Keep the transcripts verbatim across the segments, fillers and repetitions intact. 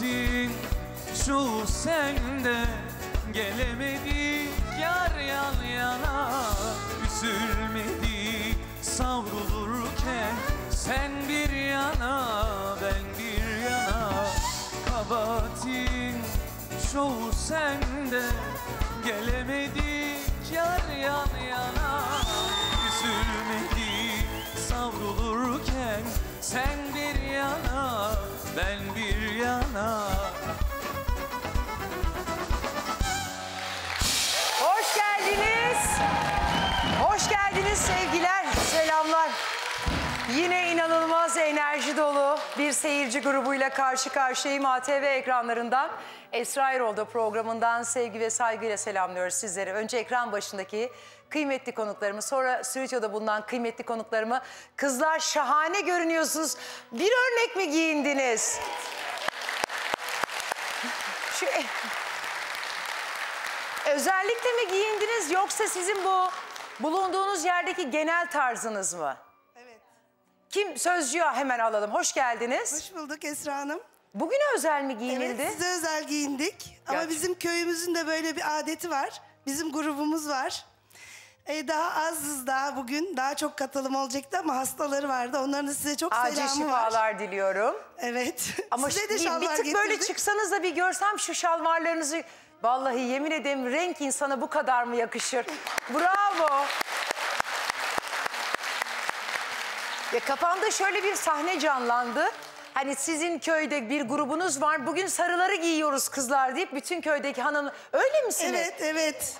Kabahatin şu sende, gelemedik yar yan yana. Üzülmedik savrulurken, sen bir yana ben bir yana. Kabahatin şu sende, gelemedik yar yan yana. Üzülmedik savrulurken, sen bir yana ben bir yana. Hoş geldiniz. Hoş geldiniz sevgiler, selamlar. Yine inanılmaz enerji dolu bir seyirci grubuyla karşı karşıyayım. A T V ekranlarından, Esra Erol'da programından sevgi ve saygıyla selamlıyoruz sizleri. Önce ekran başındaki kıymetli konuklarımı, sonra stüdyoda bulunan kıymetli konuklarımı. Kızlar şahane görünüyorsunuz. Bir örnek mi giyindiniz? Şu... Özellikle mi giyindiniz yoksa sizin bu bulunduğunuz yerdeki genel tarzınız mı? Evet. Kim? Sözcüğü hemen alalım. Hoş geldiniz. Hoş bulduk Esra Hanım. Bugüne özel mi giyinildi? Evet, size özel giyindik. Ama Gerçekten. bizim köyümüzün de böyle bir adeti var. Bizim grubumuz var. Ee, daha azız daha bugün. Daha çok katılım olacaktı ama hastaları vardı. Onların da size çok Acil selamı var. şifalar diliyorum. Evet. Ama size de bir, şalvar bir tık getirdik. böyle çıksanız da bir görsem şu şalvarlarınızı. Vallahi yemin ederim renk insana bu kadar mı yakışır? Bravo. Ya kafamda şöyle bir sahne canlandı. Hani sizin köyde bir grubunuz var. Bugün sarıları giyiyoruz kızlar deyip bütün köydeki hanım... Öyle misiniz? Evet, evet.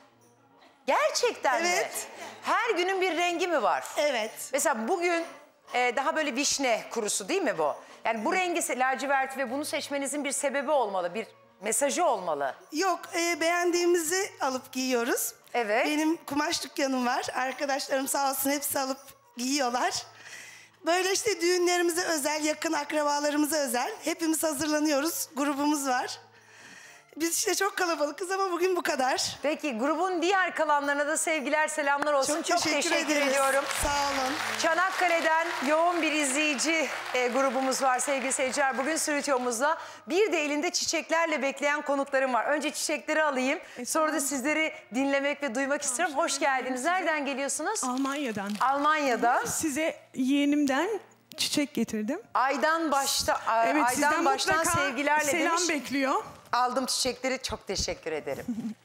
Gerçekten mi? Evet. Her günün bir rengi mi var? Evet. Mesela bugün e, daha böyle vişne kurusu değil mi bu? Yani bu rengi lacivert ve bunu seçmenizin bir sebebi olmalı, bir mesajı olmalı. Yok, e, beğendiğimizi alıp giyiyoruz. Evet. Benim kumaş dükkanım var. Arkadaşlarım sağ olsun hepsi alıp giyiyorlar. Böyle işte düğünlerimize özel, yakın akrabalarımıza özel. Hepimiz hazırlanıyoruz. Grubumuz var. Biz işte çok kalabalıkız ama bugün bu kadar. Peki grubun diğer kalanlarına da sevgiler, selamlar olsun. Çok, Çok teşekkür, teşekkür ederiz. ediyorum. Sağ olun. Çanakkale'den yoğun bir izleyici e, grubumuz var sevgili seyirciler. Bugün stüdyomuzda bir de elinde çiçeklerle bekleyen konuklarım var. Önce çiçekleri alayım. Sonra da sizleri dinlemek ve duymak istiyorum. Hoş geldiniz. Nereden geliyorsunuz? Almanya'dan. Almanya'dan. Size yeğenimden çiçek getirdim. Aydan başta, Evet, Aydan sizden baştan mutlaka sevgilerle selam demiş. bekliyor. Aldım çiçekleri. Çok teşekkür ederim.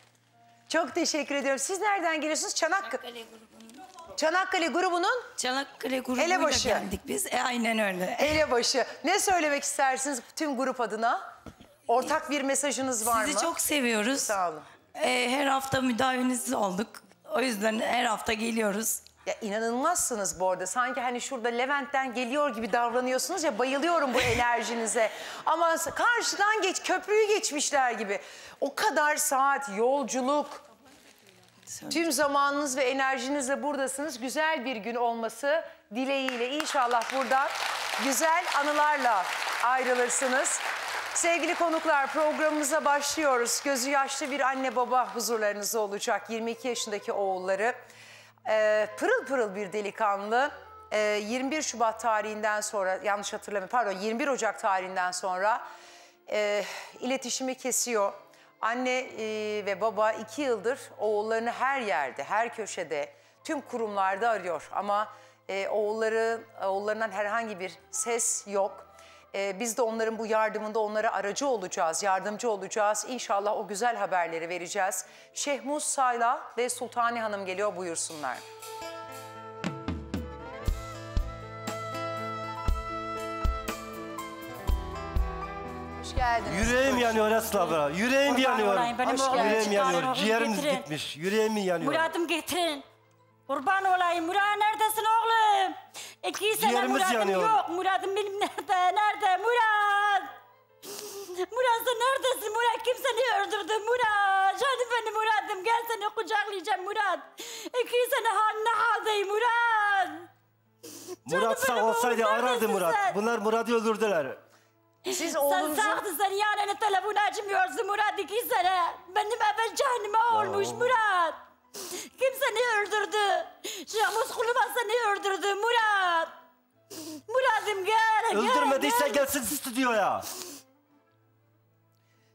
Çok teşekkür ediyorum. Siz nereden geliyorsunuz? Çanakkale. Çanakkale grubunun. Çanakkale grubunun Çanakkale grubuyla Elebaşı. geldik biz. E, aynen öyle. elebaşı. Ne söylemek istersiniz tüm grup adına? Ortak bir mesajınız var Sizi mı? çok seviyoruz. Sağ olun. E, her hafta müdaviniz olduk. O yüzden her hafta geliyoruz. Ya inanılmazsınız bu arada. Sanki hani şurada Levent'ten geliyor gibi davranıyorsunuz ya, bayılıyorum bu enerjinize. Ama karşıdan geç, köprüyü geçmişler gibi. O kadar saat yolculuk, tüm zamanınız ve enerjinizle buradasınız. Güzel bir gün olması dileğiyle inşallah buradan güzel anılarla ayrılırsınız. Sevgili konuklar, programımıza başlıyoruz. Gözü yaşlı bir anne baba huzurlarınızda olacak. yirmi iki yaşındaki oğulları. Ee, pırıl pırıl bir delikanlı. Ee, yirmi bir Şubat tarihinden sonra, yanlış hatırlamıyorum, pardon yirmi bir Ocak tarihinden sonra e, iletişimi kesiyor. Anne e, ve baba iki yıldır oğullarını her yerde, her köşede, tüm kurumlarda arıyor. Ama e, oğulları, oğullarından herhangi bir ses yok. E, biz de onların bu yardımında onlara aracı olacağız, yardımcı olacağız. İnşallah o güzel haberleri vereceğiz. Şehmuz Sayla ve Sultani Hanım geliyor, buyursunlar. Hoş geldiniz. Yüreğim yanıyor Esra abla. Yüreğim Kurban yanıyor. olayım, benim Hoş oğlum geldin. Yüreğim çıkarın, yanıyor. oğlum Ciğerimiz getirin. gitmiş. Yüreğim yanıyor. Murat'ım getirin. Kurban olayım. Murat neredesin oğlum? İki sene Ciğerimiz Murat'ım yanıyor. yok. Murat'ım benim nerede? Nerede? Murat! Murat sen neredesin? Murat kim seni öldürdü? Murat! Canım benim Murat'ım. Gel seni kucaklayacağım Murat. İki sene haline haldeyim Murat. Murat sağ benim olsaydı oğlum, arardı neredesin Murat. sen? Bunlar Murat'ı öldürdüler. Siz Sen oğlunuzu... sağdı sen yani telefonu açmıyorsun Murat iki sene. Benim evvel cehenneme olmuş Murat. Kim seni öldürdü? Şamus Kuluma seni öldürdü Murat. Murat'ım gel gel Öldürmediyse gel. gelsin stüdyoya.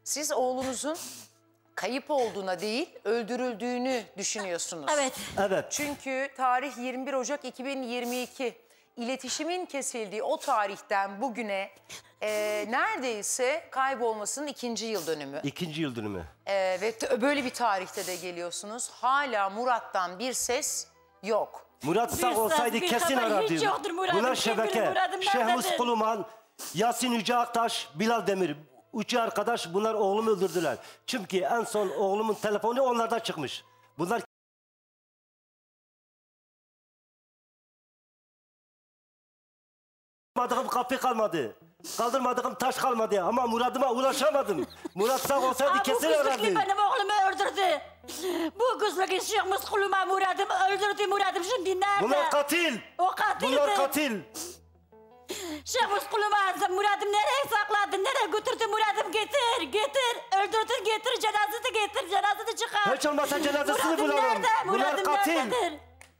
Siz oğlunuzun kayıp olduğuna değil, öldürüldüğünü düşünüyorsunuz. Evet. Evet. Çünkü tarih yirmi bir Ocak iki bin yirmi iki. İletişimin kesildiği o tarihten bugüne e, neredeyse kaybolmasının ikinci yıl dönümü. İkinci yıl dönümü. E, ve t- böyle bir tarihte de geliyorsunuz. Hala Murat'tan bir ses yok. Murat Bir sağ ses, olsaydı bir kesin haber hiç arardı. yoktur Murat'ım. Bunlar Kim bilir şebeke. Murat'ım Şehmus nerededir? Kuluman, Yasin Yüce Aktaş, Bilal Demir. Üç arkadaş bunlar oğlumu öldürdüler. Çünkü en son oğlumun telefonu onlardan çıkmış. Bunlar kaldırmadığım kapı kalmadı. Kaldırmadığım taş kalmadı ama Murat'ıma ulaşamadım. Murat sağ olsaydı Aa, bu kesin kızlık arardı. benim oğlumu öldürdü. Bu kızlık Şehmus Kuluma Murat'ım öldürdü Murat'ım şimdi nerede? Bunlar katil. O katildi. Bunlar katil. Şehmus Kuluma Murat'ım nereye sakladın? Nereye götürdün Murat'ım? Getir, getir. Öldürdün getir, cenazesi getir, cenazesi çıkar. Hiç olmazsa cenazesini Murat'ım bulalım. nerede? Bunlar Murat'ım katil. nerededir?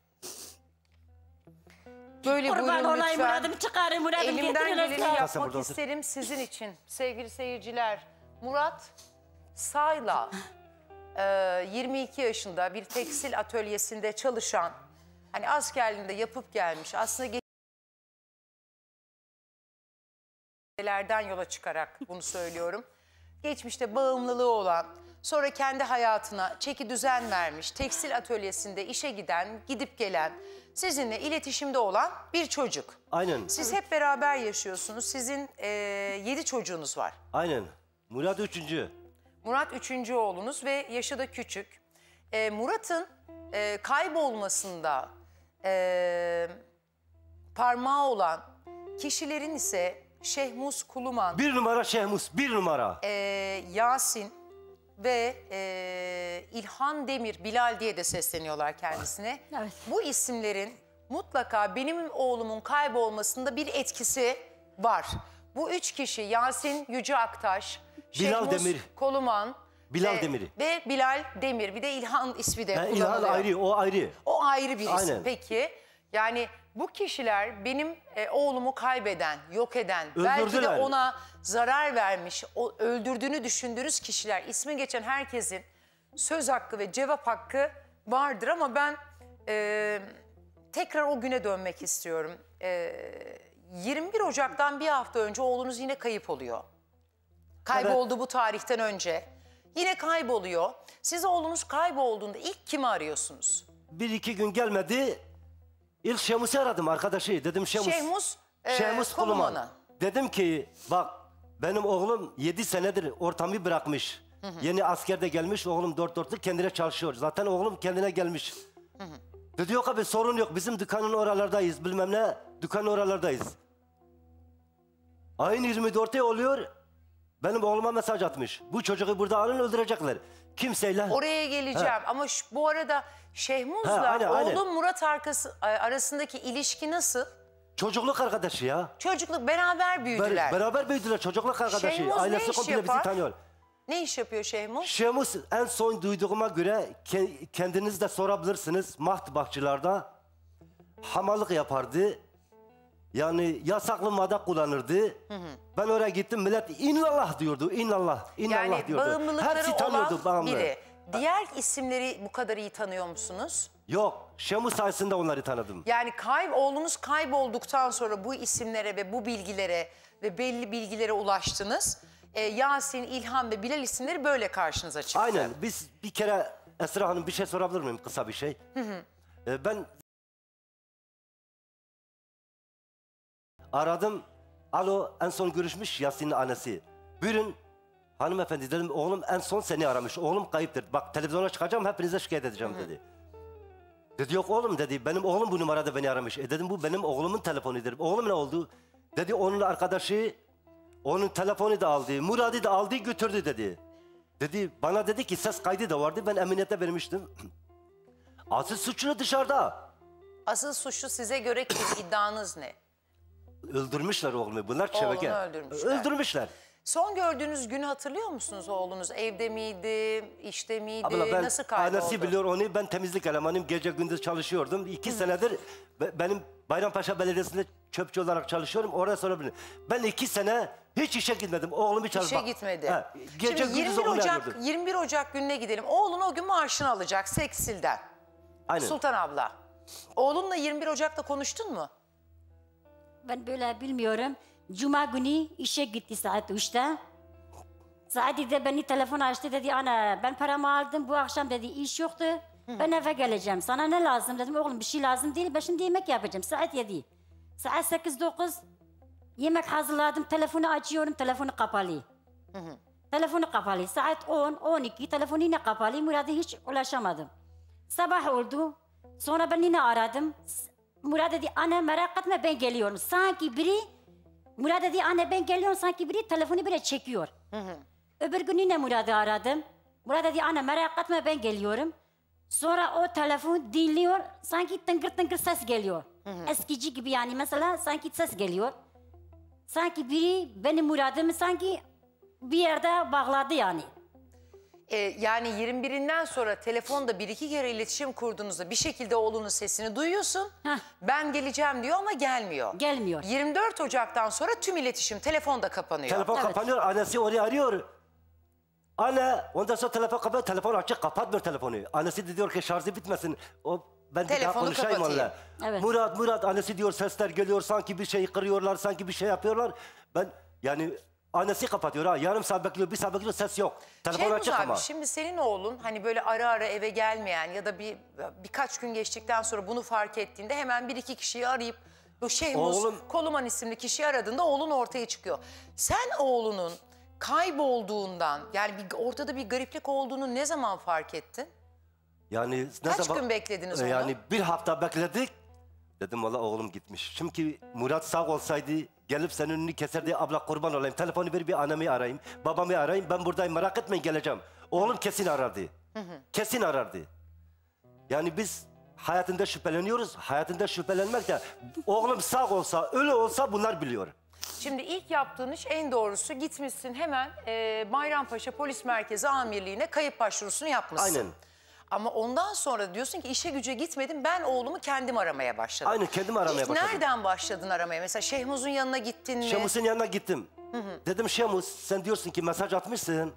Böyle Kurban buyurun olayım lütfen. Murat'ım çıkarın Murat'ım Elimden getirin geleni lütfen. Sen yapmak burada otur. isterim sizin için sevgili seyirciler. Murat Sayla e, yirmi iki yaşında bir tekstil atölyesinde çalışan, hani askerliğinde yapıp gelmiş, aslında geçmişlerden yola çıkarak bunu söylüyorum. Geçmişte bağımlılığı olan, sonra kendi hayatına çeki düzen vermiş, tekstil atölyesinde işe giden, gidip gelen, sizinle iletişimde olan bir çocuk. Aynen. Siz hep beraber yaşıyorsunuz. Sizin e, yedi çocuğunuz var. Aynen. Murat üçüncü. Murat üçüncü oğlunuz ve yaşı da küçük. E, Murat'ın e, kaybolmasında e, parmağı olan kişilerin ise Şehmus Kuluman, Bir numara Şehmus, bir numara. e, Yasin ve e, İlhan Demir, Bilal diye de sesleniyorlar kendisine. Evet. Bu isimlerin mutlaka benim oğlumun kaybolmasında bir etkisi var. Bu üç kişi Yasin Yüce Aktaş, Bilal Şehmus Demir. Koluman Bilal ve, Demir. ve Bilal Demir. Bir de İlhan ismi de Ha, İlhan kullanılıyor. ayrı, o ayrı. O ayrı bir isim. Aynen. Peki yani bu kişiler benim e, oğlumu kaybeden, yok eden, belki de Öldürdüler. ona zarar vermiş, o öldürdüğünü düşündüğünüz kişiler, ismi geçen herkesin söz hakkı ve cevap hakkı vardır ama ben e, tekrar o güne dönmek istiyorum. E, yirmi bir Ocak'tan bir hafta önce oğlunuz yine kayıp oluyor. Kayboldu bu tarihten önce. Yine kayboluyor. Siz oğlunuz kaybolduğunda ilk kimi arıyorsunuz? Bir iki gün gelmedi. İlk Şehmus'u aradım arkadaşı. Dedim Şehmus. Şehmus, e, Şehmus Koluman'ı. Kuluman. Dedim ki bak benim oğlum yedi senedir ortamı bırakmış. Yeni askerde gelmiş, oğlum dört dörtlük kendine çalışıyor. Zaten oğlum kendine gelmiş. Dedi yok abi sorun yok, bizim dükkanın oralardayız, bilmem ne dükkanın oralardayız. Ayın yirmi dörtü oluyor, benim oğluma mesaj atmış. Bu çocuğu burada alın öldürecekler. Kimseyle... Oraya geleceğim ama şu, bu arada Şehmuz'la Ha, aynen, oğlum aynen. Murat arkası, arasındaki ilişki nasıl? Çocukluk arkadaşı ya. Çocukluk beraber büyüdüler. Ber- beraber büyüdüler, çocukluk arkadaşı. Şehmuz ne Ailesi iş komple yapar? bizi tanıyor. Ne iş yapıyor Şehmuz? Şehmus en son duyduğuma göre ke- kendiniz de sorabilirsiniz. Mahtbakçılarda hamallık yapardı. Yani yasaklı madde kullanırdı. Ben oraya gittim, millet inallah diyordu, inallah, inallah Yani diyordu. bağımlılıkları Hepsi tanıyordu olan bağımlı. biri. Diğer isimleri bu kadar iyi tanıyor musunuz? Yok, Şehmus sayesinde onları tanıdım. Yani kayb oğlunuz kaybolduktan sonra bu isimlere ve bu bilgilere ve belli bilgilere ulaştınız. Ee, Yasin, İlhan ve Bilal isimleri böyle karşınıza çıktı. Aynen, biz bir kere Esra Hanım bir şey sorabilir miyim, kısa bir şey? Ee, ben aradım, alo en son görüşmüş Yasin'in annesi. Buyurun hanımefendi dedim, oğlum en son seni aramış, oğlum kayıptır. Bak televizyona çıkacağım, hepinize şikayet edeceğim dedi. Dedi yok oğlum dedi, benim oğlum bu numarada beni aramış. E dedim bu benim oğlumun telefonu dedim. Oğlum ne oldu? Dedi onun arkadaşı onun telefonu da aldı, Murat'ı da aldı götürdü dedi. Dedi bana dedi ki ses kaydı da vardı, ben emniyete vermiştim. Asıl suçlu dışarıda. Asıl suçlu size göre kim? İddianız ne? Öldürmüşler oğlumu, bunlar Oğlunu şebeke. öldürmüşler. Öldürmüşler. Son gördüğünüz günü hatırlıyor musunuz oğlunuz? Evde miydi, işte miydi, Abla ben nasıl kayboldu? ailesi biliyor onu, ben temizlik elemanıyım, gece gündüz çalışıyordum. İki senedir be- benim Bayrampaşa Belediyesi'nde çöpçü olarak çalışıyorum. Orada sonra ben- ben iki sene hiç işe gitmedim. Oğlum hiç İşe gitmedi. Gece Şimdi gündüz yirmi bir oğlunu Ocak arıyordum. yirmi bir Ocak gününe gidelim. Oğlun o gün maaşını alacak Seksil'den. Aynen. Sultan abla. Oğlunla yirmi bir Ocak'ta konuştun mu? Ben böyle bilmiyorum. Cuma günü işe gitti saat üçte. Saat de beni telefon açtı dedi ana ben paramı aldım bu akşam dedi iş yoktu. Ben eve geleceğim. Sana ne lazım dedim oğlum bir şey lazım değil ben şimdi yemek yapacağım saat yedi. Saat sekiz dokuz yemek hazırladım telefonu açıyorum telefonu kapalı. Telefonu kapalı saat on on iki telefonu yine kapalı Murat'a hiç ulaşamadım. Sabah oldu sonra ben yine aradım. Murat dedi anne merak etme ben geliyorum. Sanki biri Murat dedi anne ben geliyorum sanki biri telefonu bile çekiyor. Öbür gün yine Murat'ı aradım. Murat dedi anne merak etme ben geliyorum. Sonra o telefon dinliyor sanki tıngır tıngır ses geliyor. Eskici gibi yani mesela sanki ses geliyor. Sanki biri benim Murat'ımı sanki bir yerde bağladı yani. Ee, yani yirmi birinden sonra telefonda bir iki kere iletişim kurduğunuzda bir şekilde oğlunun sesini duyuyorsun. Heh. Ben geleceğim diyor ama gelmiyor. Gelmiyor. yirmi dört Ocak'tan sonra tüm iletişim telefonda kapanıyor. Telefon Evet. kapanıyor, annesi onu arıyor. Anne, ondan sonra telefon kapanıyor, telefon açık, kapatmıyor telefonu. Annesi de diyor ki şarjı bitmesin. O, ben bir daha Telefonu konuşayım kapatayım. onunla. Evet. Murat, Murat, annesi diyor sesler geliyor, sanki bir şey kırıyorlar, sanki bir şey yapıyorlar. Ben yani annesi kapatıyor ha, yarım saat bekliyor, bir saat bekliyor, ses yok. Telefon Şehmuz açık abi ama. şimdi senin oğlun hani böyle ara ara eve gelmeyen ya da bir birkaç gün geçtikten sonra bunu fark ettiğinde hemen bir iki kişiyi arayıp bu Şehmuz Oğlum- Koluman isimli kişiyi aradığında oğlun ortaya çıkıyor. Sen oğlunun kaybolduğundan yani bir, ortada bir gariplik olduğunu ne zaman fark ettin? Yani ne Kaç zaman- gün beklediniz Ee, onu? Yani bir hafta bekledik. Dedim valla oğlum gitmiş. Çünkü Murat sağ olsaydı gelip senin önünü keserdi. Abla kurban olayım. Telefonu ver bir annemi arayayım. Babamı arayayım. Ben buradayım merak etmeyin geleceğim. Oğlum kesin arardı. Kesin arardı. Yani biz hayatında şüpheleniyoruz. Hayatında şüphelenmek de oğlum sağ olsa ölü olsa bunlar biliyor. Şimdi ilk yaptığın iş en doğrusu gitmişsin hemen e, Bayrampaşa Polis Merkezi Amirliği'ne kayıp başvurusunu yapmışsın. Aynen. Ama ondan sonra diyorsun ki işe güce gitmedim ben oğlumu kendim aramaya başladım. Aynen, kendim aramaya İlk başladım. nereden başladın aramaya? Mesela Şehmuz'un yanına gittin mi? Şemus'un yanına gittim. Dedim Şemus sen diyorsun ki mesaj atmışsın.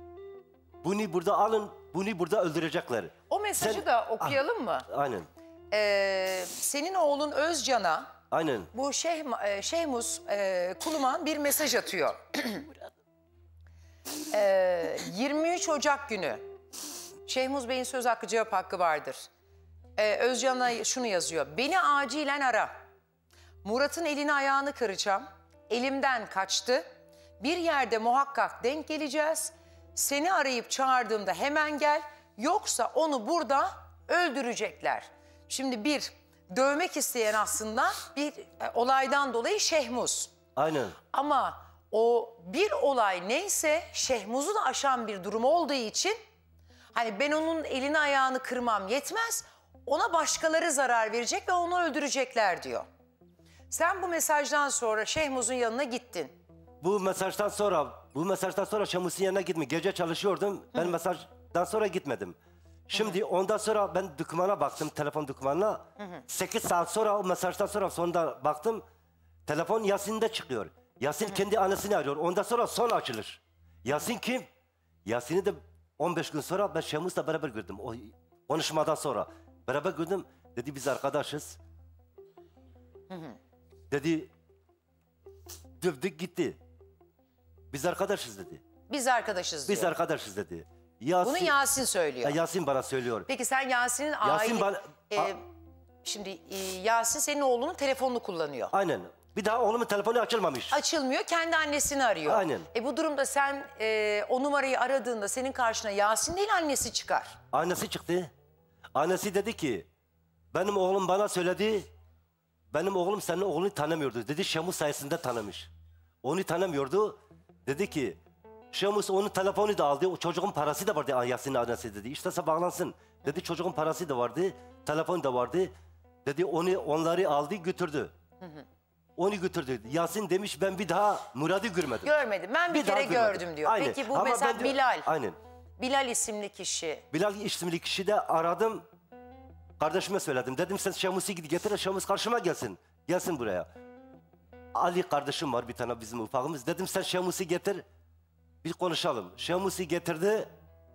Bunu burada alın, bunu burada öldürecekler. O mesajı Sen- da okuyalım mı? Aynen, Ee, senin oğlun Özcan'a aynen. bu Şeyh, e, Şehmuz e, Kuluman bir mesaj atıyor. Ee, yirmi üç Ocak günü Şehmuz Bey'in söz hakkı cevap hakkı vardır. Ee, Özcan'a şunu yazıyor. Beni acilen ara. Murat'ın elini ayağını kıracağım. Elimden kaçtı. Bir yerde muhakkak denk geleceğiz. Seni arayıp çağırdığımda hemen gel. Yoksa onu burada öldürecekler. Şimdi bir, dövmek isteyen aslında bir e, olaydan dolayı Şehmuz. Aynen. Ama o bir olay neyse Şehmuz'u da aşan bir durum olduğu için hani ben onun elini ayağını kırmam yetmez. Ona başkaları zarar verecek ve onu öldürecekler diyor. Sen bu mesajdan sonra Şehmuz'un yanına gittin. Bu mesajdan sonra, bu mesajdan sonra Şemus'un yanına gittim. Gece çalışıyordum. Ben mesajdan sonra gitmedim. Şimdi ondan sonra ben dokümana baktım, telefon dokümanına. sekiz saat sonra o mesajdan sonra sonunda baktım. Telefon Yasin'de çıkıyor. Yasin kendi annesini arıyor. Ondan sonra son açılır. Yasin kim? Yasin'i de on beş gün sonra ben Şemus'la beraber gördüm. O konuşmadan sonra. Beraber gördüm. Dedi biz arkadaşız. Dedi dövdük gitti. Biz arkadaşız dedi. Biz arkadaşız diyor. Biz arkadaşız dedi. Yasin, Bunu Yasin söylüyor. Ya Yasin bana söylüyor. Peki sen Yasin'in Yasin aile... bana- e, A- şimdi e, Yasin senin oğlunun telefonunu kullanıyor. Aynen. Bir daha oğlumun telefonu açılmamış. Açılmıyor, kendi annesini arıyor. Aynen. E bu durumda sen e, o numarayı aradığında senin karşına Yasin değil annesi çıkar. Annesi çıktı. Annesi dedi ki benim oğlum bana söyledi. Benim oğlum senin oğlunu tanımıyordu. Dedi Şemus sayesinde tanımış. Onu tanımıyordu. Dedi ki Şemus onun telefonu da aldı. O çocuğun parası da vardı Yasin'in annesi dedi. İşte bağlansın. Dedi çocuğun parası da vardı. Telefon da vardı. Dedi onu onları aldı götürdü. Onu götürdü. Yasin demiş ben bir daha Murat'ı görmedim. Görmedim. Ben bir, Bir daha kere görmedim. gördüm diyor. Aynen. Peki bu Ama mesela ben de- Bilal. Aynen. Bilal isimli kişi. Bilal isimli kişi de aradım. Kardeşime söyledim. Dedim sen Şemus'u git getir. Şemus karşıma gelsin. Gelsin buraya. Ali kardeşim var bir tane bizim ufakımız. Dedim sen Şemus'u getir. Bir konuşalım. Şemus'u getirdi.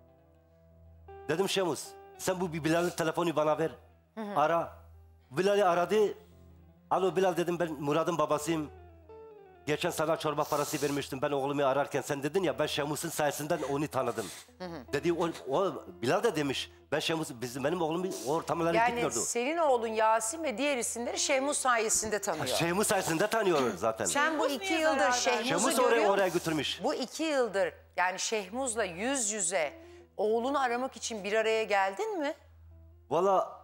Dedim Şemus sen bu Bilal'in telefonu bana ver. Ara. Bilal'i aradı. Alo Bilal dedim ben Murat'ın babasıyım. Geçen sana çorba parası vermiştim ben oğlumu ararken sen dedin ya ben Şemus'un sayesinden onu tanıdım. Dedi o, o Bilal de demiş ben Şemus bizim benim oğlum o ortamlara Yani gitmiyordu. senin oğlun Yasin ve diğer isimleri Şehmuz sayesinde tanıyor. Şemus sayesinde tanıyoruz zaten. Sen bu iki niye yıldır zarar Şehmuz'u Şemus görüyor oraya, oraya musun? götürmüş. Bu iki yıldır yani Şehmuz'la yüz yüze oğlunu aramak için bir araya geldin mi? Valla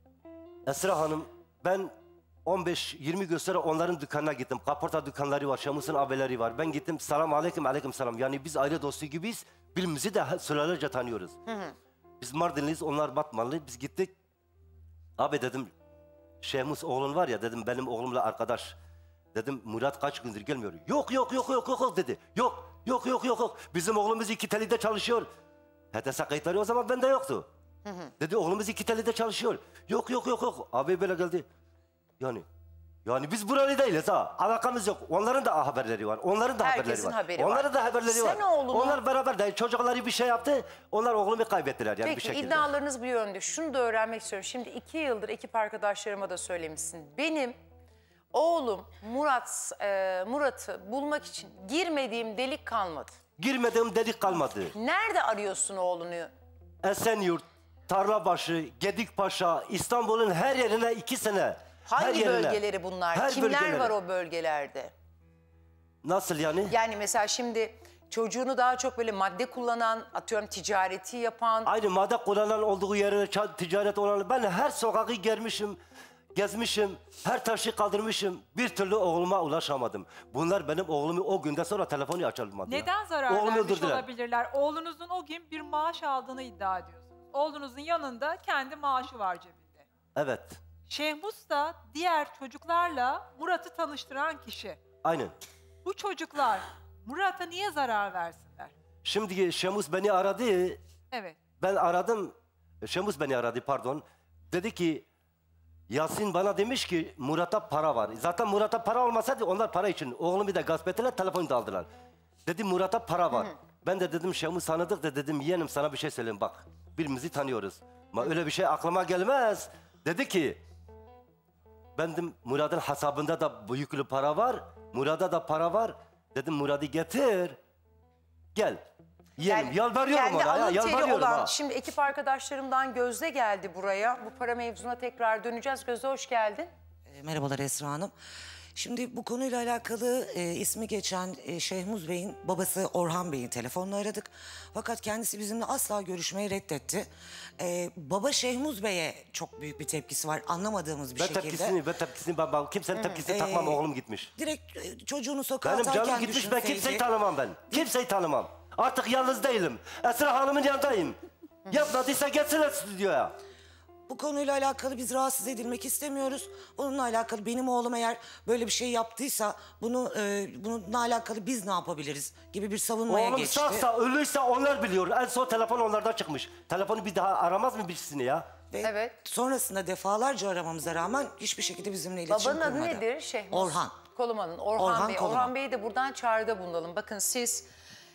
Esra Hanım ben on beş yirmi gün sonra onların dükkanına gittim. Kaporta dükkanları var, Şemus'un abileri var. Ben gittim selam aleyküm aleyküm selam. Yani biz aile dostu gibiyiz. Birbirimizi de sülalece tanıyoruz. Hı hı. Biz Mardinliyiz, onlar Batmanlı. Biz gittik. Abi dedim Şemus oğlun var ya dedim benim oğlumla arkadaş. Dedim Murat kaç gündür gelmiyor. Yok yok yok yok yok yok dedi. Yok yok yok yok yok. Bizim oğlumuz iki telide çalışıyor. H T S kayıtları o zaman bende yoktu. Hı hı. Dedi oğlumuz iki telide çalışıyor. Yok yok yok yok. Abi böyle geldi. Yani yani biz buralı değiliz ha. Alakamız yok. Onların da haberleri var. Onların da Herkesin haberleri var. haberi var. Onların da haberleri Sen var. oğlunu- Onlar beraber de çocukları bir şey yaptı. Onlar oğlumu kaybettiler yani bir Peki şekilde. iddialarınız bu yönde. Şunu da öğrenmek istiyorum. Şimdi iki yıldır ekip arkadaşlarıma da söylemişsin. Benim oğlum Murat e, Murat'ı bulmak için girmediğim delik kalmadı. Girmediğim delik kalmadı. Nerede arıyorsun oğlunu? Esenyurt, Tarlabaşı, Gedikpaşa, İstanbul'un her yerine iki sene. Hangi her yerine. bölgeleri bunlar? Her Kimler bölgeleri. var o bölgelerde? Nasıl yani? Yani mesela şimdi çocuğunu daha çok böyle madde kullanan, atıyorum ticareti yapan... Aynı madde kullanan olduğu yere ça- ticaret olan. Ben her sokağı gelmişim, gezmişim, her taşı kaldırmışım. Bir türlü oğluma ulaşamadım. Bunlar benim oğlumu o günden sonra telefonu açılmadı. ya. Neden zarar Oğlumu vermiş öldürdüler. olabilirler? Oğlunuzun o gün bir maaş aldığını iddia ediyorsunuz. Oğlunuzun yanında kendi maaşı var cebinde. Evet, Şehmus da diğer çocuklarla Murat'ı tanıştıran kişi. aynen. Bu çocuklar Murat'a niye zarar versinler? Şimdi Şemus beni aradı. Evet. Ben aradım. Şemus beni aradı pardon. Dedi ki Yasin bana demiş ki Murat'a para var. Zaten Murat'a para olmasaydı onlar para için. Oğlumu da gasp ettiler, telefonu da aldılar. Dedi Murat'a para var. Ben de dedim Şemus tanıdık da dedim yeğenim sana bir şey söyleyeyim bak. Birbirimizi tanıyoruz. Ama öyle bir şey aklıma gelmez. Dedi ki ben dedim Murat'ın hesabında da büyüklü para var. Murat'a da para var. Dedim Murat'ı getir. Gel. Yiyelim. Yalvarıyorum kendi ona ya. alın teri Yalvarıyorum olan, ha. şimdi ekip arkadaşlarımdan Gözde geldi buraya. Bu para mevzuna tekrar döneceğiz. Gözde hoş geldin. E, Merhabalar Esra Hanım. Şimdi bu konuyla alakalı e, ismi geçen e, Şehmuz Bey'in babası Orhan Bey'in telefonla aradık. Fakat kendisi bizimle asla görüşmeyi reddetti. E, baba Şehmuz Bey'e çok büyük bir tepkisi var anlamadığımız bir Ben şekilde. tepkisini, ben tepkisini, ben, ben kimsenin tepkisini takmam, Ee, oğlum gitmiş. Direkt e, çocuğunu sokağa Benim atarken canım gitmiş, ben düşünseydi- kimseyi tanımam ben. Kimseyi tanımam. Artık yalnız değilim. Esra Hanım'ın yanındayım. Yapmadıysa gelsinler stüdyoya. Bu konuyla alakalı biz rahatsız edilmek istemiyoruz. Bununla alakalı benim oğlum eğer böyle bir şey yaptıysa bunu e, bununla alakalı biz ne yapabiliriz gibi bir savunmaya Oğlum geçti. sağsa, ölüyse onlar biliyor. En son telefon onlardan çıkmış. Telefonu bir daha aramaz mı birisini ya? Ve Evet. sonrasında defalarca aramamıza rağmen hiçbir şekilde bizimle iletişim Babanın adı kurmadı. nedir? Şehmuz Orhan. Koluman'ın. Orhan, Orhan Bey. Koluman. Orhan Bey'i de buradan çağrıda bulunalım. Bakın siz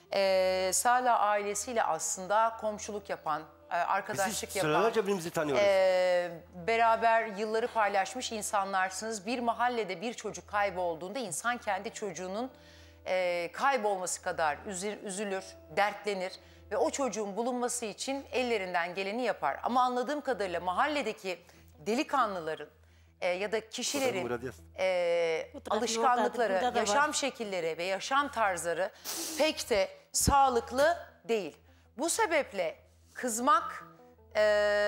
e, Sala ailesiyle aslında komşuluk yapan, e, Biz arkadaşlık yapan, sıralarca birbirimizi tanıyoruz. e, beraber yılları paylaşmış insanlarsınız. Bir mahallede bir çocuk kaybolduğunda insan kendi çocuğunun e, kaybolması kadar üzül- üzülür, dertlenir ve o çocuğun bulunması için ellerinden geleni yapar. Ama anladığım kadarıyla mahalledeki delikanlıların e, ya da kişilerin Murat yaz. e, Bu taraf alışkanlıkları, orada, burada da var. yaşam şekilleri ve yaşam tarzları pek de sağlıklı değil. Bu sebeple kızmak e,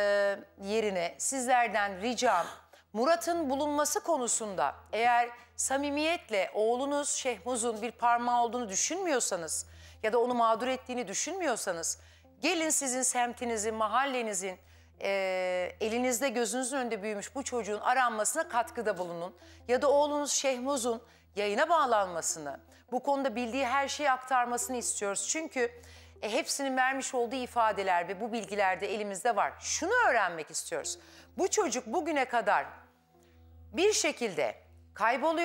yerine sizlerden ricam Murat'ın bulunması konusunda eğer samimiyetle oğlunuz Şehmuz'un bir parmağı olduğunu düşünmüyorsanız ya da onu mağdur ettiğini düşünmüyorsanız gelin sizin semtinizin, mahallenizin e, elinizde gözünüzün önünde büyümüş bu çocuğun aranmasına katkıda bulunun. Ya da oğlunuz Şehmuz'un yayına bağlanmasını, bu konuda bildiği her şeyi aktarmasını istiyoruz. Çünkü e, hepsinin vermiş olduğu ifadeler ve bu bilgiler de elimizde var. Şunu öğrenmek istiyoruz. Bu çocuk bugüne kadar bir şekilde kayboluyor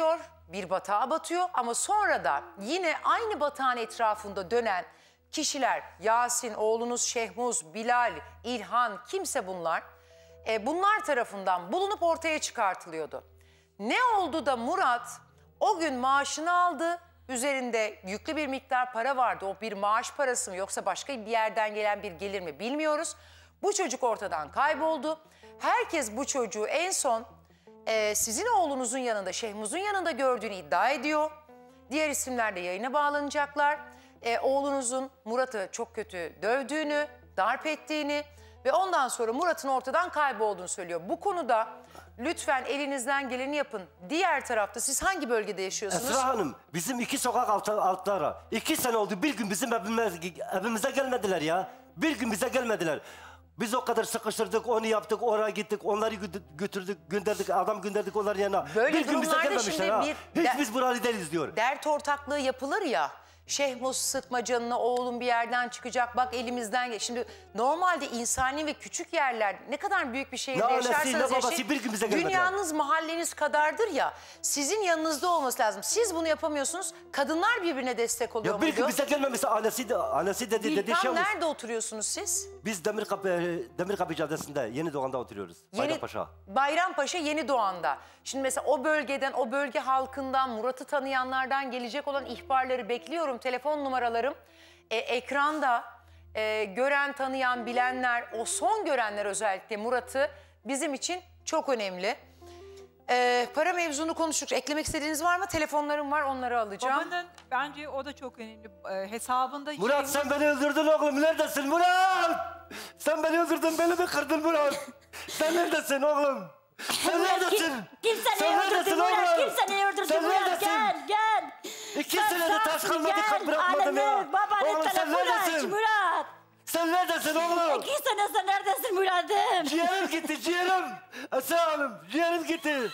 bir batağa batıyor ama sonra da yine aynı batağın etrafında dönen kişiler, Yasin, oğlunuz Şehmuz, Bilal, İlhan, kimse bunlar, e, bunlar tarafından bulunup ortaya çıkartılıyordu. Ne oldu da Murat o gün maaşını aldı, üzerinde yüklü bir miktar para vardı. O bir maaş parası mı yoksa başka bir yerden gelen bir gelir mi bilmiyoruz. Bu çocuk ortadan kayboldu. Herkes bu çocuğu en son e, sizin oğlunuzun yanında, Şehmuz'un yanında gördüğünü iddia ediyor. Diğer isimler de yayına bağlanacaklar. E, oğlunuzun Murat'ı çok kötü dövdüğünü, darp ettiğini ve ondan sonra Murat'ın ortadan kaybolduğunu söylüyor. Bu konuda lütfen elinizden geleni yapın. Diğer tarafta siz hangi bölgede yaşıyorsunuz? Esra Hanım, bizim iki sokak alt, altlara. İki sene oldu, bir gün bizim evimize, evimize gelmediler ya. Bir gün bize gelmediler. Biz o kadar sıkıştırdık, onu yaptık, oraya gittik, onları götürdük, gönderdik, adam gönderdik onların yanına. Böyle bir gün bize durumlarda gelmemişler şimdi ha. bir Hiç de- biz buralı değiliz diyor. Dert ortaklığı yapılır ya. Şehmuz sıkma canına, oğlum bir yerden çıkacak, bak elimizden geç. Şimdi normalde insani ve küçük yerler, ne kadar büyük bir şehirde Ne annesi, yaşarsanız ne babası, yaşayın, bir gün bize gelmediler. dünyanız mahalleniz kadardır ya, sizin yanınızda olması lazım. Siz bunu yapamıyorsunuz, kadınlar birbirine destek oluyor Ya bir gün muydu? bize gelmemişse annesi, de, annesi dedi, dedi Tam şey olmuş. nerede oturuyorsunuz siz? Biz Demirkapı, Demirkapı Caddesi'nde, Yeni Doğan'da oturuyoruz. Bayrampaşa. Bayrampaşa Yeni Doğan'da. Şimdi mesela o bölgeden, o bölge halkından, Murat'ı tanıyanlardan gelecek olan ihbarları bekliyorum. Telefon numaralarım e, ekranda. E, gören, tanıyan, bilenler, o son görenler özellikle Murat'ı bizim için çok önemli. E, para mevzunu konuştuk. Eklemek istediğiniz var mı? Telefonlarım var, onları alacağım. Babanın bence o da çok önemli. Ee, hesabında Murat Şehmuz- sen beni öldürdün oğlum, neredesin Murat? Sen beni öldürdün, belimi kırdın Murat. Sen neredesin oğlum? Sen neredesin? Kim Sen seni öldürdü neredesin Murat? oğlum? Kim seni öldürdü Sen Murat? neredesin? Gel gel. İki Sen senede taş sağsın, kalmadı, gel. bırakmadım ya. Anneni, babanı Oğlum sen telefonu aç neredesin? Murat. Sen neredesin oğlum? İki sene sen neredesin Murat'ım? Ciğerim gitti, ciğerim. Esra Hanım, ciğerim gitti.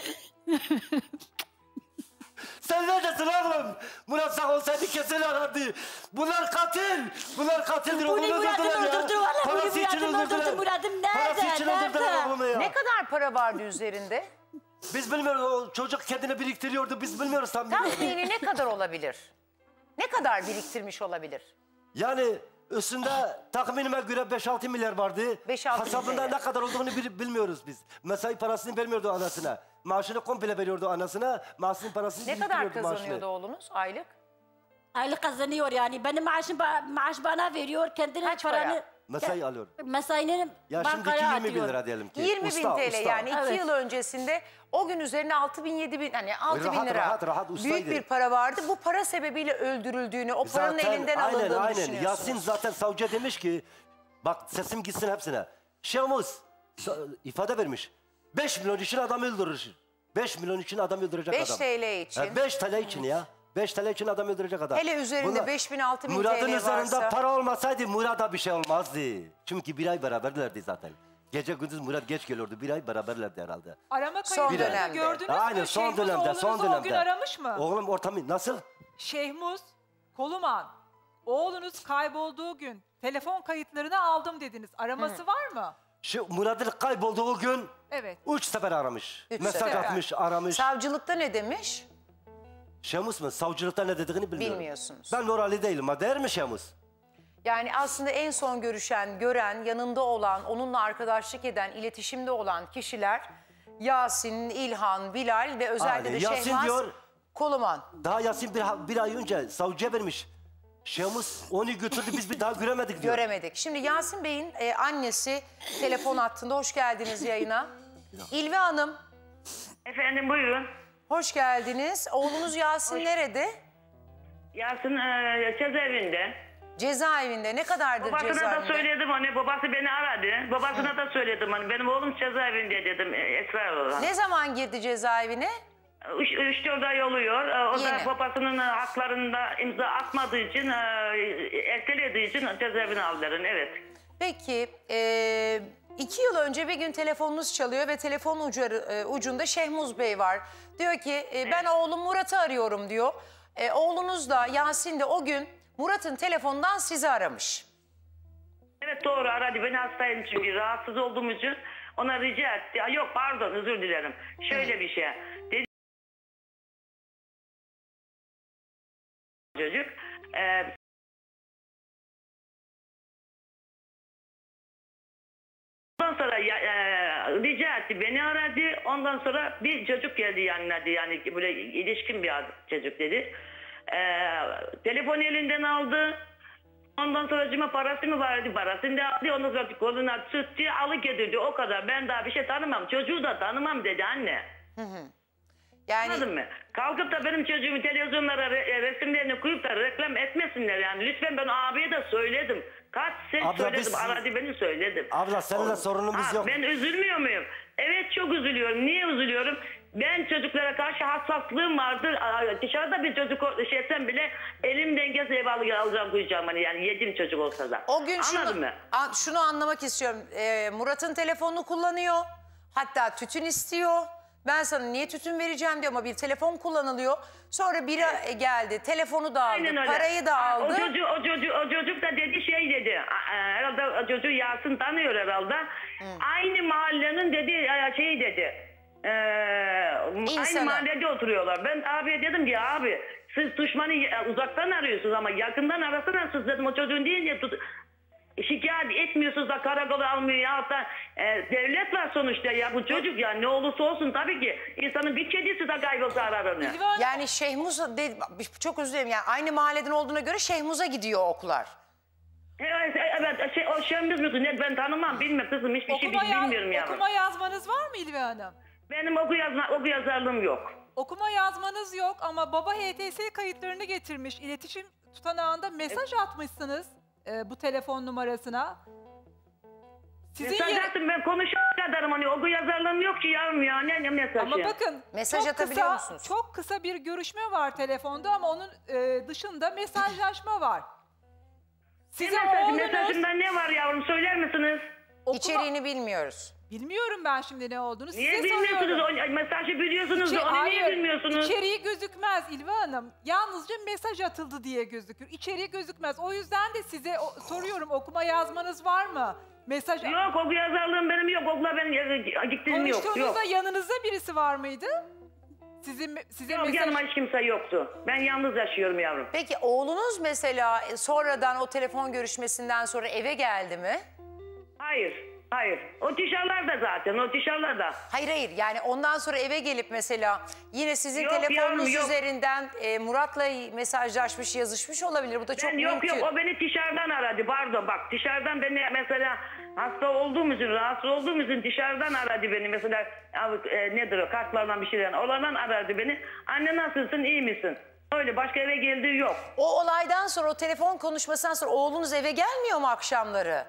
Sen neredesin oğlum? Murat sağ olsaydı kesin arardı. Bunlar katil. Bunlar katildir. Bunu Oğlumu Murat'ım öldürdüler ya. öldürdü. Valla bunu Parası için Murat'ım öldürdü. öldürdüler. Murat'ım Parası nerede? için öldürdüler Nerede? oğlumu ya. Ne kadar para vardı üzerinde? Biz bilmiyoruz. O çocuk kendini biriktiriyordu. Biz bilmiyoruz tam. Tahmini ne kadar olabilir? Ne kadar biriktirmiş olabilir? Yani üstünde tahminime göre beş altı milyar vardı. beş altı Hesabında milyar. ne kadar olduğunu bil- bilmiyoruz biz. Mesai parasını vermiyordu anasına. Maaşını komple veriyordu anasına. Maaşının parasını Ne kadar biriktiriyordu kazanıyordu maaşını. oğlunuz aylık? Aylık kazanıyor yani. Benim maaşım ba- maaş bana veriyor. Kendine Kaç paranı... para? Mesai alıyor. Mesaini Ya şimdiki bankaya yirmi bin atıyor. lira diyelim ki. yirmi bin Usta, T L usta. yani iki Evet. yıl öncesinde o gün üzerine altı bin yedi bin hani altı bin Rahat, lira rahat, rahat ustaydı. büyük bir para vardı. Bu para sebebiyle öldürüldüğünü, o paranın Zaten elinden aynen, alındığını aynen. düşünüyorsunuz. Yasin zaten savcıya demiş ki bak sesim gitsin hepsine. Şemus sa- ifade vermiş. beş milyon için adam öldürür. beş milyon için adam öldürecek beş adam. T L için. Ha, beş T L için ya. beş T L için adam öldürecek adam. Hele üzerinde Bunlar- beş bin, altı bin Murat'ın T L üzerinde varsa- para olmasaydı Murat'a bir şey olmazdı. Çünkü bir ay beraberlerdi zaten. Gece gündüz Murat geç geliyordu. Bir ay beraberlerdi herhalde. Arama Son kayıtlarında dönemde. gördünüz mü? Aynen son Şehmuz dönemde, son oğlunuzu dönemde. o gün aramış mı? Oğlum ortamı nasıl? Şehmuz, Koluman, oğlunuz kaybolduğu gün telefon kayıtlarını aldım dediniz. Araması var mı? Şu Murat'ın kaybolduğu gün Evet. üç sefer aramış. Üç Mesaj sefer. atmış, aramış. Savcılıkta ne demiş? Şemus mu? Savcılıkta ne dediğini bilmiyorum. Bilmiyorsunuz. Ben orali değilim. Ha der mi Şemus? Yani aslında en son görüşen, gören, yanında olan, onunla arkadaşlık eden, iletişimde olan kişiler Yasin, İlhan, Bilal ve özellikle Aynen. de Yasin Şehmaz diyor- Koluman. Daha Yasin bir, bir ay önce savcıya vermiş. Şemus onu götürdü biz bir daha göremedik diyor. Göremedik. Şimdi Yasin Bey'in e, annesi telefon hattında. Hoş geldiniz yayına. İlve Hanım, Efendim buyurun. hoş geldiniz. Oğlunuz Yasin nerede? Yasin e, cezaevinde. Cezaevinde. Ne kadardır Babasına cezaevinde? da söyledim hani babası beni aradı. Babasına da söyledim hani benim oğlum cezaevinde dedim e, Esra olarak. Ne zaman girdi cezaevine? üç dört ay oluyor. E, O Yeni. da babasının e, haklarında imza atmadığı için e, ertelediği için cezaevine aldılar. Evet. Peki, e, iki yıl önce bir gün telefonunuz çalıyor ve telefon ucu, e, ucunda Şehmuz Bey var. Diyor ki e, ben oğlum Murat'ı arıyorum diyor. E, oğlunuz da Yasin de o gün Murat'ın telefonundan sizi aramış. Evet doğru aradı. Ben hastayım çünkü rahatsız olduğum için ona rica etti. Ya, yok pardon özür dilerim. Şöyle bir şey. Dedi sonra ya, e, rica etti, beni aradı. Ondan sonra bir çocuk geldi yanına, yani böyle ilişkin bir çocuk dedi. E, telefonu elinden aldı. Ondan sonra cima parası mı vardı, parasını da aldı. Ondan sonra koluna tuttu, alıgetirdi, o kadar. Ben daha bir şey tanımam, çocuğu da tanımam dedi anne. Hı hı. Yani... Anladın mı? Kalkıp da benim çocuğumu televizyonlara re- resimlerini koyup da reklam etmesinler yani. Lütfen, ben abiye de söyledim. Kaç ses Abla, söyledim, biz- aradı beni söyledim. Abla seninle sorunumuz Ha, yok. Ben üzülmüyor muyum? Evet, çok üzülüyorum. Niye üzülüyorum? Ben çocuklara karşı hassaslığım vardır. Aa, Dışarıda bir çocuk o- şey etsem bile elim dengesi ev al- alacağım koyacağım hani, yani yedim çocuk olsa da. O gün Anladın şunu, mı? a- şunu anlamak istiyorum. Ee, Murat'ın telefonunu kullanıyor. Hatta tütün istiyor. Ben sana niye tütün vereceğim diyor ama bir telefon kullanılıyor. Sonra biri e, geldi, telefonu da aldı, Aynen öyle. parayı da Ha, aldı. O çocuk, o çocuk, o çocuk da dedi şey dedi. a- a- Herhalde o çocuğu Yasin tanıyor herhalde. Aynı mahallenin dedi e, şey dedi. e, İnsanı. aynı mahallede oturuyorlar. Ben abiye dedim ki abi siz düşmanı e, uzaktan arıyorsunuz ama yakından arasana siz dedim, o çocuğun değil diye tut. Şikayet etmiyorsunuz da karakola almıyor ya da e, devlet var sonuçta ya, bu çocuk ya ne olursa olsun tabii ki insanın bir kedisi de kaybolsa arar onu. İlva Hanım, Yani Şehmuz, de, çok özür dilerim, yani aynı mahalleden olduğuna göre Şehmuz'a gidiyor oklar. Evet, evet şey, o Şemiz misin ne, ben tanımam, bilmem kızım, hiçbir şey okuma, ya- bilmiyorum yavrum. okuma yazmanız var mı İlva Hanım? Benim oku, yazma, oku yazarlığım yok. Okuma yazmanız yok ama baba H T S kayıtlarını getirmiş. İletişim tutanağında mesaj atmışsınız e, bu telefon numarasına. Sizin Mesaj yer- attım, ben konuşan kadarım, hani oku yazarlığım yok ki yavrum ya, ne, ne mesajı? Ama bakın Mesaj çok atabiliyor kısa, musunuz? çok kısa bir görüşme var telefonda ama onun e, dışında mesajlaşma var. Size Ne mesajı, oğlunuz, mesajımda ne var yavrum, söyler misiniz? okuma- İçeriğini bilmiyoruz. Bilmiyorum ben şimdi ne olduğunu. Niye Size bilmiyorsunuz, soruyorum. o mesajı biliyorsunuz İçe- da onu hayır, niye bilmiyorsunuz? İçeriği gözükmez İlva Hanım. Yalnızca mesaj atıldı diye gözükür. İçeriği gözükmez. O yüzden de size o- soruyorum, okuma yazmanız var mı? Mesaj Yok, oku yazarlığım benim yok, okula benim e, gittiğim yok. Yok, konuştuğunuzda yanınızda birisi var mıydı? Sizin size yok mesaj yanıma hiç kimse yoktu. Ben yalnız yaşıyorum yavrum. Peki oğlunuz mesela e, sonradan o telefon görüşmesinden sonra eve geldi mi? Hayır, hayır. O dışarılarda zaten, o dışarılarda. Hayır hayır, yani ondan sonra eve gelip mesela yine sizin Yok telefonunuz yavrum, yok. üzerinden e, Murat'la mesajlaşmış, yazışmış olabilir. Bu da çok Ben yok mümkün. yok, o beni dışarıdan aradı, pardon bak, dışarıdan beni mesela hasta olduğum için, rahatsız olduğum için dışarıdan aradı beni mesela, e, nedir o, kartlardan bir şeyden, oradan aradı beni. Anne nasılsın, iyi misin? Öyle, başka eve geldiği yok. O olaydan sonra, o telefon konuşmasından sonra oğlunuz eve gelmiyor mu akşamları?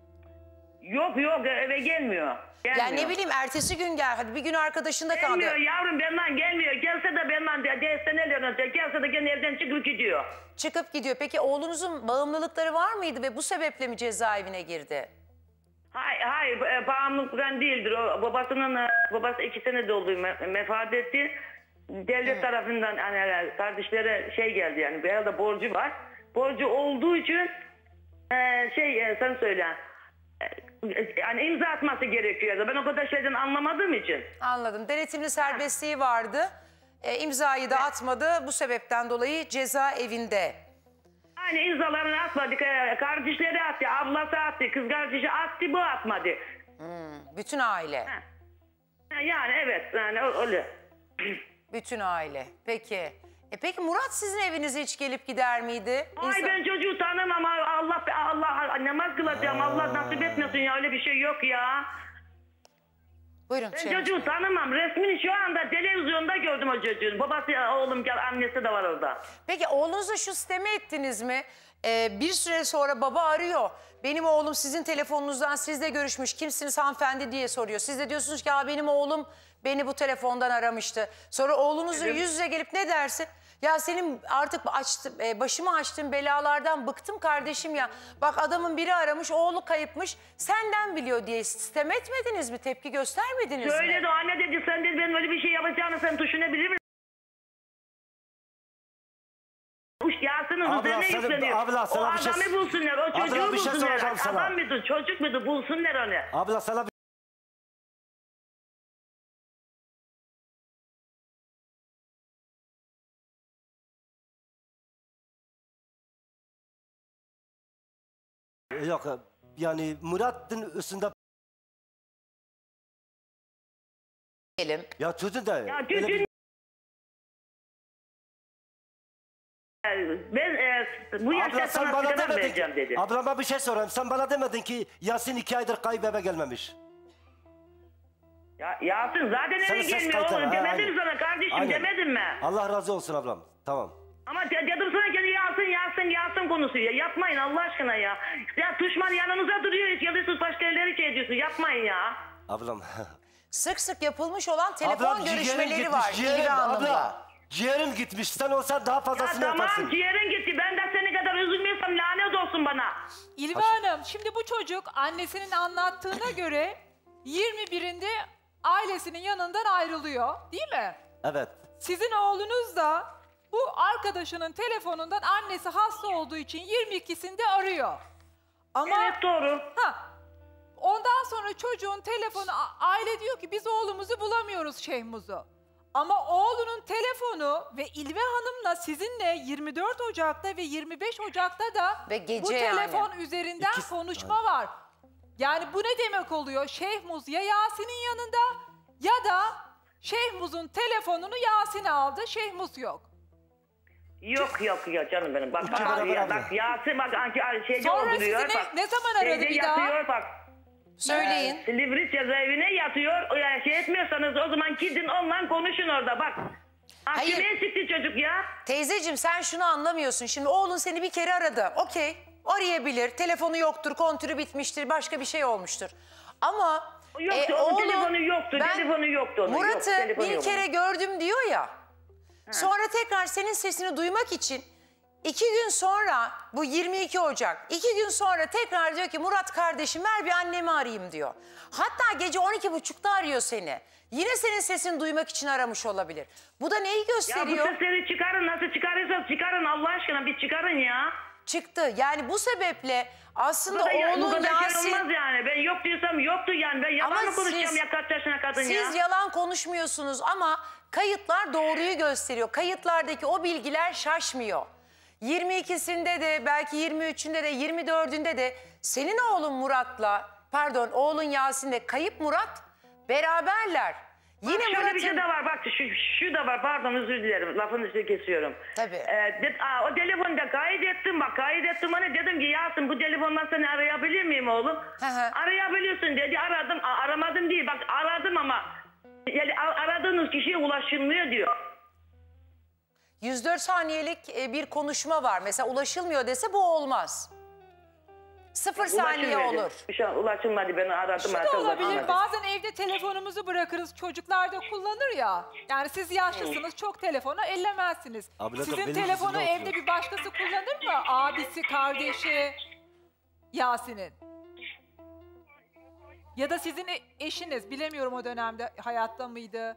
Yok yok, eve gelmiyor. Gelmiyor. Yani ne bileyim, ertesi gün gel. Hadi bir gün arkadaşında kaldı. Gelmiyor yavrum, benden gelmiyor. Gelse de benden de, de seneler önce gelse de gene evden çıkıp gidiyor. Çıkıp gidiyor. Peki oğlunuzun bağımlılıkları var mıydı ve bu sebeple mi cezaevine girdi? Hayır, hayır e, bağımlılıktan değildir. O babasının e, babası iki sene doldu, me- vefat etti. Devlet tarafından hani kardeşlere şey geldi, yani bir arada borcu var. Borcu olduğu için e, şey e, sen söyle. E, yani imza atması gerekiyordu. Ben o kadar şeyden anlamadığım için. Anladım. Denetimli serbestliği vardı. E, imzayı da atmadı. Bu sebepten dolayı cezaevinde. Aynı imzalarını atmadı. E, Kardeşleri attı, ablası attı, kız kardeşi attı, bu atmadı. Hmm, bütün aile. Ha. Yani evet, yani ö- öyle. Bütün aile. Peki. E peki Murat sizin evinize hiç gelip gider miydi? Ay İnsan- ben çocuğu tanımam. Allah Allah namaz kılacağım. Allah nasip etmesin ya, öyle bir şey yok ya. Buyurun. Ben Şerif çocuğu Bey. tanımam. Resmini şu anda televizyonda gördüm o çocuğun. Babası, oğlum, annesi de var orada. Peki oğlunuzla şu sistemi ettiniz mi? Ee, bir süre sonra baba arıyor. Benim oğlum sizin telefonunuzdan sizle görüşmüş. Kimsiniz hanımefendi diye soruyor. Siz de diyorsunuz ki, benim oğlum beni bu telefondan aramıştı. Sonra oğlunuzla Evet. yüz yüze gelip ne dersin? Ya senin artık açtım, e, başıma açtığın belalardan bıktım kardeşim ya. Bak adamın biri aramış, oğlu kayıpmış. Senden biliyor diye sistem etmediniz mi? Tepki göstermediniz Söyledi, mi? anne dedi, sen dedi ben öyle bir şey yapacağını sen düşünebilir misin? Uş Yasin'in Abla, üzerine sana- yükleniyor. abla, O sana bir şey- adamı bulsunlar, o çocuğu Abla, bir şey bulsunlar. soracağım sana. Adam mıydı, çocuk muydu, bulsunlar onu. Abla sana bir Yok yani Murat'ın üstünde Diyelim. Ya çocuğun da... Ya öyle çocuğun... bir- Ben e, bu yaşta Abla sen sana bana sigara demedin vereceğim ki... dedi. Ablama bir şey sorayım. Sen bana demedin ki Yasin iki aydır kayıp eve gelmemiş. Ya, Yasin zaten Sen eve ses gelmiyor kayıtları, oğlum. ha, Demedim aynen. sana kardeşim Aynen. demedim mi? Allah razı olsun ablam. Tamam. Ama de- dedim sana ki Yasin Yasin Yasin konusu ya. Yapmayın Allah aşkına ya. Ya düşman yanınıza duruyor. Hiç geliyorsunuz başka yerleri şey ediyorsun. Yapmayın ya. Ablam. Sık sık yapılmış olan telefon ablam ciğerim görüşmeleri gitmiş. var Ciğerim, İlve Hanım'la. abla. Ciğerim gitmiş. Sen olsan daha Ya fazlasını tamam yaparsın. ciğerin gitti. Ben de seni kadar üzülmüyorsam lanet olsun bana. İlve Hanım, şimdi bu çocuk annesinin anlattığına göre yirmi birinde ailesinin yanından ayrılıyor, değil mi? Evet. Sizin oğlunuz da bu arkadaşının telefonundan annesi hasta olduğu için yirmi ikisinde arıyor. Ama Evet doğru. ha, ondan sonra çocuğun telefonu, a- aile diyor ki biz oğlumuzu bulamıyoruz Şehmuz'u. Ama oğlunun telefonu ve İlve Hanım'la sizinle yirmi dört Ocak'ta ve yirmi beş Ocak'ta da Ve gece bu yani. telefon üzerinden İkisi- konuşma var. Yani bu ne demek oluyor? Şehmuz ya Yasin'in yanında ya da Şehmuz'un telefonunu Yasin aldı, Şehmuz yok. Yok yok ya canım benim. Bak İki bak, beraber ya, abla. bak Yasin bak anki şeyde Sonra oturuyor. sizi ne- bak. ne zaman aradı Şeyde bir daha? yatıyor bak. Söyleyin. Ee, Silivri cezaevine yatıyor. O yani şey etmiyorsanız o zaman gidin onunla konuşun orada bak. Hayır. Hakimeye çıktı çocuk ya. Teyzeciğim sen şunu anlamıyorsun. Şimdi oğlun seni bir kere aradı. Okey. Arayabilir. Telefonu yoktur. Kontürü bitmiştir. Başka bir şey olmuştur. Ama Yoktu, onun telefonu yoktu, telefonu yoktu onun, yok, Murat'ı telefonu bir yok kere onun. gördüm diyor ya. Sonra tekrar senin sesini duymak için iki gün sonra bu yirmi iki Ocak iki gün sonra tekrar diyor ki Murat kardeşim ver bir annemi arayayım diyor. Hatta gece on iki buçukta arıyor seni. Yine senin sesini duymak için aramış olabilir. Bu da neyi Ya bu gösteriyor? sesleri çıkarın nasıl çıkarırsanız çıkarın Allah aşkına bir çıkarın ya. Çıktı. Yani bu sebeple aslında Bu da ya, bu oğlun kadar Yasin... şey olmaz yani. Ben yok diyorsam yoktu yani. Ben yalan Ama mı konuşacağım siz- ya kaç yaşına kadın ya. Siz yalan konuşmuyorsunuz ama kayıtlar doğruyu gösteriyor. Kayıtlardaki o bilgiler şaşmıyor. yirmi ikisinde de belki yirmi üçünde de yirmi dördünde de senin oğlun Murat'la pardon oğlun Yasin'le kayıp Murat beraberler. Bak Yine şöyle Murat'ın... bir şey de var bak şu, şu da var pardon özür dilerim lafın üstüne kesiyorum. Tabii. Ee, de, aa, o telefonda kaydettim bak kaydettim hani dedim ki Yasin bu telefondan seni arayabilir miyim oğlum? Hı hı. Arayabiliyorsun dedi aradım Aa, aramadım değil bak aradım ama yani a- aradığınız kişiye ulaşılmıyor diyor. yüz dört saniyelik e, bir konuşma var. Mesela ulaşılmıyor dese bu olmaz. Sıfır saniye Ulaşılmadı. olur. Şu an ulaşılmadı ben aradım. Şu da aradım, olabilir. ulaşılmadı. Bazen evde telefonumuzu bırakırız. Çocuklar da kullanır ya. Yani siz yaşlısınız. Çok telefonu ellemezsiniz. Abla da Sizin benim telefonu yüzümden evde oturuyor. bir başkası kullanır mı? Abisi, kardeşi, Yasin'in. Ya da sizin e- eşiniz. Bilemiyorum o dönemde hayatta mıydı?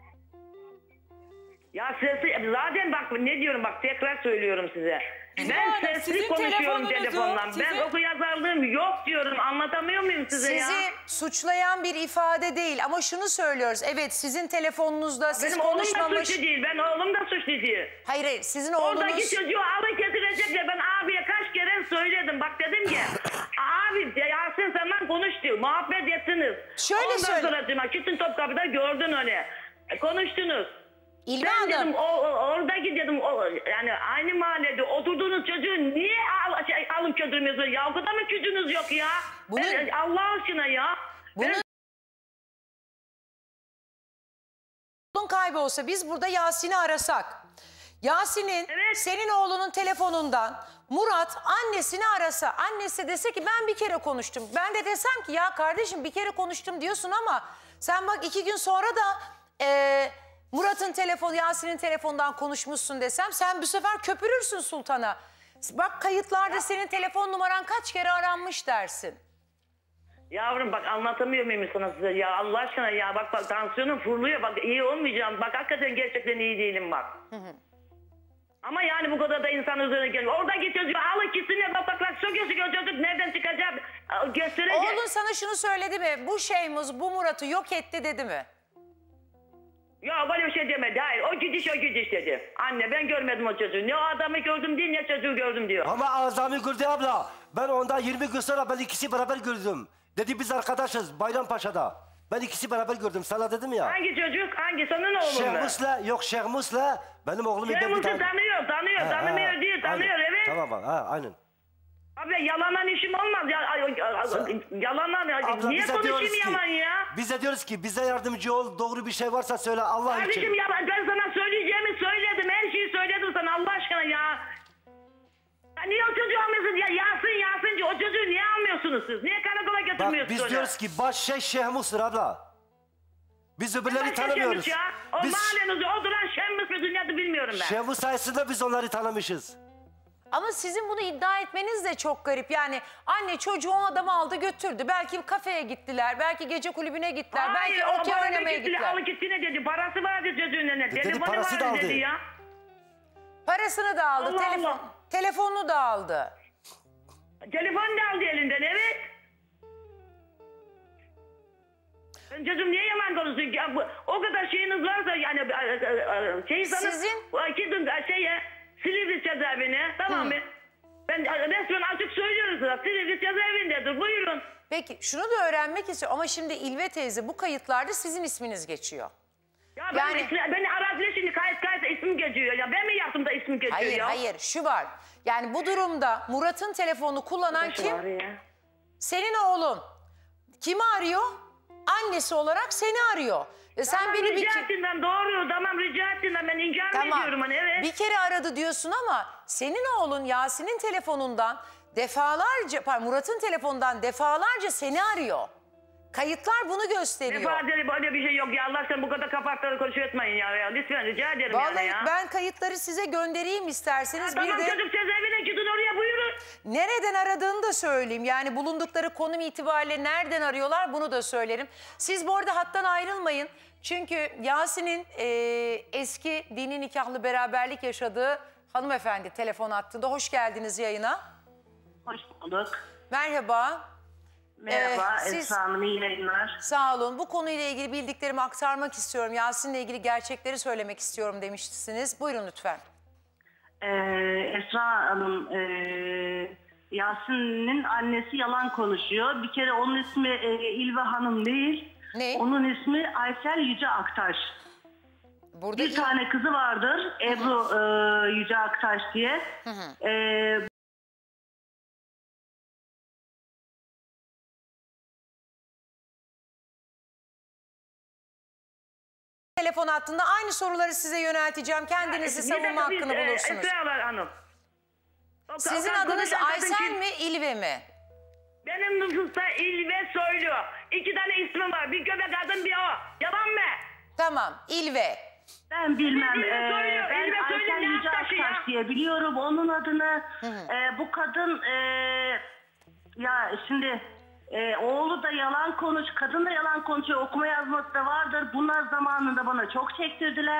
Ya sesi zaten bak ne diyorum bak tekrar söylüyorum size. Ben Yani sesli sizin konuşuyorum telefonunuzu, telefonla. sizin- Ben oku yazarlığım yok diyorum. Anlatamıyor muyum size ya? Sizi suçlayan bir ifade değil ama şunu söylüyoruz. Evet sizin telefonunuzda siz Benim oğlum da konuşmamış... suçlu değil. Ben oğlum da suçlu değil. Hayır hayır sizin Oradaki oğlunuz... çocuğu alın getirecekler. Ben abiye kaç kere söyledim. Bak dedim ki abi Yasin senden konuş diyor. Muhabbet ettiniz. Şöyle Ondan söyle. sonra diyorum, Kütün Topkapı'da gördün onu. E, konuştunuz. İlve Ben Hanım, dedim o, o, oradaki dedim o, yani aynı mahallede oturduğunuz çocuğu niye al, şey, alıp götürmüyorsunuz? Ya o kadar mı gücünüz yok ya? Bunun- Ben- Allah aşkına ya. bunun Ben- oğlun kaybı olsa biz burada Yasin'i arasak. Yasin'in Evet. senin oğlunun telefonundan Murat annesini arasa. Annesi dese ki ben bir kere konuştum. Ben de desem ki ya kardeşim bir kere konuştum diyorsun ama sen bak iki gün sonra da e, Murat'ın telefonu Yasin'in telefonundan konuşmuşsun desem sen bu sefer köpürürsün sultana. Bak kayıtlarda senin telefon numaran kaç kere aranmış dersin. Yavrum bak anlatamıyor muyum sana size ya Allah aşkına ya bak bak tansiyonum fırlıyor bak iyi olmayacağım bak hakikaten gerçekten iyi değilim bak. Ama yani bu kadar da insan üzerine geliyor. Oradaki çocuğu al ikisine bak bak bak sokuyorsun o çocuk nereden çıkacak gösterecek. Oğlun sana şunu söyledi mi? Bu Şeymuz bu Murat'ı yok etti dedi mi? Ya böyle bir şey demedi hayır o gidiş o gidiş dedi. Anne ben görmedim o çocuğu ne o adamı gördüm değil ne çocuğu gördüm diyor. Ama Azami Gürdi abla ben ondan yirmi gün sonra ben ikisi beraber gördüm. Dedi biz arkadaşız Bayrampaşa'da. Ben ikisi beraber gördüm. Sana dedim ya. Hangi çocuk? Hangi? Senin oğlun mu? Şehmus'la, yok Şehmus'la benim oğlum. Şehmus'u tanıyor, tanıyor, Ha, tanımıyor ha, değil, tanıyor aynen. evet. Tamam bak, ha, aynen. Abi yalanan işim olmaz. Ya, yalanan, Abla, niye bize konuşayım diyoruz ki- yalan ya? Biz de diyoruz ki bize yardımcı ol, doğru bir şey varsa söyle Allah Kardeşim için. ya ben sana söyleyeceğimi söyledim. Her şeyi söyledim sana Allah aşkına ya. Ya niye o çocuğu almıyorsunuz? Ya Yasin Yasinci o çocuğu niye almıyorsunuz siz? Niye karakola Bak götürmüyorsunuz? biz diyoruz ki baş şey Şehmus'tur abla. Biz öbürleri tanımıyoruz. Ya. O Biz mahallenizde o duran Şehmus mu dünyada bilmiyorum ben. Şehmus sayesinde biz onları tanımışız. Ama sizin bunu iddia etmeniz de çok garip. Yani anne çocuğu o adam aldı götürdü. Belki kafeye gittiler, belki gece kulübüne gittiler, Hayır, belki o okey bana ne oynamaya gittiler, gittiler. Alı gittiğine dedi. Parası vardı çocuğun önüne. Dedi, Telefonu parası da vardı aldı. dedi ya. Parasını da aldı, Allah telefon, Allah. telefonunu da aldı. Telefon da aldı elinden evet. Ben çocuğum niye yalan konuşuyorsun? Ya, bu, o kadar şeyiniz varsa yani şey sana Sizin- gidin şeye Silivri cezaevine tamam mı? Ben resmen açık söylüyorum size. Silivri cezaevindedir buyurun. Peki şunu da öğrenmek istiyorum ama şimdi İlve teyze bu kayıtlarda sizin isminiz geçiyor. Ya ben Yani- ismi- beni aradılar şimdi kayıt kayıt ismim geçiyor ya. Ben mi yaptım da ismim geçiyor Hayır ya? hayır şu var. Yani bu durumda Murat'ın telefonunu kullanan Şu kim? var ya. Senin oğlun. Kimi arıyor? Annesi olarak seni arıyor. Ve sen Tamam, beni bir rica ke- ettiğinden doğru tamam rica ettiğinden ben inkar mı Tamam. ediyorum hani evet. Bir kere aradı diyorsun ama senin oğlun Yasin'in telefonundan defalarca, pardon Murat'ın telefonundan defalarca seni arıyor. Kayıtlar bunu gösteriyor. Vefadeli böyle bir şey yok ya Allah aşkına bu kadar kapakları konuşuyor etmeyin ya, ya. Lütfen rica ederim Vallahi yani ya. ben kayıtları size göndereyim isterseniz. Tamam bir de çocuk cezaevine gidin oraya buyurun. nereden aradığını da söyleyeyim. Yani bulundukları konum itibariyle nereden arıyorlar bunu da söylerim. Siz bu arada hattan ayrılmayın. Çünkü Yasin'in e, eski dini nikahlı beraberlik yaşadığı hanımefendi telefon attığında. Hoş geldiniz yayına. Hoş bulduk. Merhaba. Merhaba Ee, siz- Esra Hanım, iyi yayınlar. Sağ olun. Bu konuyla ilgili bildiklerimi aktarmak istiyorum. Yasin'le ilgili gerçekleri söylemek istiyorum demiştiniz. Buyurun lütfen. Ee, Esra Hanım, e, Yasin'in annesi yalan konuşuyor. Bir kere onun ismi e, İlve Hanım değil. Ne? Onun ismi Aysel Yüce Aktaş. Burada Bir tane kızı vardır Ebru e, Yüce Aktaş diye. E, telefon hattında aynı soruları size yönelteceğim. Kendinizi Bir savunma dakika, biz, hakkını e, bulursunuz. Esra Hanım. O- Sizin o- adınız konuşan kadın Aysel kim? mi, İlve mi? Benim nüfusta İlve söylüyor. İki tane ismim var. Bir göbek kadın bir o. Yalan mı? Tamam, İlve. Ben bilmem. İlve Ee, söylüyor, ben İlve söylüyor, Aysel ne Yüce Aktaş'ı ya? Aktaş diye biliyorum onun adını. Ee, bu kadın ee, ya şimdi ee, oğlu da yalan konuş, kadın da yalan konuşuyor. Okuma yazması da vardır. Bunlar zamanında bana çok çektirdiler.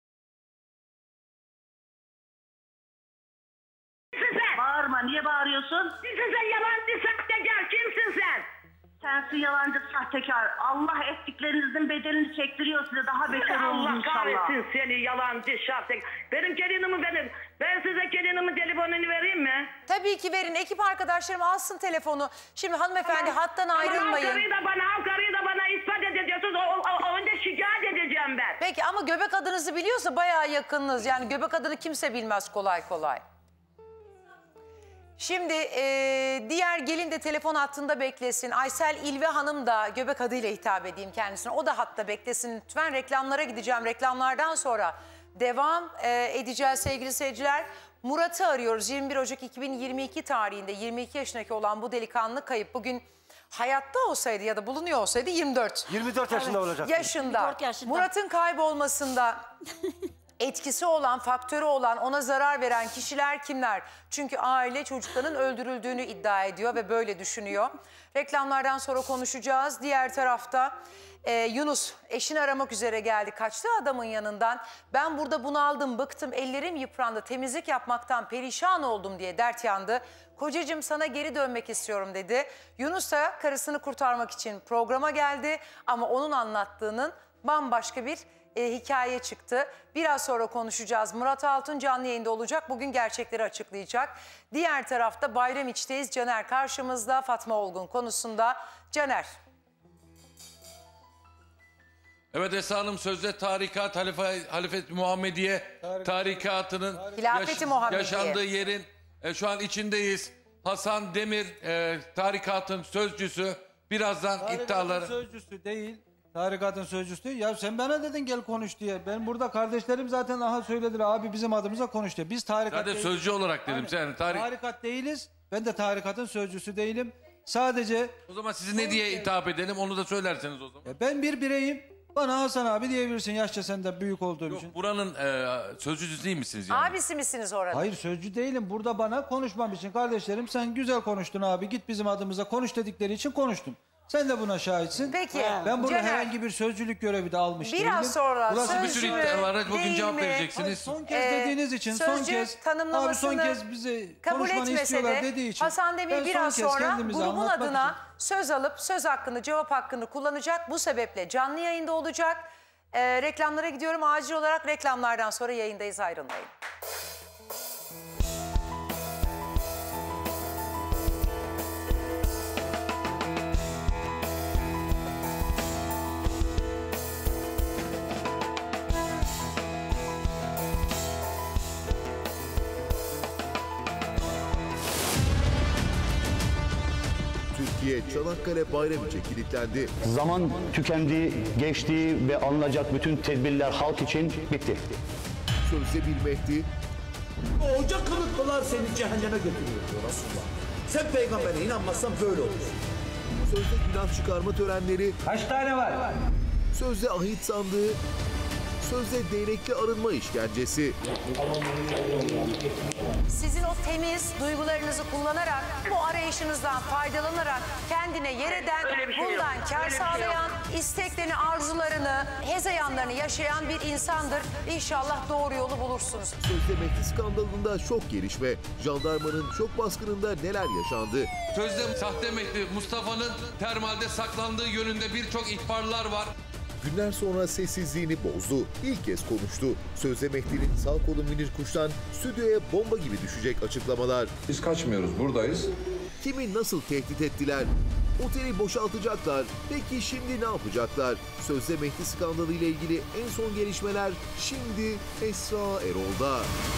Kimsin sen? Bağırma, niye bağırıyorsun? Kimsin sen yalancı sahtekar? Kimsin sen? Sensin yalancı sahtekar. Allah ettiklerinizin bedelini çektiriyor size. Daha beter olun Allah inşallah. kahretsin seni yalancı şahtek. Benim gelinimi benim. Ben size gelinimin telefonunu vereyim mi? Tabii ki verin. Ekip arkadaşlarım alsın telefonu. Şimdi hanımefendi hattan Ama ayrılmayın. Ankara'yı da bana, Ankara'yı da bana ispat edeceksiniz. O, o, o, önce şikayet edeceğim ben. Peki ama göbek adınızı biliyorsa bayağı yakınınız. Yani göbek adını kimse bilmez kolay kolay. Şimdi e, diğer gelin de telefon hattında beklesin. Aysel İlve Hanım da göbek adıyla hitap edeyim kendisine. O da hatta beklesin lütfen. Reklamlara gideceğim. Reklamlardan sonra devam e, edeceğiz sevgili seyirciler. Murat'ı arıyoruz. yirmi bir Ocak iki bin yirmi iki tarihinde yirmi iki yaşındaki olan bu delikanlı kayıp. Bugün hayatta olsaydı ya da bulunuyor olsaydı yirmi dört. yirmi dört yaşında olacak. Yaşında. yirmi dört yaşında. Murat'ın kaybolmasında etkisi olan, faktörü olan, ona zarar veren kişiler kimler? Çünkü aile çocuklarının öldürüldüğünü iddia ediyor ve böyle düşünüyor. Reklamlardan sonra konuşacağız. Diğer tarafta e, Yunus eşini aramak üzere geldi. Kaçtı adamın yanından. Ben burada bunaldım, bıktım, ellerim yıprandı, temizlik yapmaktan perişan oldum diye dert yandı. Kocacığım sana geri dönmek istiyorum dedi. Yunus da karısını kurtarmak için programa geldi. Ama onun anlattığının bambaşka bir E, hikaye çıktı. Biraz sonra konuşacağız. Murat Altun canlı yayında olacak. Bugün gerçekleri açıklayacak. Diğer tarafta Bayramiç'teyiz. Caner karşımızda Fatma Olgun konusunda. Caner. Evet Esra Hanım sözde tarikat, halife, halifet Muhammediye tarikatının Hilafeti Muhammediye. yaşandığı yerin e, şu an içindeyiz. Hasan Demir e, tarikatın sözcüsü birazdan Tarikatın iddiaları. sözcüsü değil. Tarikatın sözcüsü değil. Ya sen bana dedin gel konuş diye. Ben burada kardeşlerim zaten aha söylediler abi bizim adımıza konuş diye. Biz tarikat Zaten değiliz. sözcü olarak dedim. Sen tarik... Tarikat değiliz. Ben de tarikatın sözcüsü değilim. Sadece... O zaman sizi ne diye hitap edelim onu da söylerseniz o zaman. Ya ben bir bireyim. Bana Hasan abi diyebilirsin yaşça senden büyük olduğum Yok, için. buranın e, sözcüsü değil misiniz yani? Abisi misiniz orada? Hayır sözcü değilim. Burada bana konuşmam için kardeşlerim sen güzel konuştun abi git bizim adımıza konuş dedikleri için konuştum. Sen de buna şahitsin. Peki, Ben burada Caner. herhangi bir sözcülük görevi de almış değilim. Biraz sonra Burası sözcü bir sürü mü, iddialara bugün değil cevap mi? vereceksiniz. Hayır, son kez Ee, dediğiniz için son sözcü kez abi tanımlamasını son kez bize kabul konuşmanı etmese istiyorlar de dediği için. Hasan Demir ben son biraz kez sonra kendimizi grubun anlatmak adına için- söz alıp söz hakkını, cevap hakkını kullanacak. Bu sebeple canlı yayında olacak. Ee, reklamlara gidiyorum. Acil olarak reklamlardan sonra yayındayız, ayrılmayın. Türkiye Çanakkale Bayramı'nca kilitlendi. Zaman tükendi, geçti ve alınacak bütün tedbirler halk için bitti. Sözde bir Mehdi, O Ocak kılıklılar seni cehenneme götürüyor diyor Resulullah. Sen peygambere inanmazsan böyle olur. sözde günah çıkarma törenleri, Kaç tane var? sözde ahit sandığı, sözde değnekli arınma işkencesi. Sizin o temiz duygularınızı kullanarak, bu arayışınızdan faydalanarak kendine yer eden, Öyle bir şey yok. bundan kar Öyle bir şey yok. sağlayan, isteklerini, arzularını, hezeyanlarını yaşayan bir insandır. İnşallah doğru yolu bulursunuz. Sözde Mehdi skandalında şok gelişme. Jandarmanın şok baskınında neler yaşandı? Sözde sahte Mehdi Mustafa'nın termalde saklandığı yönünde birçok ihbarlar var. Günler sonra sessizliğini bozdu. İlk kez konuştu. Sözde Mehdi'nin sağ kolu Münir Kuş'tan stüdyoya bomba gibi düşecek açıklamalar. Biz kaçmıyoruz, buradayız. Kimi nasıl tehdit ettiler? Oteli boşaltacaklar. Peki şimdi ne yapacaklar? Sözde Mehdi skandalı ile ilgili en son gelişmeler şimdi Esra Erol'da.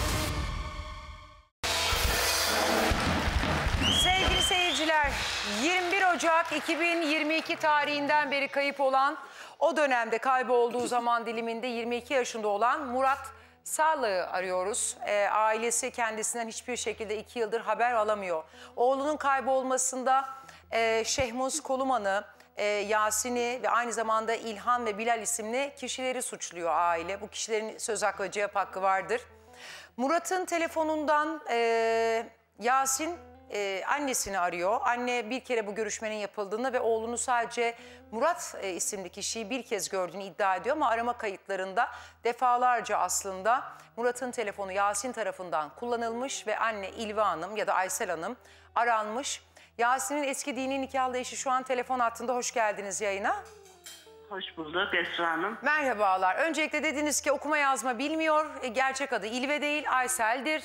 Sevgili seyirciler, yirmi bir Ocak iki bin yirmi iki tarihinden beri kayıp olan, o dönemde kaybolduğu zaman diliminde yirmi iki yaşında olan Murat Sağlık'ı arıyoruz. E, ailesi kendisinden hiçbir şekilde iki yıldır haber alamıyor. Oğlunun kaybolmasında e, Şehmuz Koluman'ı, e, Yasin'i ve aynı zamanda İlhan ve Bilal isimli kişileri suçluyor aile. Bu kişilerin söz hakkı ve cevap hakkı vardır. Murat'ın telefonundan e, Yasin e, annesini arıyor. Anne bir kere bu görüşmenin yapıldığını ve oğlunu sadece Murat e, isimli kişiyi bir kez gördüğünü iddia ediyor. Ama arama kayıtlarında defalarca aslında Murat'ın telefonu Yasin tarafından kullanılmış ve anne İlve Hanım ya da Aysel Hanım aranmış. Yasin'in eski dini nikahlı eşi şu an telefon hattında. Hoş geldiniz yayına. Hoş bulduk Esra Hanım. Merhabalar. Öncelikle dediniz ki okuma yazma bilmiyor. E, gerçek adı İlve değil, Aysel'dir.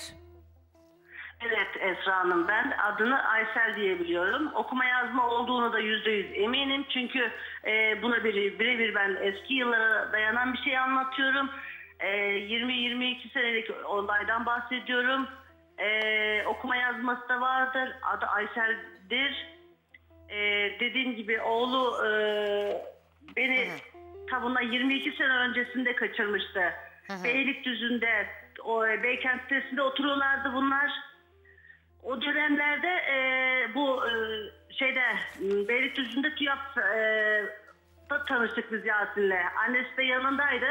Evet Esra Hanım, ben adını Aysel diyebiliyorum. Okuma yazma olduğunu da yüzde yüz eminim. Çünkü e, buna bir- birebir ben eski yıllara dayanan bir şey anlatıyorum. E, yirmi yirmi iki senelik olaydan bahsediyorum. E, okuma yazması da vardır. Adı Aysel'dir. E, dediğim gibi oğlu e, beni ta bundan yirmi iki sene öncesinde kaçırmıştı. Beylikdüzü'nde, o Beykent sitesinde oturuyorlardı bunlar. O dönemlerde e, bu e, şeyde m, Beylikdüzü'nde TÜYAP e, da tanıştık biz Yasin'le. Annesi de yanındaydı.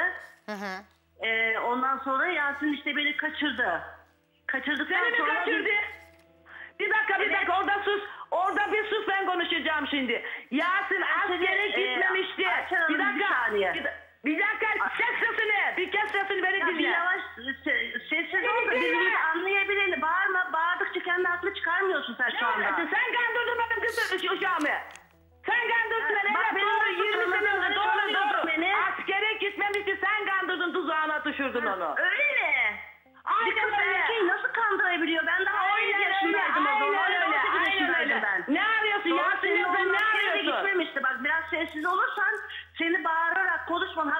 E, ondan sonra Yasin işte beni kaçırdı. Kaçırdıktan Seni mi sonra... kaçırdı? Bir dakika bir Evet. dakika orada sus. Orada bir sus, ben konuşacağım şimdi. Yasin askere e, gitmemişti. Ayşe Hanım, Bir dakika. bir saniye. Bir, da- bir dakika kes sesini. Bir kes sesini, beni Ya bir dinle. yavaş se- sessiz Beni ol da dinle. birbirimizi anlayabilelim. Bağırma, bağırdıkça kendi haklı çıkarmıyorsun sen şu anda. Sen kandırdın benim kızı şu uşağımı. Sen kandırdın beni. Bak, Evet benim doğru, nasıl yirmi sene tanıdığını önce doğru tanımıyorsun doğru. beni. Askere gitmemişti, sen kandırdın, tuzağına düşürdün onu. Öyle mi? Aynen Bir kız öyle. erkeği nasıl kandırabiliyor? Ben daha on yedi Aynen yaşındaydım o öyle, zaman. aynen öyle, on sekiz aynen yaşındaydım öyle. ben. Ne arıyorsun Sonra Yasin senin yoksa oğlun ne askere de arıyorsun? gitmemişti. Bak biraz sessiz olursan seni bağırarak konuşman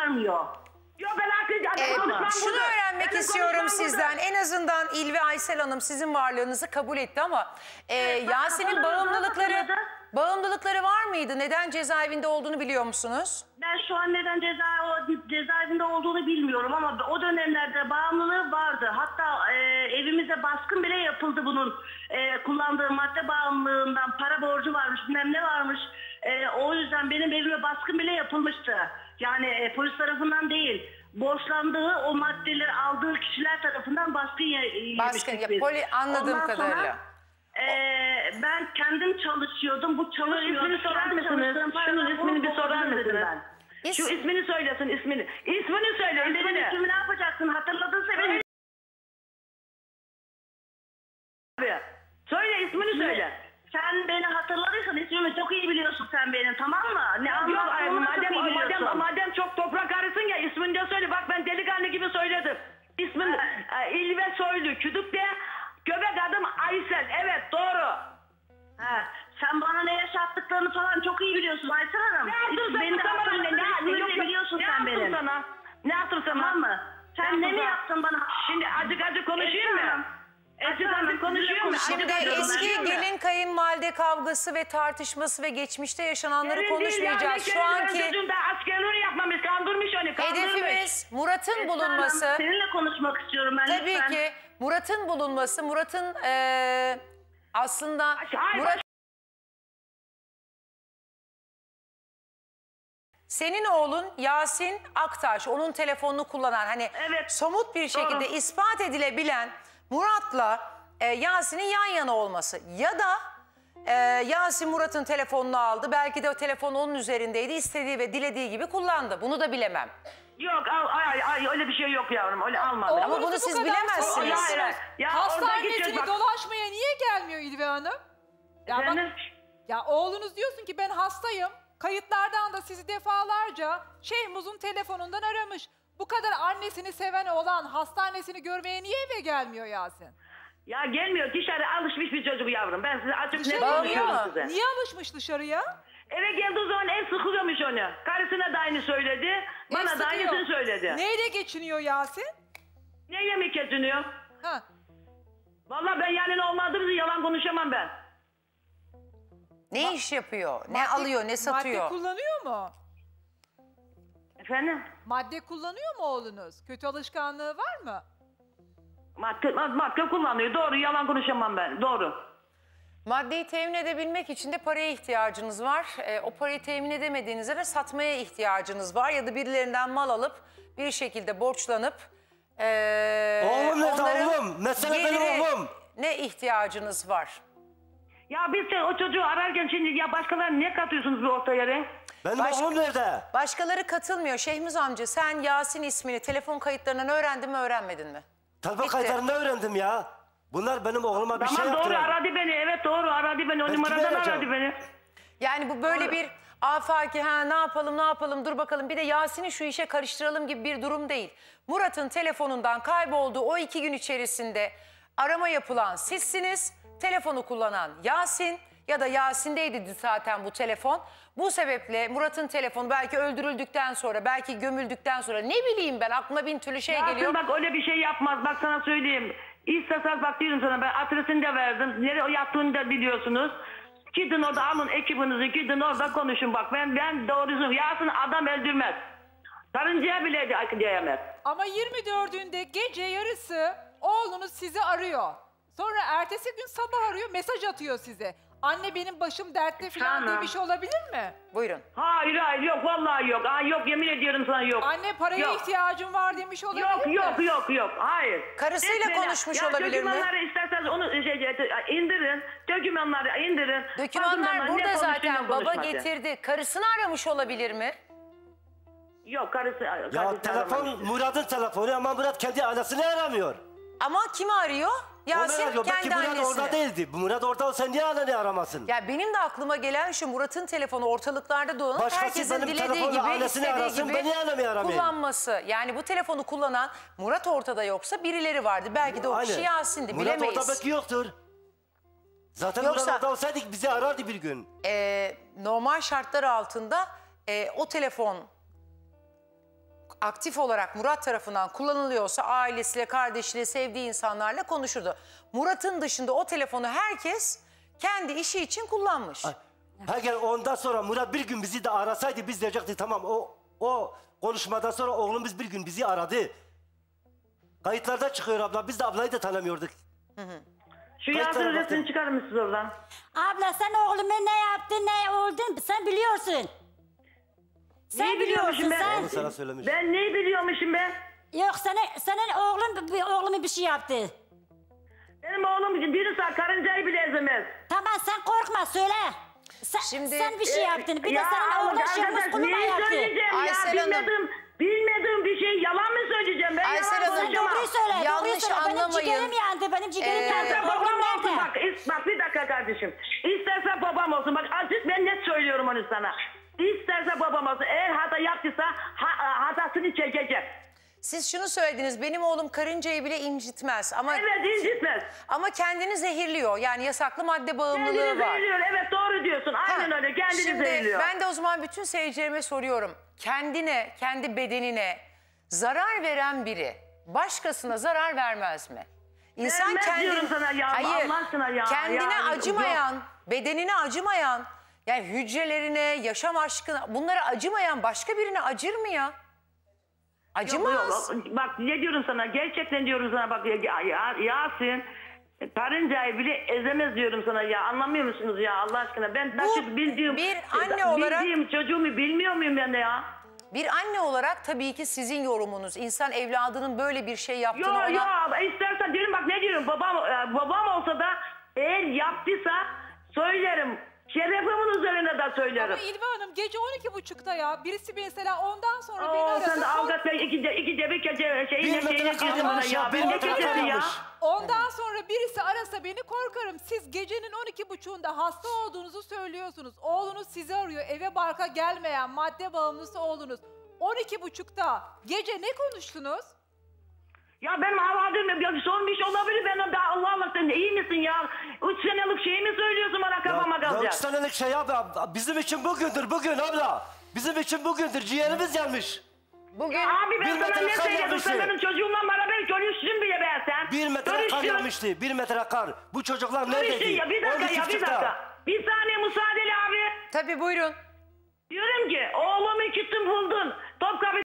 vermiyor. Yok ben artık Ee, konuşmam şunu burada. öğrenmek Benim istiyorum konuşmam sizden. burada. En azından İlve Aysel Hanım sizin varlığınızı kabul etti ama e, Yasin'in kafalarına bağımlılıkları takıldı. bağımlılıkları var mıydı? Neden cezaevinde olduğunu biliyor musunuz? Ben şu an neden ceza, o cezaevinde olduğunu bilmiyorum ama o dönemlerde bağımlılığı vardı. Hatta e, evimize baskın bile yapıldı bunun. E, kullandığı madde bağımlılığından para borcu varmış, bilmem ne varmış. E, o yüzden benim evime baskın bile yapılmıştı. Yani e, polis tarafından değil. Borçlandığı o maddeleri aldığı kişiler tarafından baskın ye- Baskın, yemiştik ya, biz. poli, anladığım Ondan sonra, kadarıyla. Ee, ben kendim çalışıyordum. Bu çalışıyordu. ismini sorar Kendi mısınız? çalıştığım Şunun paradan ismini bir bunu sorar borcunu ödedim mısınız? ben. Şu ismini söylesin ismini. İsmini söyle Sen benim ismini. ismimi ne yapacaksın? Hatırladınsa beni. Abi, söyle ismini söyle. Sen beni hatırladıysan ismimi çok iyi biliyorsun sen benim, tamam mı? Ne Yok ay, anlattığımı çok madem, iyi biliyorsun. madem, madem çok toprak arısın ya ismini de söyle. Bak ben delikanlı gibi söyledim. İsmin e, İlve Soylu. Küdük'te göbek adım Aysel. Evet doğru. Ha, sen bana ne yaşattıklarını falan çok iyi biliyorsun Aysel Hanım. Ne yaptın Beni de sen bana? hatırladığını Ne, ne, ismini yok, de yok. biliyorsun Ne sen yaptın benim. sana? Ne yaptın sana? Tamam mı? Sen ne mi sana? yaptın bana? Şimdi acık acık konuşayım Esra mı? Hanım, Acık Esra Hanım, acık konuşayım mı? sizinle Şimdi Acık acık eski konuşayım mı? gelin kayınvalide kavgası ve tartışması ve geçmişte yaşananları Senin değil konuşmayacağız. ya, Şu anki çocuğun da askerliğini yapmamış, kandırmış onu, kandırmış. hedefimiz Murat'ın Esra bulunması. Hanım, seninle konuşmak istiyorum ben Tabii lütfen. ki Murat'ın bulunması, Murat'ın eee, aslında Hayır, Murat senin oğlun Yasin Aktaş, onun telefonunu kullanan, hani Evet, somut bir şekilde doğru. ispat edilebilen Murat'la e, Yasin'in yan yana olması ya da e, Yasin Murat'ın telefonunu aldı, belki de o telefon onun üzerindeydi, istediği ve dilediği gibi kullandı. Bunu da bilemem. Yok al, ay, ay, öyle bir şey yok yavrum, öyle almadım. Ama Oğlunuzu bunu bu siz kadar bilemezsiniz. seviyorsunuz. Ya, ya, oradaki Hastanesini çocuk bak- dolaşmaya niye gelmiyor İlve Hanım? Ya, bak, Efendim? ya oğlunuz diyorsun ki ben hastayım. Kayıtlardan da sizi defalarca Şehmuz'un telefonundan aramış. Bu kadar annesini seven olan hastanesini görmeye niye eve gelmiyor Yasin? Ya gelmiyor, dışarı alışmış bir çocuk yavrum. Ben size açık net Dışarı konuşuyorum niye, size. niye alışmış dışarıya? Eve geldiği zaman en sıkılıyormuş onu. Karısına da aynı söyledi, bana Ev da sıkıyor. aynısını söyledi. Neyle geçiniyor Yasin? Ne yemek getiriyor? Ha. Vallahi ben yani olmadığımızı yalan konuşamam ben. Ne iş yapıyor, ne Madde- alıyor, ne satıyor? Madde kullanıyor mu? Efendim? Madde kullanıyor mu oğlunuz? Kötü alışkanlığı var mı? Madde, mad- madde kullanıyor, doğru, yalan konuşamam ben, doğru. Maddeyi temin edebilmek için de paraya ihtiyacınız var. E, o parayı temin edemediğinizde de satmaya ihtiyacınız var. Ya da birilerinden mal alıp bir şekilde borçlanıp e, Oğlum nerede onların oğlum? Mesele benim geliri- oğlum. Ne ihtiyacınız var? Ya biz de o çocuğu ararken şimdi ya başkalarını niye katıyorsunuz bir orta yere? Benim Başka- oğlum nerede? Başkaları katılmıyor. Şehmuz amca, sen Yasin ismini telefon kayıtlarından öğrendin mi, öğrenmedin mi? Telefon Bitti. kayıtlarında öğrendim ya. Bunlar benim oğluma bir Tamam şey doğru yaptılar. aradı beni, evet doğru aradı beni, o Ben numaradan kime aradı vereceğim? beni. Yani bu böyle Doğru. bir afaki, ha ne yapalım ne yapalım dur bakalım bir de Yasin'i şu işe karıştıralım gibi bir durum değil. Murat'ın telefonundan kaybolduğu o iki gün içerisinde arama yapılan sizsiniz, telefonu kullanan Yasin ya da Yasin'deydi zaten bu telefon. Bu sebeple Murat'ın telefonu belki öldürüldükten sonra, belki gömüldükten sonra, ne bileyim ben, aklıma bin türlü şey Yasin geliyor. bak öyle bir şey yapmaz, bak sana söyleyeyim. İstesel bak diyorum sana, ben adresini de verdim. Nereye o yattığını da biliyorsunuz. Gidin orada alın ekibinizi, gidin orada konuşun bak. Ben ben doğrusu Yasin adam öldürmez. Karıncaya bile diyemez. Ama yirmi dördünde gece yarısı oğlunuz sizi arıyor. Sonra ertesi gün sabah arıyor, mesaj atıyor size. Anne benim başım dertte falan Tamam. demiş olabilir mi? Buyurun. Hayır hayır yok vallahi yok. Aa, yok yemin ediyorum sana yok. Anne paraya Yok. ihtiyacım var demiş olabilir Yok mi? yok yok yok hayır. Karısıyla Mesela, konuşmuş ya, olabilir mi? Dokümanları isterseniz onu şey, şey, indirin. Dokümanları indirin. Bakın Dokümanlar ben burada ne konuştuğunu zaten, baba konuşmadı. getirdi. Karısını aramış olabilir mi? Yok karısı. Ya karısı telefon aramamıştır. Murat'ın telefonu ama Murat kendi ailesini aramıyor. Ama kimi arıyor? Yasin Onlar arıyor. Belki kendi Murat annesini. orada değildi. Bu Murat orada olsa niye anneni aramasın? Ya benim de aklıma gelen şu, Murat'ın telefonu ortalıklarda dolanıp Başkası herkesin benim dilediği telefonla gibi, ailesini istediği arasın, gibi beni aramaya aramayın. kullanması. Yani bu telefonu kullanan Murat ortada yoksa birileri vardı. Belki de o kişi Aynen. Yasin'di, Murat bilemeyiz. orada belki yoktur. Zaten Yoksa- Murat orada olsaydık bizi arardı bir gün. Ee, normal şartlar altında e, o telefon aktif olarak Murat tarafından kullanılıyorsa ailesiyle, kardeşiyle, sevdiği insanlarla konuşurdu. Murat'ın dışında o telefonu herkes kendi işi için kullanmış. Eğer ondan sonra Murat bir gün bizi de arasaydı biz diyecektik tamam o o konuşmadan sonra oğlumuz bir gün bizi aradı. Kayıtlarda çıkıyor abla. Biz de ablayı da tanımıyorduk. Hı hı. Şu Yasir'in resmini çıkarır mısınız oradan? Abla sen oğluma ne yaptın, ne oldun sen biliyorsun. Sen Neyi biliyorsun ben? sen. Onu sana söylemiş. Ben neyi biliyormuşum ben? Yok sana, senin oğlun bir oğlumu bir şey yaptı. Benim oğlum bir saat karıncayı bile ezemez. Tamam sen korkma söyle. Sen, Şimdi, sen bir şey yaptın. Bir Ya de senin oğlun arkadaş, Şehmuz kuluma neyi yaptı. söyleyeceğim Aysel ya Hanım. bilmediğim, bilmediğim bir şey yalan mı söyleyeceğim? Ben Aysel yalan Hanım, konuşamam. Doğruyu söyle, doğruyu Yanlış söyle. Benim anlamayın. ciğerim yandı, benim ciğerim Ee, yandı. İstersen Oğlum babam olsun nerede? bak, is- bak bir dakika kardeşim. İstersen babam olsun bak azıcık ben net söylüyorum onu sana. İsterse babam olsun eğer hata yaptıysa ha, hatasını çekecek. Siz şunu söylediniz, benim oğlum karıncayı bile incitmez. Ama, Evet incitmez. Ama kendini zehirliyor. Yani yasaklı madde bağımlılığı Kendini var. zehirliyor evet doğru diyorsun aynen Ha, öyle kendini Şimdi zehirliyor. ben de o zaman bütün seyircilerime soruyorum. Kendine, kendi bedenine zarar veren biri başkasına zarar vermez mi? İnsan Vermez kendini, diyorum sana ya, hayır, Allah aşkına ya, kendine ya, acımayan, bedenine acımayan, yani hücrelerine, yaşam aşkına, bunlara acımayan başka birine acır mı ya? Acımaz. Yok, yok, bak ne diyorum sana gerçekten diyorum sana bak ya, ya, Yasin karıncayı bile ezemez diyorum sana ya anlamıyor musunuz ya Allah aşkına ben taşıp bildiğim bir anne olarak- bildiğim çocuğumu bilmiyor muyum ben de ya? Bir anne olarak tabii ki sizin yorumunuz. İnsan evladının böyle bir şey yaptığını Yok ona... yok istersen diyorum bak ne diyorum babam e, babam olsa da eğer yaptıysa söylerim. Şerefimin üzerine de söylerim. Ama İlve Hanım gece on iki buçukta ya. Birisi mesela ondan sonra beni Oo, arasa... sen de Avgat Bey iki, de, iki debi gece şeyine Bir metre şeyine girdin bana kalmış ya. ya, bir Ben ne metre gecesi ya? kalmış. Ondan sonra birisi arasa beni korkarım. Siz gecenin on iki buçuğunda hasta olduğunuzu söylüyorsunuz. Oğlunuz sizi arıyor. Eve barka gelmeyen madde bağımlısı oğlunuz. on iki buçukta gece ne konuştunuz? Ya benim havadım ya son bir şey olabilir ben de Allah Allah sen iyi misin ya? Üç senelik şey mi söylüyorsun bana kafama Ya kalacak? üç senelik şey abla. Bizim için bugündür bugün abla. Bizim için bugündür ciğerimiz yanmış. Bugün Abi ben bir sana metre ne kar söyledim yanmıştı. sen benim çocuğumla beraber görüştün bile ben sen. Bir metre kar Görüştün. yanmıştı. Bir metre kar. Bu çocuklar Görüştün neredeydi? ya bir dakika on iki ya bir buçukta. dakika. Bir saniye müsaadeli abi. Tabii buyurun. Diyorum ki oğlumu gittin buldun. Topkapı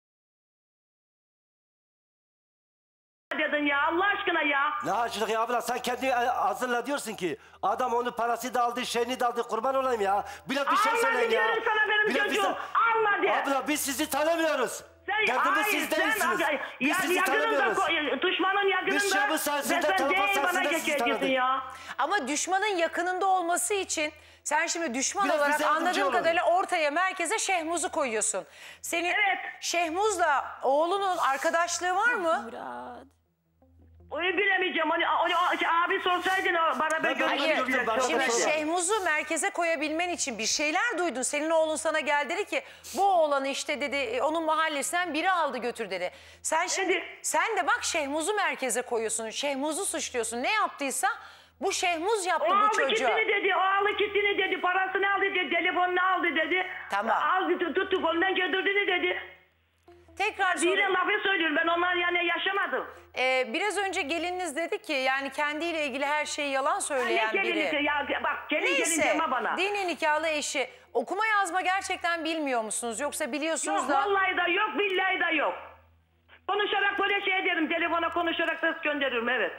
dedin ya Allah aşkına ya. Ne harçlık ya abla sen kendi ağzınla diyorsun ki adam onu parası da aldı şeyini de aldı kurban olayım ya. Biraz bir şey Almadı söyleyin ya. diyorum sana benim Biraz bir çocuğum. şey- Almadı. Abla biz sizi tanımıyoruz. Sen, Derdimiz hayır, siz sen- değilsiniz. ya- Biz sizi yakınında tanımıyoruz. ko- düşmanın yakınında. Biz Şahbı sayesinde, sen telefon değil bana sayesinde sizi geçeceksin tanıdık. ya. Ama düşmanın yakınında olması için sen şimdi düşman Biraz olarak bize yardımcı anladığım olun. kadarıyla ortaya, merkeze Şehmuz'u koyuyorsun. Senin Şehmuz'la oğlunun arkadaşlığı var mı? Murat. Onu bilemeyeceğim. Onu, onu, onu abi sorsaydın o beraber Ben- ben Hayır, görüşürdük. bana şimdi sorun. Şehmuz'u merkeze koyabilmen için bir şeyler duydun. Senin oğlun sana geldi dedi ki bu oğlanı işte dedi e, onun mahallesinden biri aldı götür dedi. Sen şimdi Evet. sen de bak Şehmuz'u merkeze koyuyorsun. Şehmuz'u suçluyorsun. Ne yaptıysa bu Şehmuz yaptı O bu aldı çocuğa. kitini dedi, o aldı kitini dedi, parasını aldı dedi, telefonunu aldı dedi. Tamam. Aldı tuttu kolundan götürdü dedi. Tekrar Yine soruyorum. lafı söylüyorum ben onlar yani yaşamadım. Ee, biraz önce gelininiz dedi ki yani kendiyle ilgili her şeyi yalan söyleyen Ne biri. gelin ya bak gelin gelin Neyse, deme bana. dini nikahlı eşi. Okuma yazma gerçekten bilmiyor musunuz? Yoksa biliyorsunuz Yok da... vallahi da yok billahi da yok. Konuşarak böyle şey derim telefona konuşarak ses gönderirim evet.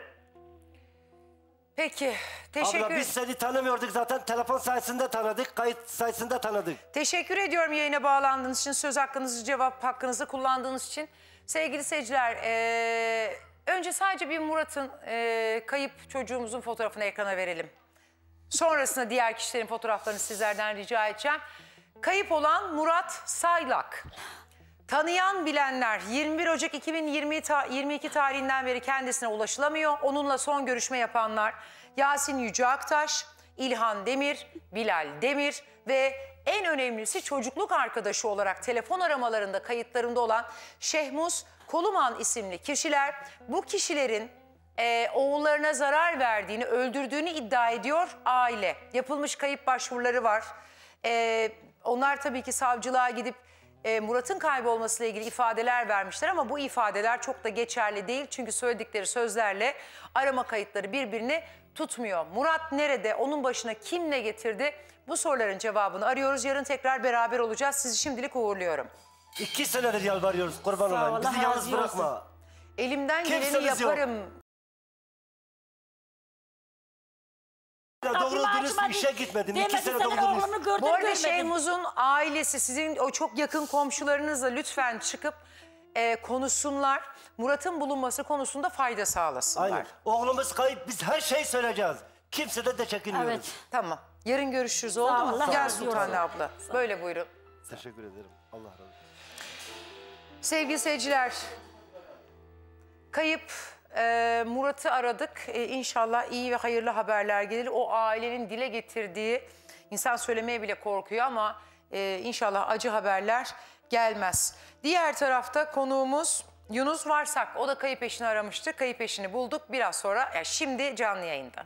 Peki, teşekkür Abla biz seni tanımıyorduk zaten telefon sayesinde tanıdık, kayıt sayesinde tanıdık. Teşekkür ediyorum yayına bağlandığınız için, söz hakkınızı, cevap hakkınızı kullandığınız için. Sevgili seyirciler, eee, önce sadece bir Murat'ın eee, kayıp çocuğumuzun fotoğrafını ekrana verelim. Sonrasında diğer kişilerin fotoğraflarını sizlerden rica edeceğim. Kayıp olan Murat Saylak. Tanıyan bilenler yirmi bir Ocak iki bin yirmi iki tarihinden beri kendisine ulaşılamıyor. Onunla son görüşme yapanlar Yasin Yüce Aktaş, İlhan Demir, Bilal Demir ve en önemlisi çocukluk arkadaşı olarak telefon aramalarında kayıtlarında olan Şehmuz Koluman isimli kişiler. Bu kişilerin e, oğullarına zarar verdiğini, öldürdüğünü iddia ediyor aile. Yapılmış kayıp başvuruları var. E, onlar tabii ki savcılığa gidip e, Murat'ın kaybolmasıyla ilgili ifadeler vermişler ama bu ifadeler çok da geçerli değil. Çünkü söyledikleri sözlerle arama kayıtları birbirini tutmuyor. Murat nerede? Onun başına kim ne getirdi? Bu soruların cevabını arıyoruz. Yarın tekrar beraber olacağız. Sizi şimdilik uğurluyorum. İki senedir yalvarıyoruz, kurban olayım. Bizi yalnız bırakma. Elimden Kimseniz geleni yok. yaparım. Ya doğru dürüst bir işe gitmedim. İki sene doğru dürüst. Bu arada Şehmuz'un ailesi, sizin o çok yakın komşularınızla lütfen çıkıp e, konuşsunlar. Murat'ın bulunması konusunda fayda sağlasınlar. Aynen. Oğlumuz kayıp, biz her şeyi söyleyeceğiz. Kimseden de çekinmiyoruz. Evet. Tamam. Yarın görüşürüz, oldu Sağ ol, mu? Allah Gel razı Sultan olsun. abla. Böyle buyurun. Teşekkür ederim. Allah razı olsun. Sevgili seyirciler, kayıp e, Murat'ı aradık. E, İnşallah iyi ve hayırlı haberler gelir. O ailenin dile getirdiği, insan söylemeye bile korkuyor ama e, inşallah acı haberler gelmez. Diğer tarafta konuğumuz Yunus Varsak. O da kayıp eşini aramıştı. Kayıp eşini bulduk. Biraz sonra, yani şimdi canlı yayında.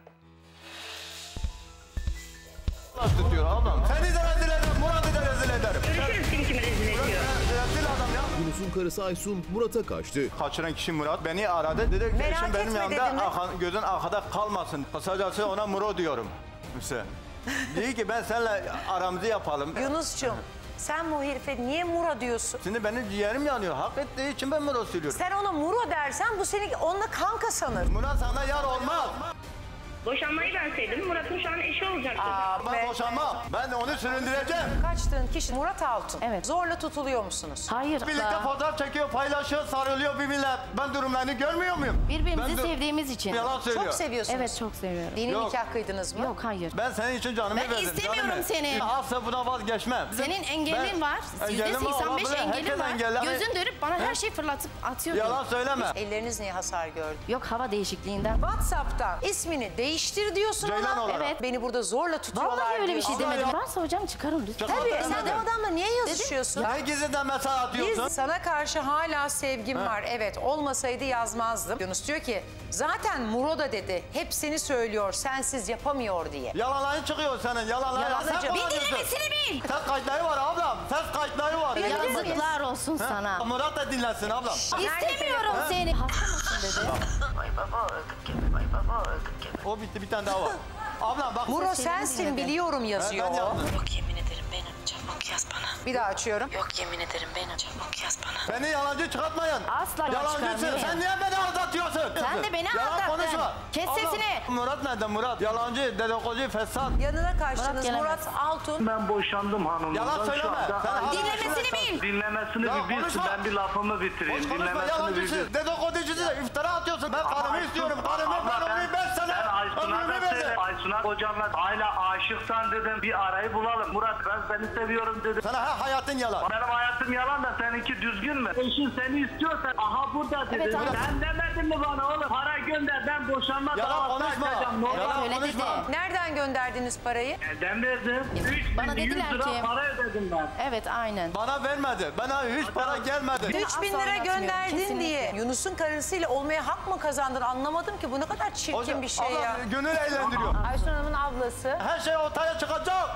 tutuyor ablam. Seni de rezil ederim, Murat'ı da rezil ederim. Görüşürüz kim kimi rezil ediyor. Rezil adam ya. Yunus'un karısı Aysun Murat'a kaçtı. Kaçıran kişi Murat beni aradı. Dedi ki Merak eşim benim etme yanımda dedi mi? arka- gözün arkada kalmasın. Kısacası ona Muro diyorum. Kimse. Diyor ki ben seninle aramızı yapalım. Yunus'cum sen bu herife niye Muro diyorsun? Şimdi benim ciğerim yanıyor. Hak ettiği için ben Muro söylüyorum. Sen ona Muro dersen bu seni onunla kanka sanır. Murat sana yar olmaz. Boşanmayı ben sevdim. Murat'ın şu an eşi olacaktı. Ben boşanmam. Ben de onu süründüreceğim. Kaçtığın kişi Murat Altun. Evet. Zorla tutuluyor musunuz? Hayır. Birlikte fotoğraf çekiyor, paylaşıyor, sarılıyor birbirine. Ben durumlarını görmüyor muyum? Birbirimizi Ben dur- sevdiğimiz için. Yalan söylüyor. Çok seviyorsunuz. Evet, çok seviyorum. Dini Yok. nikah kıydınız mı? Yok, hayır. Ben senin için canımı Ben verdim. istemiyorum canım seni. Asla buna vazgeçmem. Senin engelin Ben- var. Yüzde Engelim var, seksen beş olabilir. engelin Herkes var. engelli. Hani- Gözün dönüp bana her şeyi fırlatıp atıyorsun. Yalan söyleme. Elleriniz niye hasar gördü? Yok, hava değişikliğinden. WhatsApp'tan ismini değiştir diyorsun Ceylan ona. olarak. Evet. Beni burada zorla tutuyorlar Vallahi öyle bir diyorsun. şey demedim. Varsa hocam çıkarın lütfen. Tabii Çıkartırım sen dedim. o adamla niye yazışıyorsun? Ne gizliden mesaj atıyorsun? Biz sana karşı hala sevgim var. Evet, olmasaydı yazmazdım. Yunus diyor ki zaten Muro da dedi. Hep seni söylüyor, sensiz yapamıyor diye. Yalanların çıkıyor senin. Yalanlar. Yalancı. Sen Bir kullanıyorsun. dinlemesini bil. Ses kayıtları var ablam. Ses kayıtları var. Yazıklar olsun Ha? sana. Murat da dinlensin ablam. İstemiyorum Ha? seni. Hasta mısın dedi. Ay baba öldük gibi. Ay baba öldük gibi. O bitti, bir tane daha var. Ablam bak. Muro sensin biliyorum Ha, yazıyor. ben yaptım. Yok yemin ederim benim. Çabuk yaz bana. Bir daha açıyorum. Yok yemin ederim benim. Çabuk yaz bana. Beni yalancı çıkartmayın. Asla Yalancısın. çıkarmayayım. Sen niye beni aldatıyorsun? Sen de beni Yalan aldattın. konuşma. Kes Ablam, sesini. Murat nerede Murat? Yalancı, dedikodu, fesat. Yanına kaçtınız gelemez. Murat Altun. Ben boşandım hanımımdan. Yalan Şu söyleme. anda- Sen hala- Dinlemesini bil. Dinlemesini Ya bir bilsin. konuşma. Ben bir lafımı bitireyim. Boş konuşma, Dinlemesini bir bilsin. yalancısın. Dedikoducusun. İftira atıyorsun. Ben karımı Aysun- istiyorum. Karımı Ama ben onu ben sana. Ben Aysun'a ömrümü da verdim. söyledim. Aysun'a kocamla hala aşıksan dedim. Bir arayı bulalım. Murat ben seni seviyorum dedim. Sana ha, hayatın yalan. Benim hayatım yalan da seninki düzgün mü? Eşin seni istiyorsa aha burada dedim. Evet, abi. Ben demedim mi bana oğlum? Para gönder ben boşanma Yalan davası konuşma. açacağım. Ne olur? Yalan öyle konuşma. dedi. Nereden gönderdiniz parayı? Neden verdim? üç Bana bin yüz dediler lira ki- para ödedim ben. Evet, aynen. Bana vermedi. Bana hiç para gelmedi. üç bin asla lira oynatmıyorum, gönderdin kesinlikle. diye. Yunus'un karısıyla olmaya hak mı kazandın anlamadım ki. Bu ne kadar çirkin Hocam, bir şey Allah ya. gönül eğlendiriyor. Aysun Hanım'ın ablası. Her şey ortaya çıkacak.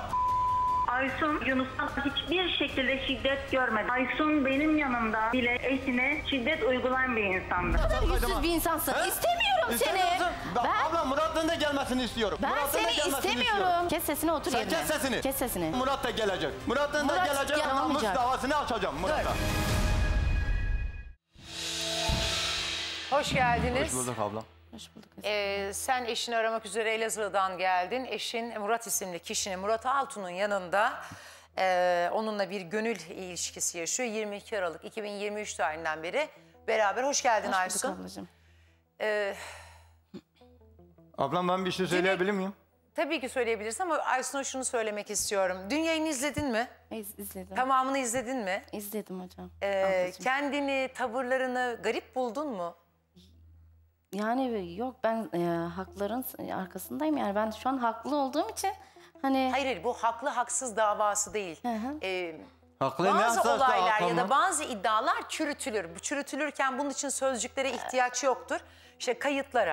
Aysun Yunus'tan hiçbir şekilde şiddet görmedi. Aysun benim yanımda bile eşine şiddet uygulayan bir insandı. Ne kadar yüzsüz bir insansın. He? İstemiyorum seni. İstemiyorsun. Ben, Ben, abla Murat'ın da gelmesini istiyorum. ben Murat'ın da seni gelmesini istemiyorum. istiyorum. Kes sesini, otur Sen yerine. kes sesini. Kes sesini. Murat da gelecek. Murat'ın da Murat gelecek. Namus gelmeyecek. davasını açacağım Murat'a. Hoş geldiniz. Hoş bulduk abla. Hoş bulduk. Ee, sen eşini aramak üzere Elazığ'dan geldin. Eşin Murat isimli kişinin Murat Altun'un yanında e, onunla bir gönül ilişkisi yaşıyor. yirmi iki Aralık iki bin yirmi üç tarihinden beri beraber. Hoş geldin Hoş bulduk Aysun. ablacığım. Ee, Ablam ben bir şey söyleyebilir miyim? tabii ki söyleyebilirsin ama Aysun'a şunu söylemek istiyorum. Dün yayını izledin mi? İz, izledim. Tamamını izledin mi? İzledim hocam. Ee, Ablacığım. kendini, tavırlarını garip buldun mu? Yani yok, ben e, hakların arkasındayım. Yani ben şu an haklı olduğum için hani... Hayır hayır, bu haklı haksız davası değil. Ee, Haklı ne bazı asasla olaylar haklı ya da mı? bazı iddialar çürütülür. Bu çürütülürken bunun için sözcüklere ihtiyaç yoktur. İşte kayıtlara,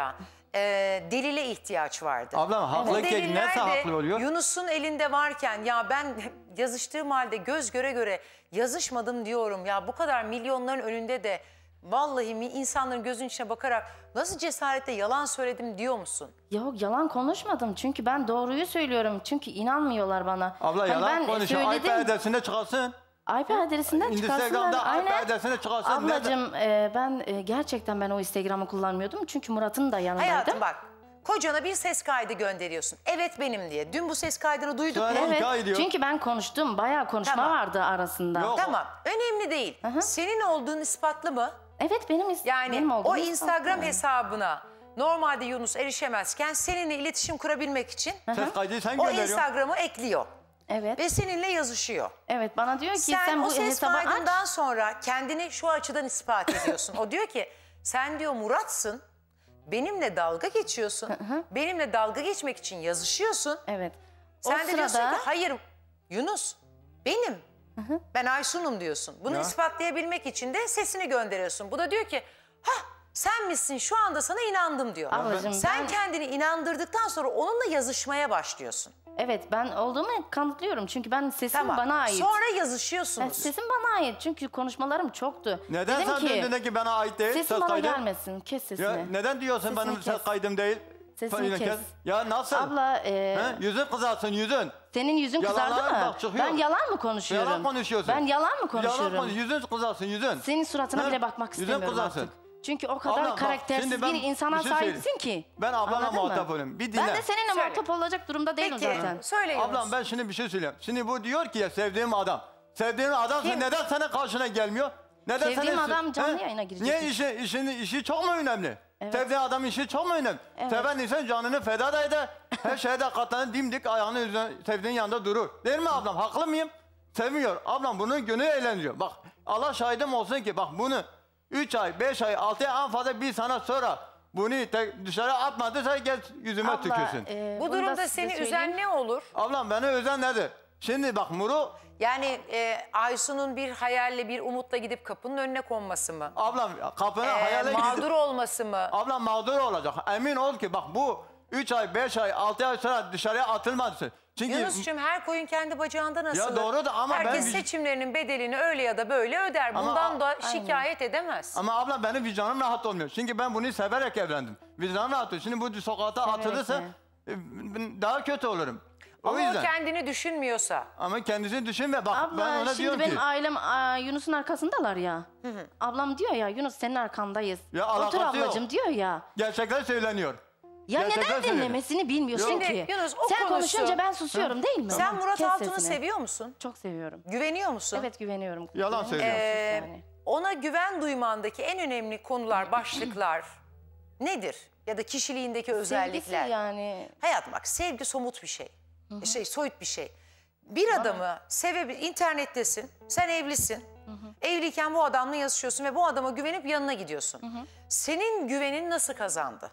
e, delile ihtiyaç vardı. Ablam haklı Bu ki deliller nasıl de haklı oluyor? Yunus'un elinde varken ya ben yazıştığım halde göz göre göre yazışmadım diyorum. Ya bu kadar milyonların önünde de vallahi mi insanların gözünün içine bakarak nasıl cesaretle yalan söyledim diyor musun? Yok yalan konuşmadım çünkü ben doğruyu söylüyorum. Çünkü inanmıyorlar bana. Abla Hani yalan ben konuşuyor. söyledim. iPad adresinde çıkarsın. iPad adresinden çıkarsınlar. Instagram'da Aynen. iPad adresine çıkarsın. Ablacığım e, ben e, gerçekten ben o Instagram'ı kullanmıyordum. Çünkü Murat'ın da yanındaydım. Hayatım bak kocana bir ses kaydı gönderiyorsun. Evet benim diye. Dün bu ses kaydını duyduk. Evet çünkü ben konuştum. Bayağı konuşma Tamam. vardı arasında. Tamam önemli değil. Senin olduğun ispatlı mı? Evet benim is- Yani benim olduğum o ispatlı. Instagram hesabına normalde Yunus erişemezken seninle iletişim kurabilmek için Ses kaydıyı sen o gönderiyorsun. Instagram'ı ekliyor. Evet. Ve seninle yazışıyor. Evet bana diyor ki sen, Sen, bu o ses hesabı aç. kaydından sonra kendini şu açıdan ispat ediyorsun. O diyor ki sen diyor Murat'sın. Benimle dalga geçiyorsun. Benimle dalga geçmek için yazışıyorsun. Evet. Sen O de diyorsun sırada- ki hayır Yunus benim. Ben Aysun'um diyorsun. Bunu Ya. ispatlayabilmek için de sesini gönderiyorsun. Bu da diyor ki hah sen misin şu anda sana inandım diyor. Ablacığım, Sen ben- kendini inandırdıktan sonra onunla yazışmaya başlıyorsun. Evet ben olduğumu kanıtlıyorum. Çünkü ben sesim Tamam. bana ait. Sonra yazışıyorsunuz. Evet, sesim bana ait. Çünkü konuşmalarım çoktu. Neden Dedim sen ki, dün dedin ki bana ait değil? sesim ses bana kaydı? gelmesin. Kes sesini. Ya neden diyorsun Sesini benim kes. ses kaydım değil? Sesini Yine kes. Ya nasıl? Abla e, He? Yüzün kızarsın yüzün. senin yüzün kızardı Yalanlar mı? bak çıkıyor. Ben yalan mı konuşuyorum? Yalan konuşuyorsun. Ben yalan mı konuşuyorum? Yalan konuş, yüzün kızarsın yüzün. Senin suratına He? bile bakmak Yüzün istemiyorum kızarsın. artık. Çünkü o kadar Ablam bak, karaktersiz şimdi ben bir insana bir şey sahipsin söyleyeyim. ki. Ben ablamla Anladın mı? muhatap olayım. Bir dinle. Ben de seninle Söyle. muhatap olacak durumda değilim Peki, zaten. söyle Yunus. Ablam ben şimdi bir şey söyleyeyim. Şimdi bu diyor ki ya sevdiğim adam. Sevdiğim adam Kim? neden senin karşına gelmiyor? Neden Sevdiğim senin- adam canlı He? yayına girecek. Niye işi, işini, işi çok mu önemli? Evet. Sevdiğin adam işi çok mu önemli? Evet. Seven insan canını feda da eder. Her şeye de katlanır dimdik ayağının üzerine sevdiğin yanında durur. Değil mi ablam? Haklı mıyım? Sevmiyor. Ablam bunun günü eğleniyor. Bak Allah şahidim olsun ki bak bunu üç ay, beş ay, altı ay en fazla bir sana sonra bunu te- dışarı atmadıysa gel yüzüme Abla, tükürsün. e, Bu bunu da durumda size seni söyleyeyim. üzen ne olur? Ablam beni özen nedir? Şimdi bak Muru Yani e, Aysun'un bir hayalle bir umutla gidip kapının önüne konması mı? ablam kapına Ee, hayale mağdur gidip olması mı? ablam mağdur olacak. Emin ol ki bak bu üç ay, beş ay, altı ay sonra dışarıya atılmadı. Çünkü Yunus'cum her koyun kendi bacağında nasıl? doğru da ama ben Herkes vic- seçimlerinin bedelini öyle ya da böyle öder. Ama- Bundan da Aynen. şikayet edemez. ama ablam benim vicdanım rahat olmuyor. Çünkü ben bunu severek evlendim. Vicdanım rahat oluyor. Şimdi bu sokakta atılırsa e, daha kötü olurum. O Ama yüzden. o kendini düşünmüyorsa. Ama kendisini düşünme bak Abla ben ona şimdi diyorum benim ki. ailem aa, Yunus'un arkasındalar ya. Ablam diyor ya Yunus senin arkandayız. Ya Otur alakası yok. ablacığım diyor ya. Gerçekler söyleniyor. Ya Gerçekler neden söyleniyor. dinlemesini bilmiyorsun Yok. ki? Yunus, o Sen konuşsun. konuşunca ben susuyorum Hı? değil mi? Sen Murat Kes Altun'u sesini. seviyor musun? Çok seviyorum. Güveniyor musun? Evet güveniyorum. Yalan söylüyorsun. Ee, yani. Ona güven duymandaki en önemli konular, başlıklar nedir? Ya da kişiliğindeki özellikler. Sevgisi yani. Hayatım bak sevgi somut bir şey. Şey soyut bir şey. Bir adamı sevebil internettesin, sen evlisin. Evliyken bu adamla yazışıyorsun ve bu adama güvenip yanına gidiyorsun. Senin güvenin nasıl kazandı?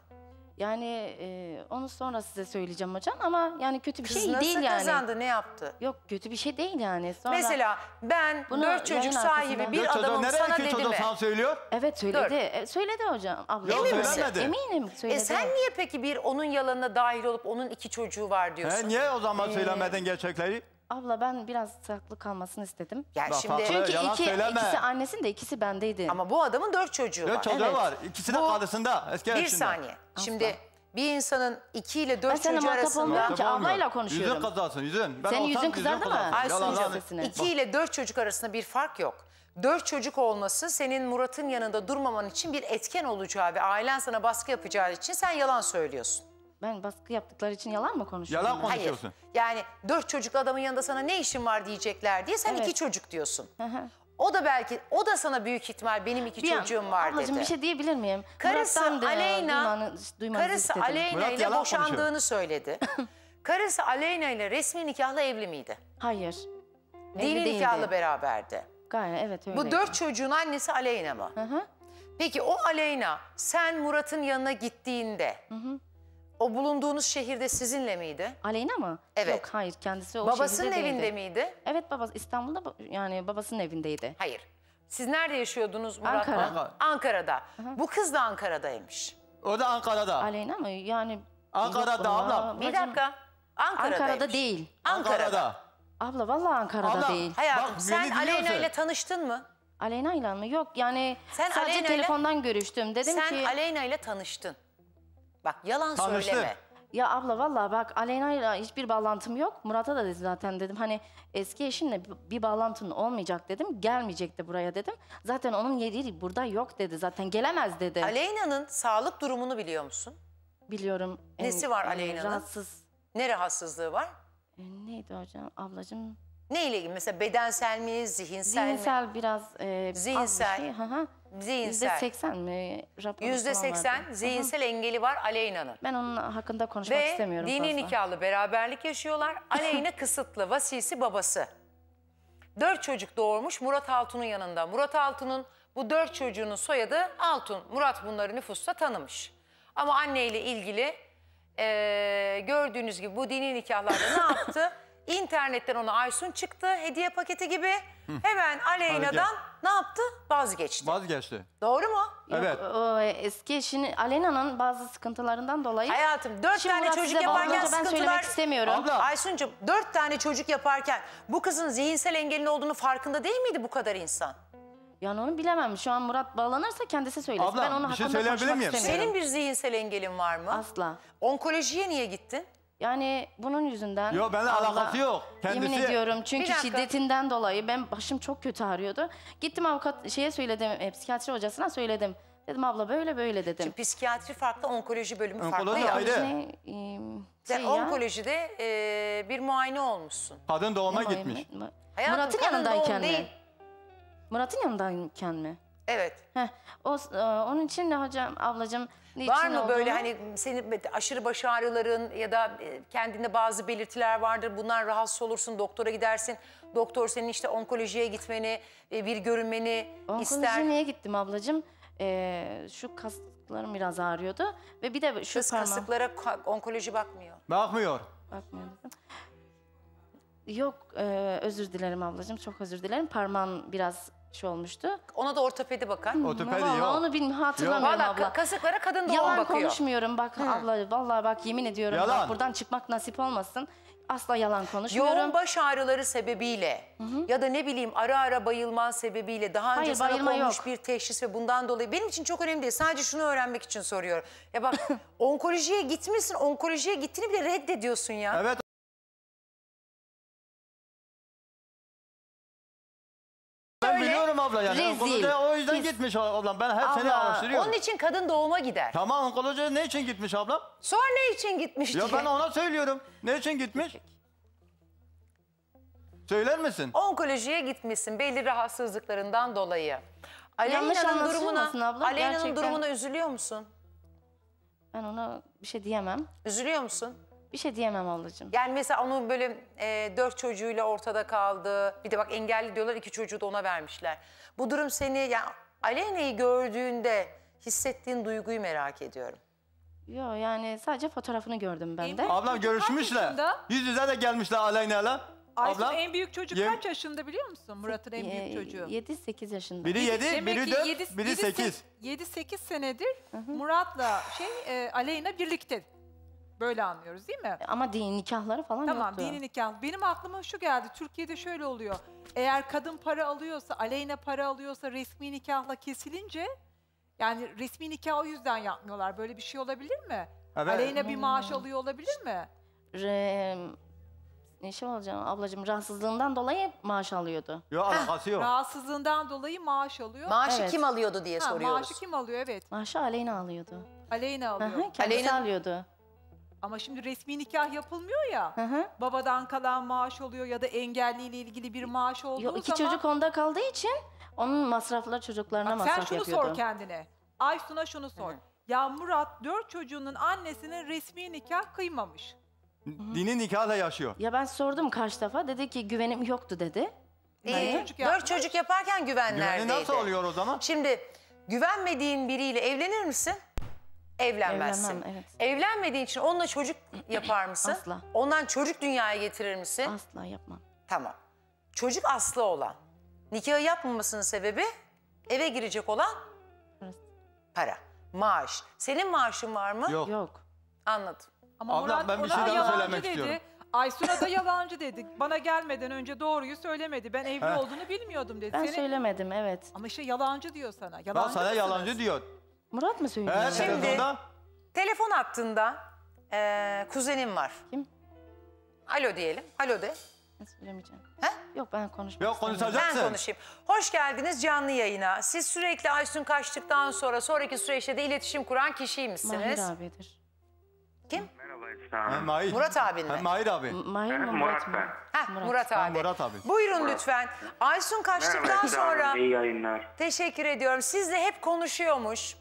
Yani e, onu sonra size söyleyeceğim hocam ama yani kötü bir Kız şey nasıl değil yani. kazandı, ne yaptı? Yok kötü bir şey değil yani. Sonra Mesela ben Bunu dört çocuk yayın sahibi arkasından- bir Dört çocuğu adamım nereye sana iki dedi çocuğu mi? sana söylüyor? Evet söyledi. Dur. E, söyledi hocam. Abla. Yok, Emin misin? söylemedi. Eminim söyledi. E sen niye peki bir onun yalanına dahil olup onun iki çocuğu var diyorsun? He, niye o zaman Ee, söylemedin gerçekleri? Abla ben biraz saklı kalmasını istedim. Yani Bak, şimdi haklı. Çünkü yalan iki, söyleme. ikisi annesinin de ikisi bendeydi. ama bu adamın dört çocuğu Dört var. çocuğu Evet. var. İkisi de Bu- karısında. Eski Bir eşinde. saniye. Şimdi bir insanın iki ile Ben dört seninle çocuğu muhatap arasında... olmuyorum ki Muhatap olmuyor. ablayla konuşuyorum. Yüzün kızarsın yüzün. Ben Senin olsam yüzün kızardı mı? kızarsın. Aysun'cum Yalan, yalan. sesine. iki ile dört çocuk arasında bir fark yok. Dört çocuk olması senin Murat'ın yanında durmaman için bir etken olacağı ve ailen sana baskı yapacağı için sen yalan söylüyorsun. Ben baskı yaptıkları için yalan mı konuşuyorum? Yalan ben? konuş- Konuşuyorsun. Yani dört çocuklu adamın yanında sana ne işin var diyecekler diye sen Evet. iki çocuk diyorsun. Hı hı. O da belki, o da sana büyük ihtimal benim iki Bir an- çocuğum var ablacığım dedi. bir şey diyebilir miyim? Karısı Murat'tan da Aleyna, duymanı, duymanızı karısı istedim. Aleyna Murat ile yalan boşandığını konuşuyor. söyledi. Karısı Aleyna ile resmi nikahla evli miydi? Hayır. Dini Evli nikahla değildi. beraberdi. Gayet evet öyle. Bu dört çocuğun annesi Aleyna mı? Hı hı. Peki o Aleyna sen Murat'ın yanına gittiğinde o bulunduğunuz şehirde sizinle miydi? Aleyna mı? Evet. Yok hayır kendisi o Babasının şehirde evinde değildi. miydi? Evet babası İstanbul'da ba- yani babasının evindeydi. Hayır. Siz nerede yaşıyordunuz Murat'la? Ankara. Ankara'da. Bu kız da Ankara'daymış. O da Ankara'da. Aleyna mı? Yani... Ankara'da Yok, abla. Bir dakika. Ankara'daymış. Ankara'da değil. Ankara'da. Abla vallahi Ankara'da Abla, değil. Hayatım Bak, sen beni Aleyna dinliyorsun. ile tanıştın mı? Aleyna ile mi? Yok yani Sen sadece Aleyna ile- telefondan görüştüm. Dedim Sen ki... Aleyna ile tanıştın. Bak yalan Tanıştık. söyleme. Ya abla vallahi bak Aleyna ile hiçbir bağlantım yok. Murat'a da dedi zaten dedim. Hani eski eşinle bir bağlantın olmayacak dedim. Gelmeyecek de buraya dedim. Zaten onun yeri burada yok dedi. Zaten gelemez dedi. Aleyna'nın sağlık durumunu biliyor musun? Biliyorum. Nesi Em, var e, Aleyna'nın? Rahatsız. Ne rahatsızlığı var? E, neydi hocam ablacığım? Ne ile ilgili? Mesela bedensel mi, zihinsel, Zihinsel mi? biraz e, az bir Zihinsel. şey. Hı hı. Zihinsel. Yüzde seksen mi? Raporu Yüzde falan seksen vardı. zihinsel engeli var Aleyna'nın. Ben onun hakkında konuşmak Ve istemiyorum dini fazla. nikahlı beraberlik yaşıyorlar. Aleyna kısıtlı, vasisi babası. Dört çocuk doğurmuş Murat Altun'un yanında. Murat Altun'un bu dört çocuğunun soyadı Altun. Murat bunları nüfusta tanımış. Ama anneyle ilgili eee, gördüğünüz gibi bu dini nikahlarda ne yaptı? İnternetten ona Aysun çıktı hediye paketi gibi. Hemen Aleyna'dan ne yaptı? Vazgeçti. Vazgeçti. Doğru mu? Evet. Yok, o eski eşinin Aleyna'nın bazı sıkıntılarından dolayı. Hayatım dört Şimdi tane Murat çocuk size yaparken bağlanınca ben sıkıntılar... söylemek istemiyorum. Abla. Aysuncuğum dört tane çocuk yaparken bu kızın zihinsel engelin olduğunu farkında değil miydi bu kadar insan? Yani onu bilemem. Şu an Murat bağlanırsa kendisi söylesin. Abla, ben onun bir şey hakkında söyleyebilir konuşmak miyim? istemiyorum. Senin bir zihinsel engelin var mı? Asla. Onkolojiye niye gittin? Yani bunun yüzünden... Yok, benimle abla, alakası yok. Yemin Kendisi- ediyorum Bir çünkü dakika. şiddetinden dolayı ben başım çok kötü ağrıyordu. Gittim avukat şeye söyledim, e, psikiyatri hocasına söyledim. Dedim abla böyle böyle dedim. Şimdi psikiyatri farklı, onkoloji bölümü Onkoloji farklı ya. ayrı. Ne, e, Sen şey ya, onkolojide e, bir muayene olmuşsun. Kadın doğuma ne- gitmiş. Mu- Hayatım, Murat'ın kadın yanındayken doğum mi? değil. Murat'ın yanındayken mi? Evet. Heh, o, e, onun için de hocam, ablacığım niçin Var mı böyle olduğunu- hani senin aşırı baş ağrıların ya da e, kendinde bazı belirtiler vardır. Bunlar rahatsız olursun, doktora gidersin. Doktor senin işte onkolojiye gitmeni, e, bir görünmeni ister. Onkolojiye gittim ablacığım. Ee, şu kaslarım biraz ağrıyordu ve bir de şu Kız parmağım. kasıklara ka- onkoloji bakmıyor. Bakmıyor. Bakmıyor dedim. Yok e, özür dilerim ablacığım, çok özür dilerim. Parmağım biraz şey olmuştu. Ona da ortopedi bakar. Ortopedi Vallahi yok. onu bilmiyorum, hatırlamıyorum Valla abla. ka- kasıklara kadın doğum Yalan bakıyor. konuşmuyorum bak abla, vallahi bak yemin ediyorum, Yalan. bak buradan çıkmak nasip olmasın. Asla yalan konuşmuyorum. Yoğun baş ağrıları sebebiyle ya da ne bileyim ara ara bayılman sebebiyle daha önce Hayır, sana bayılma konmuş yok. bir teşhis ve bundan dolayı benim için çok önemli değil. Sadece şunu öğrenmek için soruyorum. Ya bak onkolojiye gitmişsin, onkolojiye gittiğini bile reddediyorsun ya. Evet. Ben Öyle. biliyorum abla yani. Rezil. Onkolojiye o yüzden Pis. gitmiş ablam. Ben hep seni Abla, araştırıyorum. Onun için kadın doğuma gider. Tamam, onkolojiye ne için gitmiş ablam? Sor ne için gitmiş Ya diye. ben ona söylüyorum. Ne için gitmiş? Söyler misin? Onkolojiye gitmişsin belli rahatsızlıklarından dolayı. Yanlış Aleyna'nın anlaşılmasın durumuna, abla, Aleyna'nın gerçekten. durumuna üzülüyor musun? Ben ona bir şey diyemem. Üzülüyor musun? Bir şey diyemem ablacığım. Yani mesela onun böyle e, dört çocuğuyla ortada kaldı. Bir de bak engelli diyorlar, iki çocuğu da ona vermişler. Bu durum seni, yani Aleyna'yı gördüğünde hissettiğin duyguyu merak ediyorum. Yok yani sadece fotoğrafını gördüm ben de. Ablam görüşmüşler. yaşında? Yüz yüze de gelmişler Aleyna'yla. Aysun Ablam. en büyük çocuk Yem- kaç yaşında biliyor musun? Murat'ın en büyük çocuğu. yedi sekiz yaşında. Biri yedi, Demek biri ki dört, yedi- biri yedi- sekiz. yedi sekiz senedir Murat'la şey e, Aleyna birlikte. Böyle anlıyoruz değil mi? Ama dini nikahları falan Tamam, yoktu. dini nikah. Benim aklıma şu geldi. Türkiye'de şöyle oluyor. Eğer kadın para alıyorsa, Aleyna para alıyorsa resmi nikahla kesilince, yani resmi nikah o yüzden yapmıyorlar. Böyle bir şey olabilir mi? Evet. Aleyna bir maaş alıyor olabilir mi? Re... Ne şey olacağım ablacığım, rahatsızlığından dolayı maaş alıyordu. Yok, alakası yok. Rahatsızlığından dolayı maaş alıyor. Maaşı Evet. kim alıyordu diye Ha, soruyoruz. maaşı kim alıyor? Evet. Maaşı Aleyna alıyordu. Aleyna Hı alıyor. hı, kendisi Aleyna- alıyordu. Ama şimdi resmi nikah yapılmıyor ya. Hı hı. Babadan kalan maaş oluyor ya da engelliyle ilgili bir maaş olduğu Yok, iki zaman... çocuk onda kaldığı için onun masrafları çocuklarına Bak, masraf sen şunu yapıyordu. sor kendine. Aysun'a şunu sor. Ya Murat dört çocuğunun annesinin resmi nikah kıymamış. Dini nikahla yaşıyor. Ya ben sordum kaç defa, dedi ki güvenim yoktu dedi. İyi. çocuk Dört yapmış. çocuk yaparken güven Güveni neredeydi? nasıl oluyor o zaman? Şimdi güvenmediğin biriyle evlenir misin? Evlenmezsin. Evlenmem, evet. Evlenmediğin için onunla çocuk yapar mısın? Asla. Ondan çocuk dünyaya getirir misin? Asla yapmam. Tamam. Çocuk aslı olan. Nikahı yapmamasının sebebi eve girecek olan Parası. para. Maaş. Senin maaşın var mı? Yok. Yok. Anladım. Ama Abla, Murat ben bir ona şey da daha yalancı söylemek dedi. istiyorum. Aysun'a da yalancı dedi. Bana gelmeden önce doğruyu söylemedi. Ben evli Heh. olduğunu bilmiyordum dedi. Ben Senin- söylemedim, evet. Ama işte yalancı diyor sana. Bak Yalancı sana mısınız? yalancı diyor. Murat mı söylüyor? He, Şimdi telefonda. telefon hattında eee kuzenim var. Kim? Alo diyelim. Alo de. Ben söylemeyeceğim. He? Yok ben konuşmak Yok, istemiyorum. konuşacaksın. Ben konuşayım. Hoş geldiniz canlı yayına. Siz sürekli Aysun kaçtıktan sonra sonraki süreçte de iletişim kuran kişiymişsiniz. Mahir abidir. Kim? Ha, Mahir. Murat abin mi? Ha, Mahir abi. M- Mahir mi Murat mı? Heh, Murat. Murat Ha, abi. Murat abi. Buyurun lütfen. Aysun kaçtıktan sonra... İyi yayınlar. Teşekkür ediyorum. Sizle hep konuşuyormuş.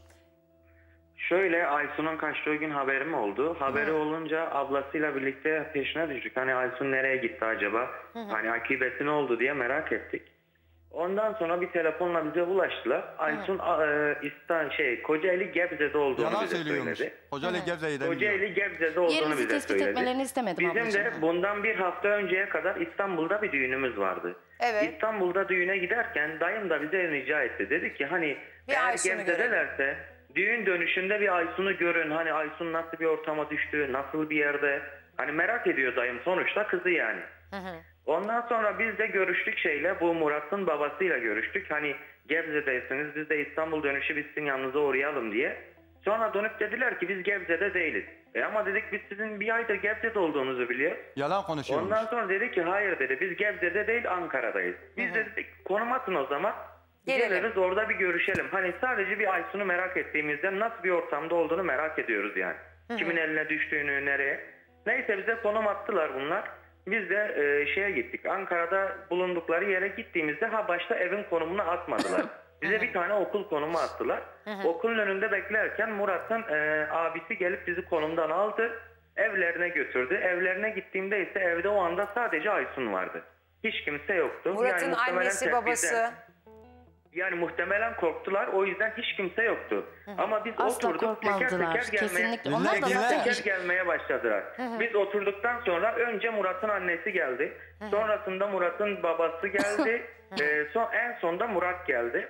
Şöyle Aysun'un kaçtığı gün haberim oldu. Haberi olunca ablasıyla birlikte peşine düştük. Hani Aysun nereye gitti acaba? Hı hı. Hani akıbeti ne oldu diye merak ettik. Ondan sonra bir telefonla bize ulaştılar. Aysun e, İstan şey Kocaeli Gebze'de olduğunu Yalan bize söylüyormuş. söyledi. Kocaeli Gebze'yi de biliyor. Kocaeli Gebze'de olduğunu Yerinizi bize tespit söyledi. etmelerini istemedim Bizim ablacığım. de bundan bir hafta önceye kadar İstanbul'da bir düğünümüz vardı. Evet. İstanbul'da düğüne giderken dayım da bize rica etti. Dedi ki hani Bir eğer Aysun'u Gebze'delerse düğün dönüşünde bir Aysun'u görün. Hani Aysun nasıl bir ortama düştü, nasıl bir yerde. Hani merak ediyor dayım, sonuçta kızı yani. Hı hı. Ondan sonra biz de görüştük şeyle, bu Murat'ın babasıyla görüştük. Hani Gebze'deyseniz biz de İstanbul dönüşü bitsin yanınıza uğrayalım diye. Sonra dönüp dediler ki biz Gebze'de değiliz. E ama dedik biz sizin bir aydır Gebze'de olduğunuzu biliyoruz. Yalan konuşuyormuş. Ondan sonra dedi ki hayır dedi, biz Gebze'de değil Ankara'dayız. Biz de dedik konum atın o zaman. Gelelim. Geliriz orada bir görüşelim. Hani sadece bir Aysun'u merak ettiğimizden nasıl bir ortamda olduğunu merak ediyoruz yani. Hı hı. Kimin eline düştüğünü, nereye. Neyse bize konum attılar bunlar. Biz de e, şeye gittik. Ankara'da bulundukları yere gittiğimizde ha başta evin konumunu atmadılar. Bize bir tane okul konumu attılar. Okulun önünde beklerken Murat'ın e, abisi gelip bizi konumdan aldı. Evlerine götürdü. Evlerine gittiğimde ise evde o anda sadece Aysun vardı. Hiç kimse yoktu. Murat'ın muhtemelen annesi, tepkiden- babası. Yani muhtemelen korktular. O yüzden hiç kimse yoktu. Ama biz Asla oturduk teker korkmadılar. teker gelmeye, Kesinlikle. Onlar da teker zaten teker iş- gelmeye başladılar. Hı hı. Biz oturduktan sonra önce Murat'ın annesi geldi. Sonrasında Murat'ın babası geldi. ee, son, en sonda Murat geldi.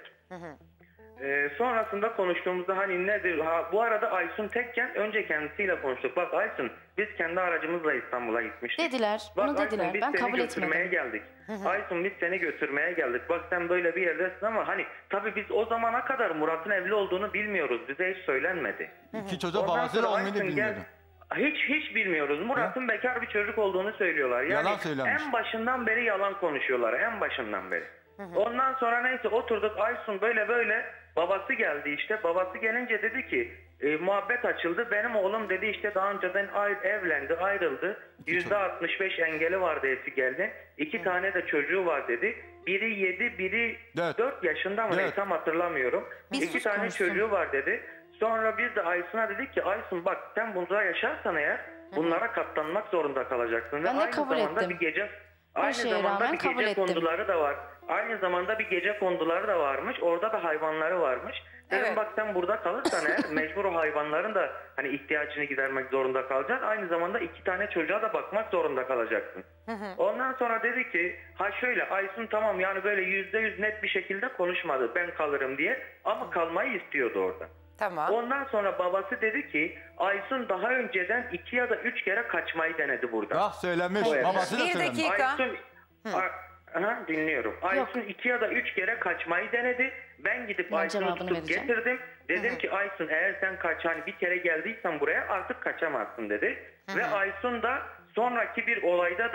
Ee, sonrasında konuştuğumuzda hani nedir? Ha, bu arada Aysun tekken önce kendisiyle konuştuk. Bak Aysun biz kendi aracımızla İstanbul'a gitmiştik. Dediler, Bak, bunu Aysun, dediler. biz Ben seni kabul götürmeye etmedim. geldik. Aysun biz seni götürmeye geldik. Bak sen böyle bir yerdesin ama hani tabii biz o zamana kadar Murat'ın evli olduğunu bilmiyoruz. Bize hiç söylenmedi. İki çocuk Ondan babasıyla sonra on günü Aysun bilmiyordu. gel- Hiç hiç bilmiyoruz. Murat'ın bekar bir çocuk olduğunu söylüyorlar. Yani Yalan söylemiş. en başından beri yalan konuşuyorlar. En başından beri. Ondan sonra neyse oturduk. Aysun böyle böyle babası geldi işte. Babası gelince dedi ki e, muhabbet açıldı. Benim oğlum dedi işte daha önceden ayrı, evlendi, ayrıldı. yüzde altmış beş engeli vardı eski geldi. İki tane de çocuğu var dedi. Biri yedi, biri dört yaşında mı? ne? Dört. Tam hatırlamıyorum. Bir İki sus tane konuşsun. çocuğu var dedi. Sonra biz de Aysun'a dedik ki Aysun bak sen burada yaşarsan eğer bunlara katlanmak zorunda kalacaksın. Ben Ve de aynı kabul zamanda ettim. bir gece Her aynı şeye zamanda rağmen bir kabul gece ettim. konduları da var. Aynı zamanda bir gece konduları da varmış. Orada da hayvanları varmış. Dedim Evet. bak sen burada kalırsan eğer mecbur o hayvanların da hani ihtiyacını gidermek zorunda kalacaksın. Aynı zamanda iki tane çocuğa da bakmak zorunda kalacaksın. Ondan sonra dedi ki ha şöyle Aysun tamam yani böyle yüzde yüz net bir şekilde konuşmadı ben kalırım diye ama kalmayı istiyordu orada. Tamam. Ondan sonra babası dedi ki Aysun daha önceden iki ya da üç kere kaçmayı denedi burada. Ah söylemiş. O evde. Babası da Bir söylemiş. dakika. Aysun, A- Aha, dinliyorum. Aysun iki ya da üç kere kaçmayı denedi. Ben gidip Ben Aysun'u cevabını tutup vereceğim. getirdim. Dedim ki Aysun eğer sen kaç hani bir kere geldiysen buraya artık kaçamazsın dedi. Ve Aysun da sonraki bir olayda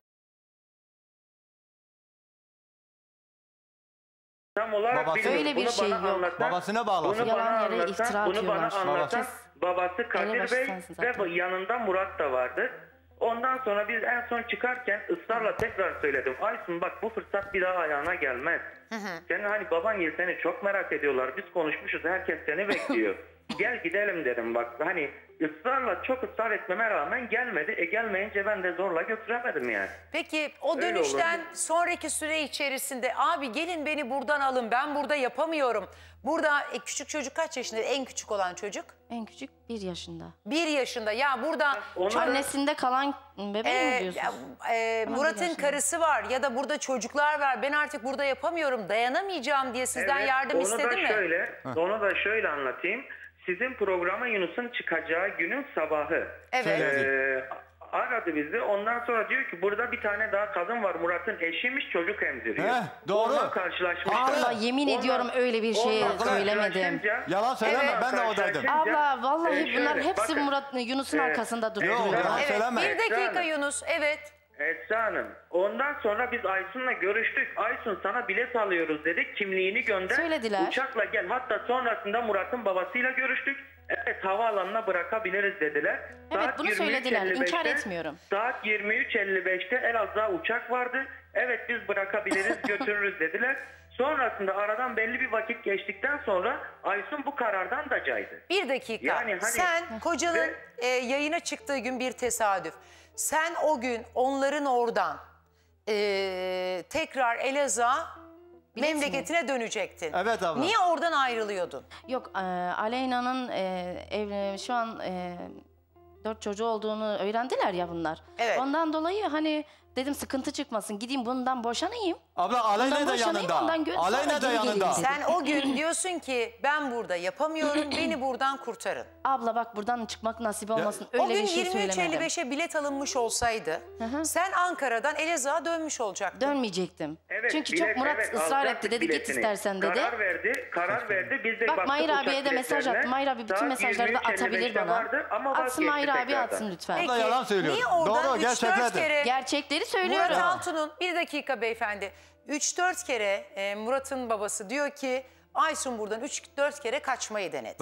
tam olarak Babası- bilmiyorum. Öyle bir Bunu şey bana yok. anlatan- Babasına bağlasın. Bunu bana Yalan yere anlatan, iftira bunu bana atıyorlar. anlatan Babası- babası Kadir Elebaşı Bey sensin ve zaten. yanında Murat da vardı. Ondan sonra biz en son çıkarken ısrarla tekrar söyledim. Aysun bak bu fırsat bir daha ayağına gelmez. Senin hani baban gibi seni çok merak ediyorlar. Biz konuşmuşuz herkes seni bekliyor. Gel gidelim dedim bak. Hani ısrarla çok ısrar etmeme rağmen gelmedi. E gelmeyince ben de zorla götüremedim yani. Peki o Öyle dönüşten olurdu. sonraki süre içerisinde abi gelin beni buradan alın ben burada yapamıyorum. Burada e, küçük çocuk kaç yaşında? En küçük olan çocuk? En küçük bir yaşında. Bir yaşında. Ya burada Onu da- Annesinde kalan bebeği mi Ee, diyorsun? ya, e, Ama Murat'ın biliyorsun. karısı var ya da burada çocuklar var. Ben artık burada yapamıyorum, dayanamayacağım diye sizden Evet, yardım onu istedi da mi? Şöyle, onu da şöyle anlatayım. sizin programa Yunus'un çıkacağı günün sabahı. Evet. Ee, aradı bizi. Ondan sonra diyor ki burada bir tane daha kadın var. Murat'ın eşiymiş, çocuk emziriyor. Heh, doğru. Onunla karşılaşmışlar. Abla yemin Onunla- ediyorum öyle bir şey onunla söylemedim. karşılaşınca- Yalan söyleme, Evet. ben de oradaydım. Abla vallahi Ee, bunlar şöyle, hepsi bakın. Murat Yunus'un Ee, arkasında duruyor. Yok, yalan Evet, söyleme. bir dakika Esra Hanım. Yunus, evet. Esra Hanım. Ondan sonra biz Aysun'la görüştük. Aysun sana bilet alıyoruz dedik. Kimliğini gönder. Söylediler. Uçakla gel. Hatta sonrasında Murat'ın babasıyla görüştük. Evet, havaalanına bırakabiliriz dediler. Evet, bunu söylediler. İnkar etmiyorum. Saat yirmi üç elli beşte Elazığ'a uçak vardı. Evet, biz bırakabiliriz, götürürüz dediler. Sonrasında aradan belli bir vakit geçtikten sonra Aysun bu karardan da caydı. Bir dakika. Yani hani- Sen kocanın Ve- e, yayına çıktığı gün bir tesadüf. Sen o gün onların oradan e, tekrar Elazığ'a Bilet mi? memleketine dönecektin. Evet abla. Niye oradan ayrılıyordun? Yok e, Aleyna'nın e, ev, şu an e, dört çocuğu olduğunu öğrendiler ya bunlar. Evet. Ondan dolayı hani dedim sıkıntı çıkmasın. Gideyim bundan boşanayım. Abla Aleyna Bundan da boşanayım, yanında. ondan gö- sonra Aleyna da geri geleyim yanında. dedim. Sen o gün diyorsun ki ben burada yapamıyorum, beni buradan kurtarın. Abla bak buradan çıkmak nasip olmasın. Öyle o gün bir şey yirmi üç elli söylemedim. beşe bilet alınmış olsaydı sen Ankara'dan Elazığ'a dönmüş olacaktın. Dönmeyecektim. Evet, Çünkü bilet, çok Murat evet, ısrar alacaktık etti. Dedi git biletini. istersen dedi. Karar verdi, karar verdi. Biz de Bak baktık Mahir uçak abiye de mesaj biletlerine. attım. Mahir abi bütün Saat mesajları da yirmi üç elli atabilir beşte bana. vardı ama Atsın vazgeçti Mahir abi tekrardan. atsın lütfen. Peki, Abla yalan söylüyor. niye oradan Doğru, üç dört gerçeklerdir. kere Gerçekleri söylüyorum. Murat Altun'un, bir dakika beyefendi, üç dört kere e, Murat'ın babası diyor ki Aysun buradan üç dört kere kaçmayı denedi.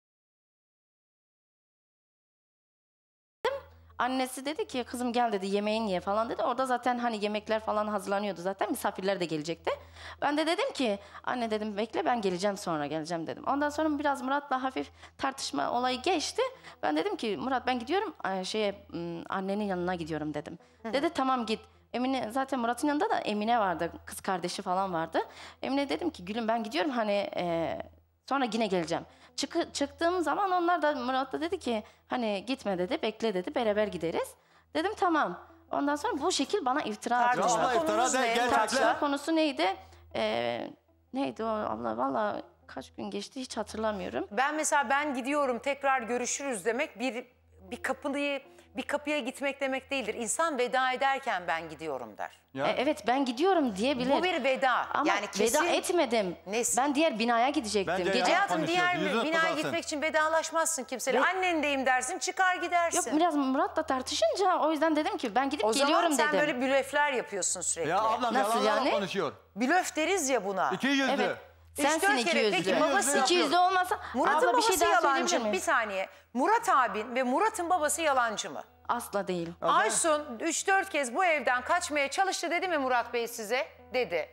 Annesi dedi ki kızım gel dedi yemeğini ye falan dedi. Orada zaten hani yemekler falan hazırlanıyordu zaten. Misafirler de gelecekti. Ben de dedim ki anne dedim bekle ben geleceğim sonra geleceğim dedim. Ondan sonra biraz Murat'la hafif tartışma olayı geçti. Ben dedim ki Murat ben gidiyorum e, şeye m, annenin yanına gidiyorum dedim. Dedi tamam git. Emine zaten Murat'ın yanında da Emine vardı. Kız kardeşi falan vardı. Emine dedim ki gülüm ben gidiyorum hani e, sonra yine geleceğim. Çıkı, çıktığım zaman onlar da Murat da dedi ki hani gitme dedi bekle dedi beraber gideriz. Dedim tamam. Ondan sonra bu şekil bana iftira atıyor. Tartışma konumuz ne? Tartışma konusu neydi? Ee, neydi o abla valla kaç gün geçti hiç hatırlamıyorum. Ben mesela ben gidiyorum tekrar görüşürüz demek bir bir kapıyı bir kapıya gitmek demek değildir. İnsan veda ederken ben gidiyorum der. E, evet ben gidiyorum diyebilir. Bu bir veda. Ama yani kesin... veda etmedim. Ben diğer binaya gidecektim. Bence Gece hayatım diğer binaya gitmek için vedalaşmazsın kimseyle. Ve- Annendeyim dersin çıkar gidersin. Yok biraz Murat'la tartışınca o yüzden dedim ki ben gidip o geliyorum zaman sen dedim. böyle blöfler yapıyorsun sürekli. Ya ablam Nasıl yalanlarla yani? konuşuyor. Blöf deriz ya buna. İki yüzlü. Evet. Üç Sensin dört iki kere. yüzlü. Peki babası İki yüzlü olmasa Murat'ın abla bir babası şey daha söyleyebilir yalancı mı? miyim? Bir saniye. Murat abin ve Murat'ın babası yalancı mı? Asla değil. Aysun üç dört kez bu evden kaçmaya çalıştı dedi mi Murat Bey size? Dedi.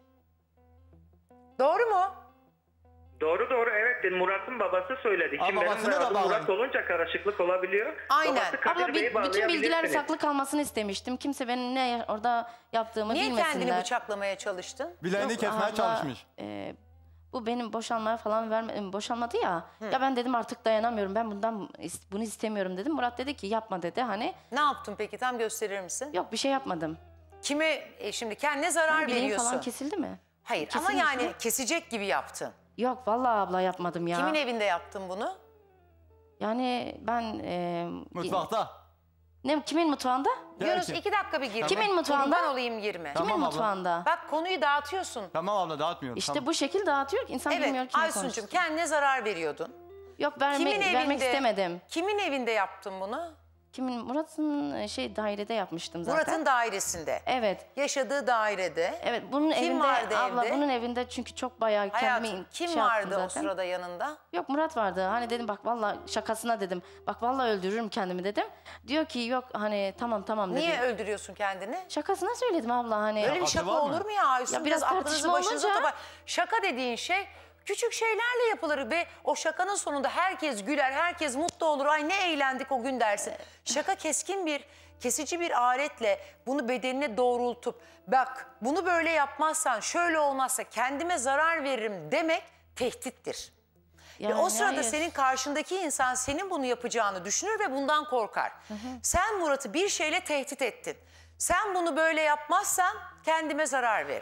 Doğru mu? Doğru doğru evet Murat'ın babası söyledi. Ama Şimdi benim babasına da adım bağlı. Murat olunca karışıklık olabiliyor. Aynen. Babası Kadir Abla Bey'i bir, bütün bilgiler bağlayabilirsiniz. saklı kalmasını istemiştim. Kimse benim ne orada yaptığımı Niye bilmesinler. kendini bıçaklamaya çalıştın? Bileğini Yok, kesmeye abla, çalışmış. e, bu benim boşanmaya falan verme, boşanmadı ya. Ya ben dedim artık dayanamıyorum. Ben bundan bunu istemiyorum dedim. Murat dedi ki yapma dedi hani. Ne yaptın peki tam gösterir misin? Yok bir şey yapmadım. Kime e, şimdi kendine zarar Bileğim veriyorsun? falan kesildi mi? Hayır ama Kesilmiş yani mi? kesecek gibi yaptın. Yok vallahi abla yapmadım ya. Kimin evinde yaptın bunu? Yani ben... E, Mutfakta. Ne kimin mutfağında? Yunus iki dakika bir gir. Kimin mutfağında? Kurban olayım girme. Tamam Kimin abla. mutfağında? Bak konuyu dağıtıyorsun. Tamam abla dağıtmıyorum. İşte tamam. bu şekil dağıtıyor ki insan bilmiyor Evet kimi Aysun'cum konuşsun. kendine zarar veriyordun. Yok verme, Kimin evinde? vermek istemedim. Kimin evinde yaptın bunu? Kimin Murat'ın şey dairede yapmıştım zaten. Murat'ın dairesinde. Evet. Yaşadığı dairede. Evet bunun Kim evinde vardı abla evde? bunun evinde çünkü çok bayağı kendimi Hayatım kim şey yaptım vardı o zaten. sırada yanında? Yok Murat vardı. Hani dedim bak vallahi şakasına dedim. Bak vallahi öldürürüm kendimi dedim. Diyor ki yok hani tamam tamam dedim. Niye öldürüyorsun kendini? Şakasına söyledim abla hani. Öyle bir şaka olur mu ya Aysun? Ya biraz biraz aklınızı tartışma başınıza olunca- topar. Şaka dediğin şey küçük şeylerle yapılır ve o şakanın sonunda herkes güler, herkes mutlu olur. Ay ne eğlendik o gün dersin. Şaka keskin bir, kesici bir aletle bunu bedenine doğrultup bak bunu böyle yapmazsan, şöyle olmazsa kendime zarar veririm demek tehdittir. Yani ve o sırada hayır. senin karşındaki insan senin bunu yapacağını düşünür ve bundan korkar. Sen Murat'ı bir şeyle tehdit ettin. Sen bunu böyle yapmazsan kendime zarar veririm.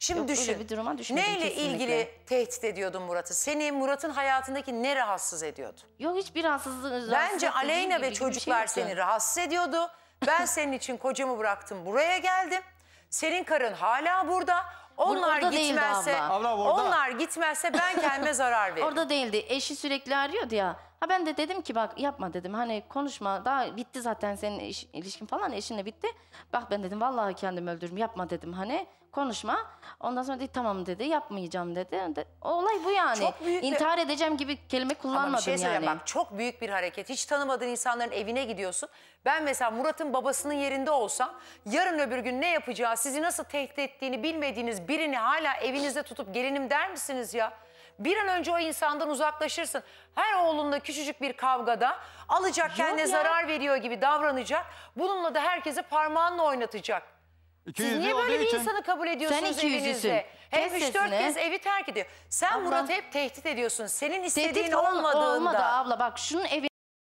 Şimdi Yok, öyle düşün. bir duruma düşmedim Neyle kesinlikle. ilgili tehdit ediyordun Murat'ı? Seni Murat'ın hayatındaki ne rahatsız ediyordu? Yok hiçbir rahatsızlık. Bence rahatsız edici Aleyna gibi ve bir şey çocuklar yoktu. seni rahatsız ediyordu. Ben senin için kocamı bıraktım, buraya geldim. Senin karın hala burada. Onlar orada değildi gitmezse, abla. Abla orada. onlar gitmezse ben kendime zarar veririm. Orada değildi. Eşi sürekli arıyordu ya. Ha ben de dedim ki bak yapma dedim. Hani konuşma. Daha bitti zaten senin iş- ilişkin falan eşinle bitti. Bak ben dedim vallahi kendimi öldürürüm. Yapma dedim hani. Konuşma. Ondan sonra dedi tamam dedi. Yapmayacağım dedi. De- Olay bu yani. Çok büyük bir- İntihar edeceğim gibi kelime kullanmadım Ama bir şey söyleyeyim yani. bak, çok büyük bir hareket. Hiç tanımadığın insanların evine gidiyorsun. Ben mesela Murat'ın babasının yerinde olsam yarın öbür gün ne yapacağı, sizi nasıl tehdit ettiğini bilmediğiniz birini hala evinizde tutup gelinim der misiniz ya? Bir an önce o insandan uzaklaşırsın. Her oğlunla küçücük bir kavgada alacak, kendine ya. zarar veriyor gibi davranacak. Bununla da herkese parmağınla oynatacak. İki Siz yüzlü niye böyle olduğu bir için- insanı kabul ediyorsunuz Sen iki yüzlüsün. evinizde? Hep Kes üç dört sesini. kez evi terk ediyor. Sen Abla- Murat'ı hep tehdit ediyorsun. Senin istediğin Tehdit falan olmadığında. olmadı abla bak şunun evi.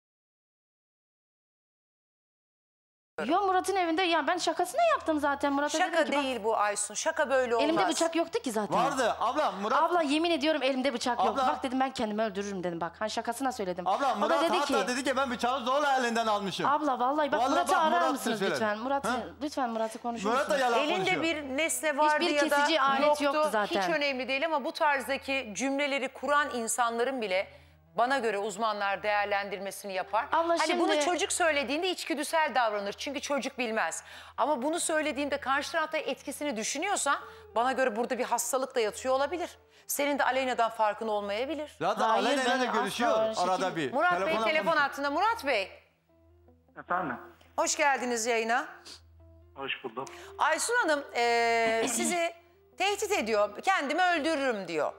Yo Murat'ın evinde ya ben şakasına yaptım zaten Murat'a dedim Şaka ki, bak, değil bu Aysun. Şaka böyle olmaz. elimde bıçak yoktu ki zaten. Vardı abla Murat. Abla yemin ediyorum elimde bıçak yoktu. Abla- Bak dedim ben kendimi öldürürüm dedim bak. Hani şakasına söyledim. Abla O da Murat dedi hatta ki, dedi ki ben bıçağı zorla elinden almışım. abla vallahi bak Vallahi Murat'ı bak, arar Murat mısınız söyledi. lütfen? Murat Ha? lütfen Murat'ı konuşur Murat da musunuz? yalan Elinde konuşuyor. bir nesne vardı Hiçbir ya da kesici alet yoktu zaten. Hiç önemli değil ama bu tarzdaki cümleleri kuran insanların bile bana göre uzmanlar değerlendirmesini yapar. Abla hani şimdi- bunu çocuk söylediğinde içgüdüsel davranır. Çünkü çocuk bilmez. Ama bunu söylediğinde karşı tarafta etkisini düşünüyorsan bana göre burada bir hastalık da yatıyor olabilir. Senin de Aleyna'dan farkın olmayabilir. Zaten Hayır, Aleyna ile ben de asla görüşüyor öyle şey arada değil. bir. Murat Bey Telefonla telefon konuşuyor. hattında. Murat Bey Efendim? hoş geldiniz yayına. Hoş bulduk. Aysun Hanım eee, sizi tehdit ediyor. Kendimi öldürürüm diyor.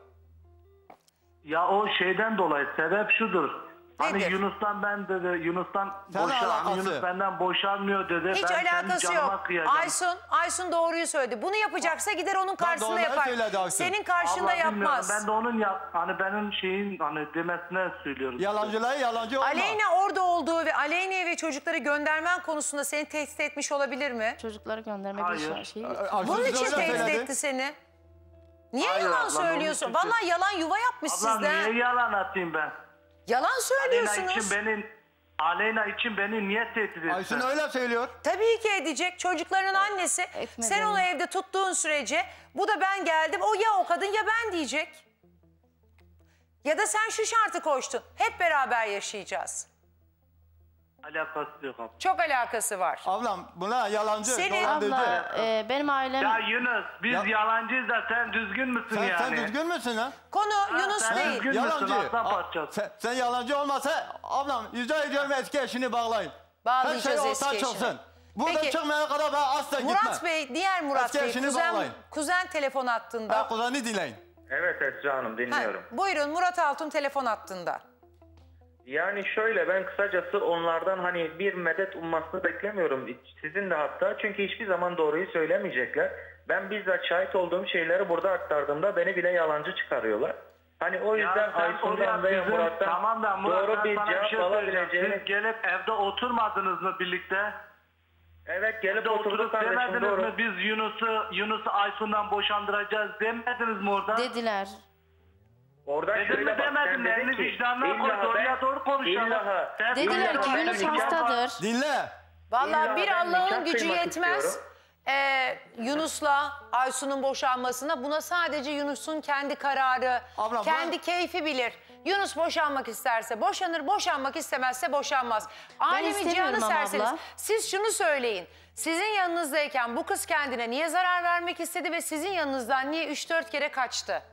Ya o şeyden dolayı sebep şudur. Hani Nedir? Yunus'tan ben dedi, Yunus'tan Sen boşan, alakası. Yunus benden boşanmıyor dedi. Hiç ben kendi alakası canıma yok. kıyacağım. Aysun, Aysun doğruyu söyledi. Bunu yapacaksa gider onun karşısında doğruları yapar. söyledi Aysun. Senin karşında Allah bilmiyorum, yapmaz. ben de onun yap, hani benim şeyin hani demesine söylüyorum. Yalancıları yalancı olma. Aleyna orada olduğu ve Aleyna'yı ve çocukları göndermen konusunda seni tehdit etmiş olabilir mi? Çocukları göndermek Hayır. bir şey. Aysun Bunun bize için öyle tehdit söyledi. etti seni. Niye Hayır yalan ablam, onun söylüyorsun? için- Vallahi yalan yuva yapmış Ablam sizden. niye yalan atayım ben? Yalan Aleyna söylüyorsunuz. için benim Aleyna için beni niye tehdit etsin? Aysun öyle söylüyor. Tabii ki edecek. Çocukların annesi. Etmedi. Sen onu evde tuttuğun sürece bu da ben geldim. O ya o kadın ya ben diyecek. Ya da sen şu şartı koştun. Hep beraber yaşayacağız. Alakası yok abla. Çok alakası var. Ablam buna yalancı, Senin- dolandırıcı. Abla e, benim ailem... Ya Yunus biz Ya- yalancıyız da sen düzgün müsün Sen, yani? sen düzgün müsün ha? Konu Ha, Yunus sen değil. düzgün müsün? Yalancı. Aslan A- parçası. Sen, sen yalancı olmasa ablam rica ediyorum eski eşini bağlayın. Bağlayacağız Her şey eski ortaya çıksın. çıksın. Buradan Peki. çıkmayana kadar ben asla gitmem. Murat Bey, diğer Murat Eski Bey, eşini kuzen, bağlayın. kuzen telefon hattında. Ha, kuzeni dinleyin. Evet Esra Hanım Ha, dinliyorum. buyurun Murat Altun telefon hattında. Yani şöyle ben kısacası onlardan hani bir medet ummasını beklemiyorum. Sizin de hatta çünkü hiçbir zaman doğruyu söylemeyecekler. Ben bizzat şahit olduğum şeyleri burada aktardığımda beni bile yalancı çıkarıyorlar. Hani o yüzden Aysun'dan veya Murat'tan tamam da Murat, doğru ben bir sana bir cevap şey söyleyeceğim. alabileceğini... Siz gelip evde oturmadınız mı birlikte? Evet gelip Evde oturduk oturup kardeşim demediniz doğru. mi biz Yunus'u Yunus'u Aysun'dan boşandıracağız demediniz mi orada? Dediler. Orada Dedim şöyle mi bak, demedim sen mi? dedin Elini ki, vicdanına illa koy, ben- doğruya doğru konuşalım. illa- Sen- Dediler illa ki ben Yunus nikah- hastadır. Dinle. Vallahi İlla bir ben Allah'ın nikah gücü kıymak yetmez. istiyorum. Ee, Yunus'la Aysun'un boşanmasına. Buna sadece Yunus'un kendi kararı, Ablam, kendi ben- keyfi bilir. Yunus boşanmak isterse boşanır, boşanmak istemezse boşanmaz. Alemin istemiyorum canı ama serseniz. abla. Siz şunu söyleyin. Sizin yanınızdayken bu kız kendine niye zarar vermek istedi ve sizin yanınızdan niye üç dört kere kaçtı?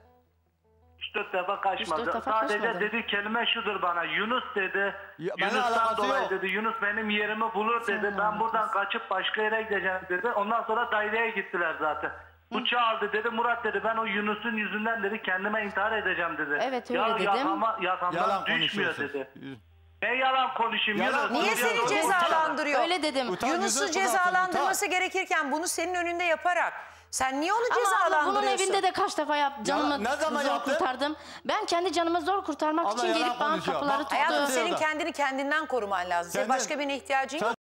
Üç dört defa kaçmadı. Üç dört defa Sadece kaçmadı. dediği kelime şudur bana. Yunus dedi. Ya, benimle Yunus'tan alakası dolayı yok. dedi. Yunus benim yerimi bulur dedi. Ben buradan kaçıp başka yere gideceğim dedi. Ondan sonra daireye gittiler zaten. Uçağı aldı dedi. Murat dedi ben o Yunus'un yüzünden dedi kendime intihar edeceğim dedi. Evet, öyle ya, dedim. Yakama, yakamdan Yalan düşmüyor konuşuyorsun. dedi. Ne yalan konuşayım Yalan Yunus? Niye Konuşuyor, seni utan. cezalandırıyor? Öyle dedim. Utan, Yunus'u yüzün kızartın, cezalandırması utan. gerekirken bunu senin önünde yaparak. Sen niye onu Ama abla cezalandırıyorsun? bunun evinde de kaç defa yap, canımı ne zaman zor yaptı? kurtardım. Ben kendi canımı zor kurtarmak Abla, için yalan gelip bana konuşuyor. kapıları Bak, tuttu. Hayatım Tuttu. senin Orada. kendini kendinden koruman lazım. Senin Kendin- başka birine ihtiyacın Sen- yok.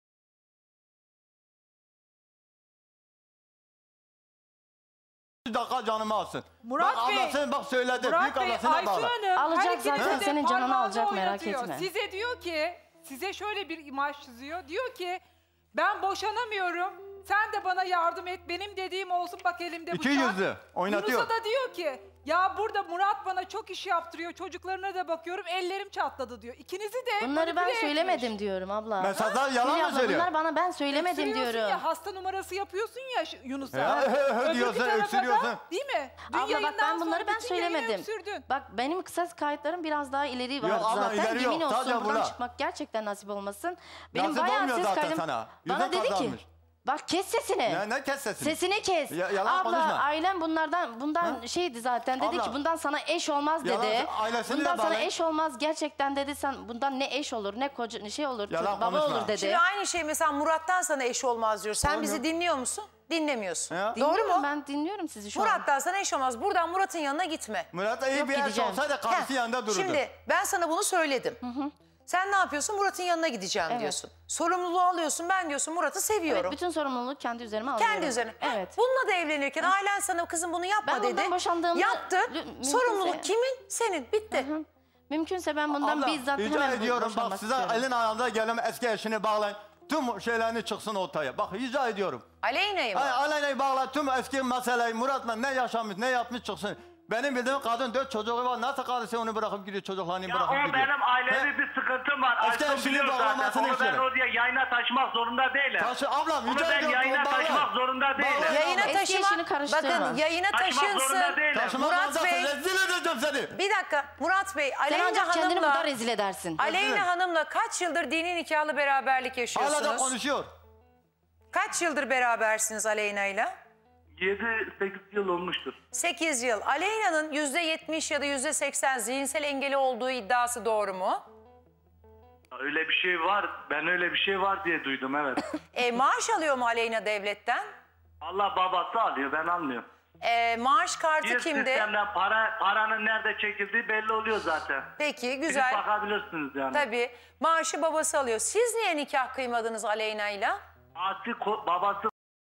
Bir dakika canımı alsın. Murat bak Bey, ablasını bak söyledi. Murat Büyük Bey, ablasına Ayşe bağla. Hanım, Alacak her ikinize zaten, de senin canını parmağını alacak, merak oynatıyor. etme. Size diyor ki, size şöyle bir imaj çiziyor. Diyor ki, ben boşanamıyorum. Sen de bana yardım et. Benim dediğim olsun, bak elimde İki bıçak. yüzlü, oynatıyor. Yunus'a da diyor ki, ya burada Murat bana çok iş yaptırıyor. Çocuklarına da bakıyorum. Ellerim çatladı diyor. İkinizi de Bunları ben manipüle söylemedim etmiş. diyorum abla. Mesajlar yalan Hülya mı abla, söylüyor? Bunlar bana ben söylemedim Öksürüyorsun diyorum. ya, hasta numarası yapıyorsun ya şu- Yunus'a. Ya, hı hı Öbürkü diyorsun, tarafa da, öksürüyorsun. Değil mi? Dün Abla bak yayından ben bunları sonra ben bütün yayını söylemedim. öksürdün. Bak benim kısa kayıtlarım biraz daha ileri var Yok abla, zaten. ileri Yemin yok, olsun sadece buradan buna. çıkmak gerçekten nasip olmasın. Benim Nasip bayağı olmuyor ses zaten kaydım. sana. Bana Yüzün dedi ki kazanmış. bak kes sesini. Ne, ne kes sesini? Sesini kes. Ya- yalan Abla konuşma. ailem bunlardan bundan şeydi zaten dedi Abla. ki bundan sana eş olmaz dedi. Yalan, ailesini de bundan sana bağlayın. eş olmaz gerçekten dedi, sen bundan ne eş olur ne koca ne şey olur Yalan çocuk, baba konuşma. olur dedi. Şimdi aynı şey mesela Murat'tan sana eş olmaz diyor. Sen Olmuyor. bizi dinliyor musun? Dinlemiyorsun. Ya. Doğru Dinliyorum, mu? ben dinliyorum sizi şu an. Murat'tan sana eş olmaz. Buradan Murat'ın yanına gitme. Murat iyi Yok, bir eş gideceğim. olsaydı karısı Heh, yanında dururdu. Şimdi ben sana bunu söyledim. Sen ne yapıyorsun? Murat'ın yanına gideceğim Evet. diyorsun. Sorumluluğu alıyorsun. Ben diyorsun Murat'ı seviyorum. Evet, bütün sorumluluğu kendi üzerime alıyorum. Kendi üzerine. Evet. Bununla da evlenirken ailen sana kızım bunu yapma Ben dedi. bundan boşandığımda- Yaptı. Lü- mümkünse- Sorumluluk kimin? Senin. Bitti. Mümkünse ben bundan Abla, bizzat rica hemen ediyorum boşanmak bak size istiyorum. elin ayağında gelin eski eşini bağlayın. Tüm şeylerini çıksın ortaya. Bak rica ediyorum. Aleyna'yı mı? Hayır, Aleyna'yı bağla tüm eski meseleyi Murat'la ne yaşamış ne yapmış çıksın. Benim bildiğim kadın dört çocuğu var. Nasıl karısı onu bırakıp gidiyor çocuklarını Ya bırakıp o gidiyor. benim ailevi He? bir sıkıntım var. Eski Aşkım eşini biliyor zaten. bağlamasını Onu ben istiyorum. oraya yayına taşımak zorunda değilim. Taşı, ablam, Onu rica ben ediyorum, yayına bağla. taşımak zorunda değilim. Yayına Eski eşini taşımak, karıştırma. bakın yayına Taşımak taşınsın. zorunda değilim. Taşımak Murat zorundasın, Bey, rezil edeceğim seni. bir dakika Murat Bey, Sen Aleyna ancak kendini Hanım'la, burada rezil edersin. Aleyna Hanım'la kaç yıldır dini nikahlı beraberlik yaşıyorsunuz? Hala da konuşuyor. Kaç yıldır berabersiniz Aleyna'yla? yedi sekiz yıl olmuştur. sekiz yıl. Aleyna'nın yüzde yetmiş ya da yüzde seksen zihinsel engeli olduğu iddiası doğru mu? Öyle bir şey var. Ben öyle bir şey var diye duydum, evet. E, maaş alıyor mu Aleyna devletten? Allah babası alıyor, ben almıyorum. E, maaş kartı Bir kimde? sistemden para, paranın nerede çekildiği belli oluyor zaten. Peki güzel. Gidip bakabilirsiniz yani. Tabii. Maaşı babası alıyor. Siz niye nikah kıymadınız Aleyna'yla? Asi ko- babası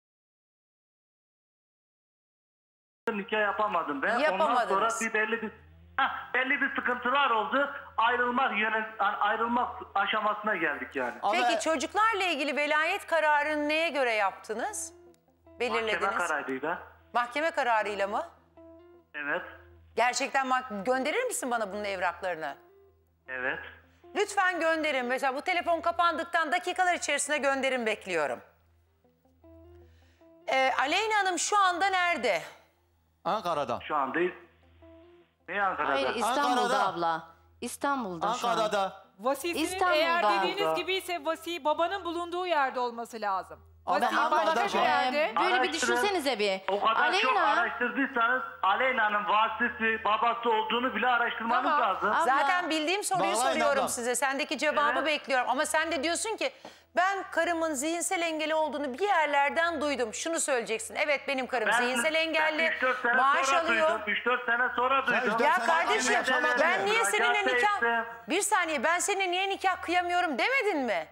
nikah yapamadım ben. Ondan Yapamadınız. sonra bir belli bir Heh, belli bir sıkıntılar oldu. Ayrılmak yönet ayrılmak aşamasına geldik yani. Peki çocuklarla ilgili velayet kararını neye göre yaptınız? Belirlediniz. Mahkeme kararıydı. Mahkeme kararıyla mı? Evet. Gerçekten bak, gönderir misin bana bunun evraklarını? Evet. Lütfen gönderin. Mesela bu telefon kapandıktan dakikalar içerisinde gönderin, bekliyorum. Ee, Aleyna Hanım şu anda nerede? Ankara'da. Şu anda ne Ankara'da? Hayır, İstanbul'da Ankara'da. abla. İstanbul'da şu an. Ankara'da. Vasisinin İstanbul'da. eğer dediğiniz Burada. gibiyse vasi babanın bulunduğu yerde olması lazım. Ama Vasi abla, başka kardeşim, bir yerde. Ee, böyle bir Araştırın. düşünsenize bir. O kadar çok Aleyna, araştırdıysanız Aleyna'nın vasisi, babası olduğunu bile araştırmanız Tamam. lazım. Abla. Zaten bildiğim soruyu Bağlayın soruyorum ablam. size. Sendeki cevabı Evet. bekliyorum. Ama sen de diyorsun ki ben karımın zihinsel engeli olduğunu bir yerlerden duydum. Şunu söyleyeceksin. Evet, benim karım zihinsel engelli. üç dört sene Maaş sonra alıyor. duydum. üç dört sene sonra duydum. üç dört Ya sene kardeşim, aynı yaşamadın ben mı? niye seninle Müracaat nikah... ettim. Bir saniye, ben seninle niye nikah kıyamıyorum demedin mi?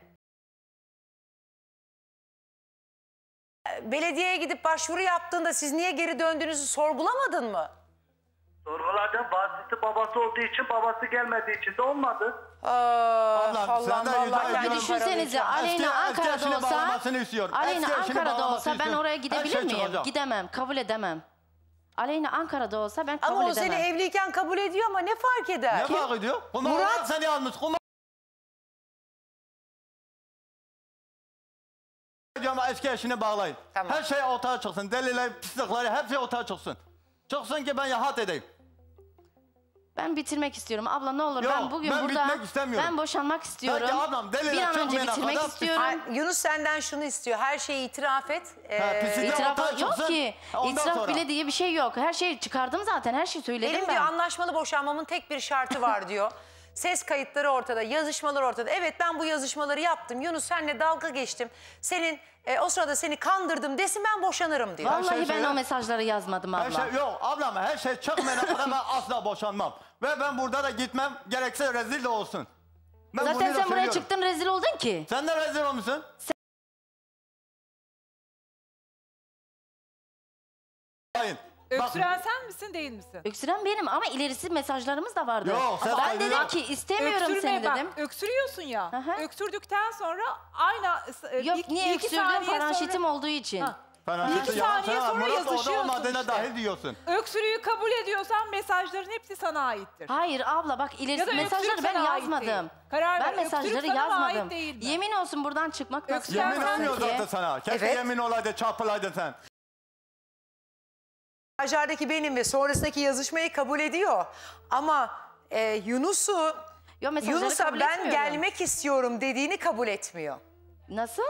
Belediyeye gidip başvuru yaptığında siz niye geri döndüğünüzü sorgulamadın mı? Sorguladım. Vasisi babası olduğu için, babası gelmediği için de olmadı. Aa, Ablam, Allah'ım sen de vallahi rica ben ediyorum. Düşünsenize Eski- Aleyna eski Ankara'da eşini olsa, bağlamasını istiyorum. Aleyna Eski eşini Ankara'da bağlamasını olsa ben istiyorum. oraya Her gidebilir şey miyim? çıkacak. Gidemem, kabul edemem. Aleyna Ankara'da olsa ben kabul Ama o edemem. seni evliyken kabul ediyor ama ne fark eder? Ne fark ediyor? Kumar Murat- Murat seni almış. Kumar diyorum eski eşini bağlayın. Tamam. Her şey ortaya çıksın. Deliller, pislikleri hepsi ortaya çıksın. Çıksın ki ben rahat edeyim. Ben bitirmek istiyorum. Abla ne olur Yok, ben bugün ben burada bitmek istemiyorum. ben boşanmak istiyorum. Peki ablam, delile bir an önce çıkmayana bitirmek kadar- istiyorum. Ay, Yunus senden şunu istiyor. Her şeyi itiraf et. Ha, Ee, pislikler İtiraf ortaya yok çıksın. ki. Ondan İtiraf sonra. bile diye bir şey yok. Her şeyi çıkardım zaten. Her şeyi söyledim Benim ben. diyor anlaşmalı boşanmamın tek bir şartı var diyor. Ses kayıtları ortada, yazışmalar ortada. Evet, ben bu yazışmaları yaptım. Yunus, seninle dalga geçtim. Senin e, o sırada seni kandırdım desin, ben boşanırım diyor. Vallahi şey ben söyle- o mesajları yazmadım abla. Her şey yok ablam, her şey çıkmayana kadar ben asla boşanmam. Ve ben burada da gitmem, gerekse rezil de olsun. Ben bunu Zaten da sen buraya söylüyorum. çıktın rezil oldun ki. Sen de rezil olmuşsun. Hayır. Öksüren sen misin değil misin? Öksüren benim ama ilerisi mesajlarımız da vardı. Yok, sen ben saygı- dedim ki istemiyorum Öksürme seni bak, dedim. öksürüyorsun ya. Öksürdükten sonra aynı... e, Yok bir- niye bir iki öksürdüm? saniye Paranşitim sonra- olduğu için. Paranşiti Bir iki yalan saniye söyleme. sonra Murat orada yazışıyorsun olmadığına işte. dahil diyorsun. Öksürüğü kabul ediyorsan mesajların hepsi sana aittir. Hayır abla bak ilerisi Ya da öksürük mesajları ben sana ait yazmadım. değil. Karar ben ver, öksürük mesajları sana mı ait yazmadım. değil mi? Yemin olsun buradan çıkmak nasıl Yemin yaparsın olmuyor ki? zaten sana. Keşke Evet. yemin olaydı, çarpılaydın sen. Mesajlardaki benim ve sonrasındaki yazışmayı kabul ediyor. Ama e, Yunus'u mesajları Yunus'a kabul ben etmiyorum. gelmek istiyorum dediğini kabul etmiyor. Nasıl?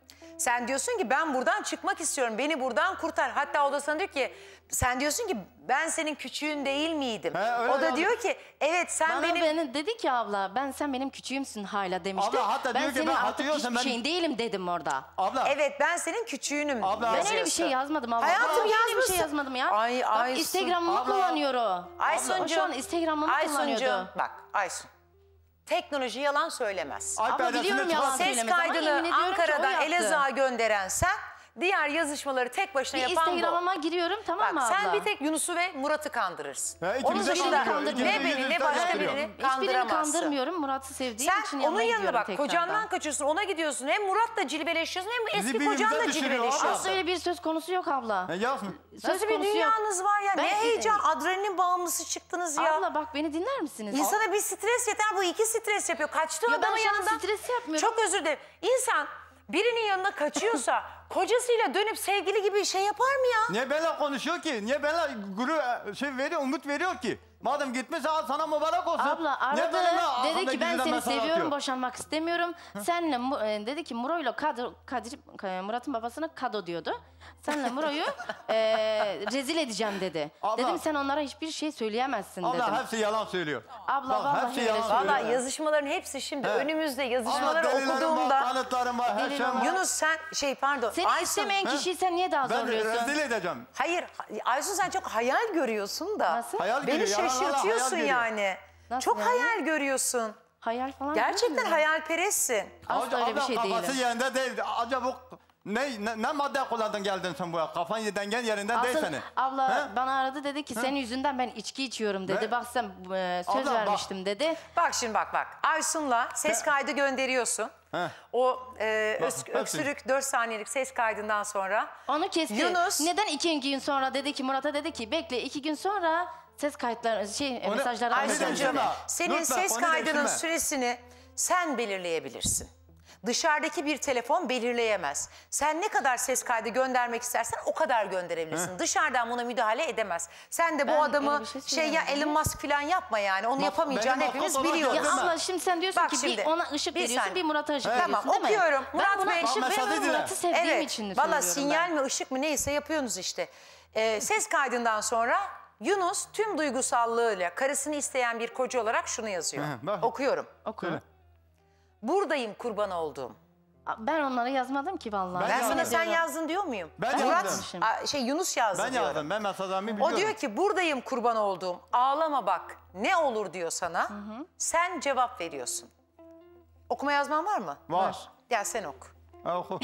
Sen diyorsun ki ben buradan çıkmak istiyorum. Beni buradan kurtar. Hatta o da sana diyor ki sen diyorsun ki ben senin küçüğün değil miydim? öyle O da yazdı. diyor ki evet sen Bana benim... beni dedi ki abla ben sen benim küçüğümsün hala demişti. Abla, hatta ben diyor ki, senin ben artık hatırlıyorsan hiçbir ben- şeyin değilim dedim orada. Abla. Evet ben senin küçüğünüm. Abla. Ben öyle bir yazıyorsun. şey yazmadım abla. Hayatım Ben öyle bir yazmışsın. şey yazmadım ya. Ay, Bak Aysun. Instagram'ımı Abla. kullanıyor o. Aysuncuğum. O şu an Instagram'ımı kullanıyordu. Aysuncuğum bak Aysun. Teknoloji yalan söylemez. Ay, Abla biliyorum yalan Ses söylemez ama yemin kaydını ediyorum ki o Ankara'dan yaptı. Elazığ'a gönderen sen, diğer yazışmaları tek başına Bir yapan bu. Instagram'ıma giriyorum tamam Bak mı abla? sen bir tek Yunus'u ve Murat'ı kandırırsın. Ya, Onun ikimizi de dışında kandırıyor. ne İkimizi beni ne de başka kandırıyor. birini Hiçbirini kandıramazsın. kandırmıyorum. Murat'ı sevdiğim için Sen yanına onun yanına gidiyorum bak tekrardan. kocandan kaçıyorsun ona gidiyorsun. Hem Murat'la cilveleşiyorsun hem Bizi eski birbirimize kocanla düşürüyor cilveleşiyorsun. Aslında öyle bir söz konusu yok abla. Ne yaz mı? Söz Nasıl bir konusu yok. dünyanız var ya? Ben- ne heyecan, adrenalin bağımlısı çıktınız ya. Abla bak beni dinler misiniz? İnsana bir stres yeter, bu iki stres yapıyor. Kaçtığı Ya ben adamın şu an yanından... stres yapmıyorum. Çok özür dilerim. İnsan birinin yanına kaçıyorsa kocasıyla dönüp sevgili gibi bir şey yapar mı ya? Niye benimle konuşuyor ki? Niye benimle gurur şey veriyor, umut veriyor ki? Madem gitmiş al sana mübarek olsun. Abla Niye aradı benimle dedi arkamda ki ben gizliden seni mesaj seviyorum atıyor? boşanmak istemiyorum. Senle Mu- e, dedi ki Muro'yla Kadir, Kadir Murat'ın babasına Kado diyordu. Senle Muro'yu e, rezil edeceğim dedi. Abla. Dedim sen onlara hiçbir şey söyleyemezsin dedim. Abla hepsi yalan söylüyor. Abla Bak, vallahi hepsi öyle yalan söylüyor. Valla söylüyor. yazışmaların hepsi şimdi He. önümüzde. Yazışmaları Ama delillerim okuduğumda... var, kanıtlarım var, her Delil şeyim var. Yunus sen şey pardon. Seni Aysun, istemeyen He? kişiyi sen niye daha Ben zorluyorsun? rezil edeceğim. Hayır Aysun sen çok hayal görüyorsun da. Nasıl? Hayal Beni görüyor, yalan, yalan, şaşırtıyorsun hayal görüyor. yani. Nasıl çok yani? hayal görüyorsun. Hayal falan Gerçekten değil mi? hayalperestsin. Asla öyle bir şey Kafası değilim. yerinde değil. Acaba bu ne, ne, ne madde kullandın geldin sen buraya? Kafan dengen yerinden değil Asıl senin. abla He? bana aradı dedi ki senin yüzünden ben içki içiyorum dedi. Ne? Bak sen e, söz Abla, bak. vermiştim dedi. Bak şimdi bak bak. Aysun'la ses kaydı gönderiyorsun. He. O e, Bak, öz- hepsi. öksürük dört saniyelik ses kaydından sonra. Onu kesti. Yunus. Neden iki gün sonra dedi ki Murat'a dedi ki bekle iki gün sonra ses kayıtları şey Onu- mesajları Aysuncuğum, alacağım. değiştirme. Senin Lütfen, ses onu kaydının değiştirme. süresini sen belirleyebilirsin. Dışarıdaki bir telefon belirleyemez. Sen ne kadar ses kaydı göndermek istersen o kadar gönderebilirsin. Heh. Dışarıdan buna müdahale edemez. Sen de bu Ben adamı öyle bir şey şey ya söylemedim. Elon Musk falan yapma yani. Onu Bak, yapamayacağını benim hepimiz aklım biliyoruz. olarak Ya Değil mi? abla şimdi sen diyorsun Bak ki şimdi, bir ona ışık bir veriyorsun saniye. bir Murat'a ışık Evet. veriyorsun Tamam değil mi? okuyorum. Ben Murat buna Bey. ışık Bak, mesajı vermiyorum dinle. Murat'ı sevdiğim Evet. için Valla söylüyorum sinyal ben. mi ışık mı neyse yapıyorsunuz işte. Ee, ses kaydından sonra Yunus tüm duygusallığıyla karısını isteyen bir koca olarak şunu yazıyor. Hı, bak. Okuyorum. Oku. Söyle. Buradayım kurban olduğum. Ben onları yazmadım ki vallahi. Ben, Ben sana yazdım. sen yazdın diyor muyum? Ben Murat, yazdım. a, şey Yunus yazdı Ben diyorum. yazdım. Ben mesajlarımı biliyorum. O diyor ki buradayım kurban olduğum. Ağlama bak ne olur diyor sana. Sen cevap veriyorsun. Okuma yazman var mı? Var. Gel sen oku. Ha, oku.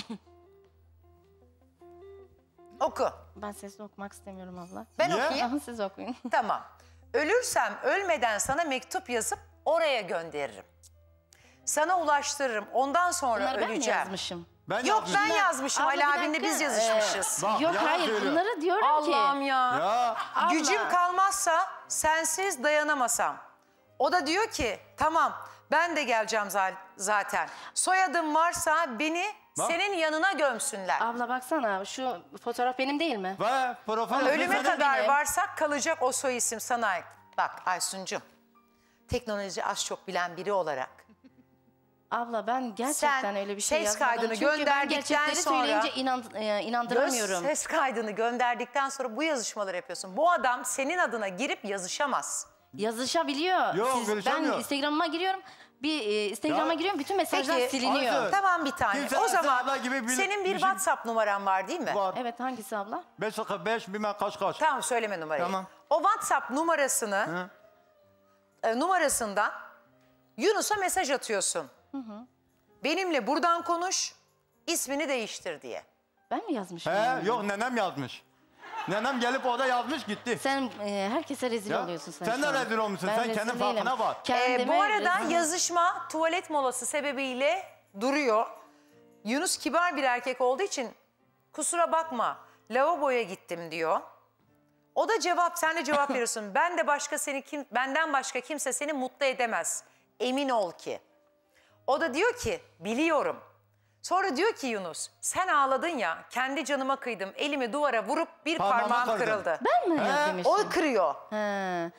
Oku. Ben sesli okumak istemiyorum abla. Ben Niye? okuyayım. Ama siz okuyun. Tamam. Ölürsem ölmeden sana mektup yazıp oraya gönderirim. Sana ulaştırırım. Ondan sonra Bunları ben mi öleceğim. yazmışım? Ben Yok yazmışım. ben yazmışım. Abla, Ali bir abinle dakika. biz yazışmışız. Bak, Yok yalan hayır söylüyor. bunları diyorum ki. Allah'ım ya. Ya. Abla. Gücüm kalmazsa sensiz dayanamasam. O da diyor ki tamam ben de geleceğim za- zaten. Soyadım varsa beni Bak. senin yanına gömsünler. Abla baksana şu fotoğraf benim değil mi? Ve profil Ölüme Senin kadar benim. varsak kalacak o soy isim sana ait. Bak Aysuncuğum, teknoloji az çok bilen biri olarak. Abla ben gerçekten Sen öyle bir şey ses yazmadım. kaydını Çünkü ben gönderdikten gerçekleri sonra- söyleyince inan, e, inandıramıyorum. Ses kaydını gönderdikten sonra bu yazışmaları yapıyorsun. Bu adam senin adına girip yazışamaz. Yazışabiliyor. Yok, Siz- ben görüşemiyor. Instagram'ıma giriyorum. Bir e, Instagram'a Ya. giriyorum bütün mesajlar Peki, siliniyor. Ayşe. Tamam bir tane. Kimse o Esra zaman abla gibi bir- senin bir, bir şey- WhatsApp numaran var değil mi? Var. Evet hangisi abla? beş sıfır beş bilmem kaç kaç. Tamam söyleme numarayı. Tamam. O WhatsApp numarasını Hı. e, numarasından Yunus'a mesaj atıyorsun. Benimle buradan konuş, ismini değiştir diye. Ben mi yazmışım? He, yani? yok nenem yazmış. Nenem gelip orada yazmış gitti. Sen e, herkese rezil Ya, oluyorsun sen. sen şu de an. rezil olmuşsun. Ben Sen rezil kendin değilim. farkına bak. Ee, Kendime bu arada rezil- yazışma tuvalet molası sebebiyle duruyor. Yunus kibar bir erkek olduğu için kusura bakma lavaboya gittim diyor. O da cevap, sen de cevap veriyorsun. Ben de başka seni kim, benden başka kimse seni mutlu edemez. Emin ol ki. O da diyor ki biliyorum. Sonra diyor ki Yunus sen ağladın ya kendi canıma kıydım. Elimi duvara vurup bir Parmağıma parmağım kırdın. kırıldı. Ben mi He, yapmışım? O kırıyor. He.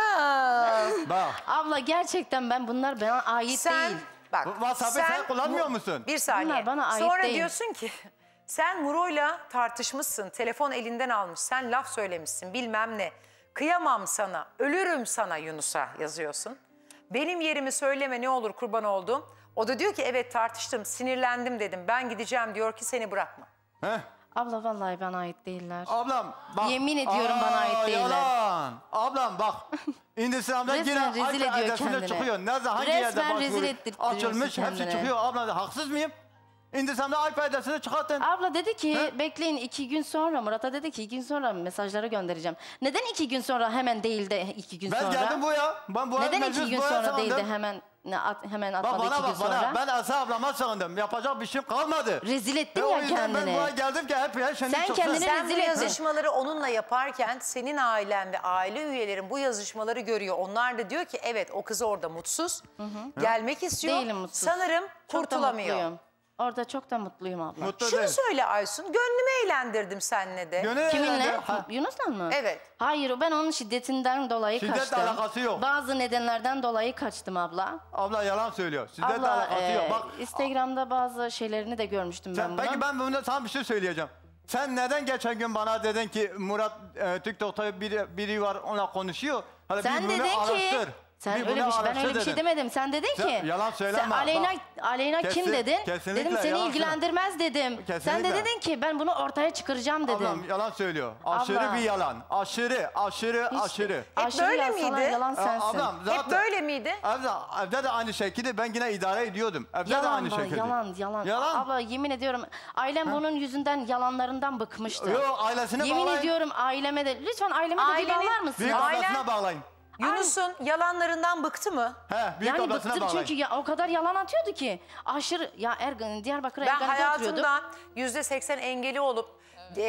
Ha. Bak. Abla gerçekten ben bunlar bana ait Sen değil. bak WhatsApp'ı sen kullanmıyor musun? Bir saniye. Bunlar bana ait Sonra değil. diyorsun ki sen Muro'yla tartışmışsın. Telefon elinden almış. Sen laf söylemişsin bilmem ne. Kıyamam sana. Ölürüm sana Yunus'a yazıyorsun. Benim yerimi söyleme ne olur kurban oldum. O da diyor ki evet tartıştım sinirlendim dedim. Ben gideceğim diyor ki seni bırakma. Heh. Abla vallahi bana ait değiller. Ablam bak. Yemin ediyorum bana ait değiller. Yalan. Ablam bak. Instagram'da Resmen yine rezil aynı ediyor adresinde kendini. çıkıyor. Nerede hangi Resmen yerde rezil başvuru ettirtiyorsun açılmış hepsi kendine. çıkıyor. Ablam haksız mıyım? Instagram'da iPad adresini çıkartın. Abla dedi ki bekleyin iki gün sonra Murat'a dedi ki iki gün sonra mesajları göndereceğim. Neden iki gün sonra hemen değil de iki gün Ben sonra? geldim buraya. Ben buraya Neden meclis iki gün buraya sonra değil de sığındım. hemen ne, at, hemen Bak atmadı bana iki gün bak bana. sonra? Ben Asya ablama sığındım. Yapacak bir şeyim kalmadı. Rezil ettin Ve ya o yüzden kendini. ben buraya geldim ki hep her şeyin Sen çıksın. kendini Sen bu rezil ettin. yazışmaları onunla yaparken senin ailen ve aile üyelerin bu yazışmaları görüyor. Onlar da diyor ki evet o kız orada mutsuz. Gelmek istiyor. Değilim mutsuz. Sanırım Çok da kurtulamıyor. mutluyum. Orada çok da mutluyum abla. Mutlu Şunu değil. söyle Aysun. Gönlümü eğlendirdim seninle de. Gönül Kiminle? eğlence. Ha. Yunus'la mı? Evet. Hayır ben onun şiddetinden dolayı Şiddetle kaçtım. alakası yok. Bazı nedenlerden dolayı kaçtım abla. Abla yalan söylüyor. Şiddetle Abla alakası e, yok. Bak Instagram'da bazı şeylerini de görmüştüm ben sen, bunun. peki ben bunu sana bir şey söyleyeceğim. Sen neden geçen gün bana dedin ki Murat e, TikTok'ta biri, biri var ona konuşuyor. Hadi Sen bir bunu dedin ki araştır. sen Bir öyle bunu bir şey, ben araştır öyle bir şey dedin. demedim. Sen dedin Sen ki yalan söyleme, sen Aleyna bak. Aleyna kim Kesin- dedin? kesinlikle Dedim seni yalan ilgilendirmez dedim. Sen de Kesinlikle. dedin ki ben bunu ortaya çıkaracağım dedim. Ablam yalan söylüyor. Aşırı Abla. bir yalan. Aşırı, aşırı, Hiç- aşırı. Hep Aşırı böyle yazsalar miydi? Yalan Aa, sensin. ablam zaten Hep böyle miydi? Evde, evde de aynı şekilde ben yine idare ediyordum. Evde de Yalan aynı bak, şekilde. yalan, yalan. Yalan. Abla yemin ediyorum ailem bunun yüzünden yalanlarından bıkmıştı. Yok, ailesine Yemin bağlayın. ediyorum aileme de lütfen aileme de bir Ailenin- bağlar mısın? Büyük Ailen- ablasına bağlayın. Yunus'un yalanlarından bıktı mı? He, büyük Yani ablasına bıktım bağlayın. çünkü ya, o kadar yalan atıyordu ki. Aşırı ya Ergun Diyarbakır Ben Ergani'de oturuyordum. hayatımda yüzde seksen engeli olup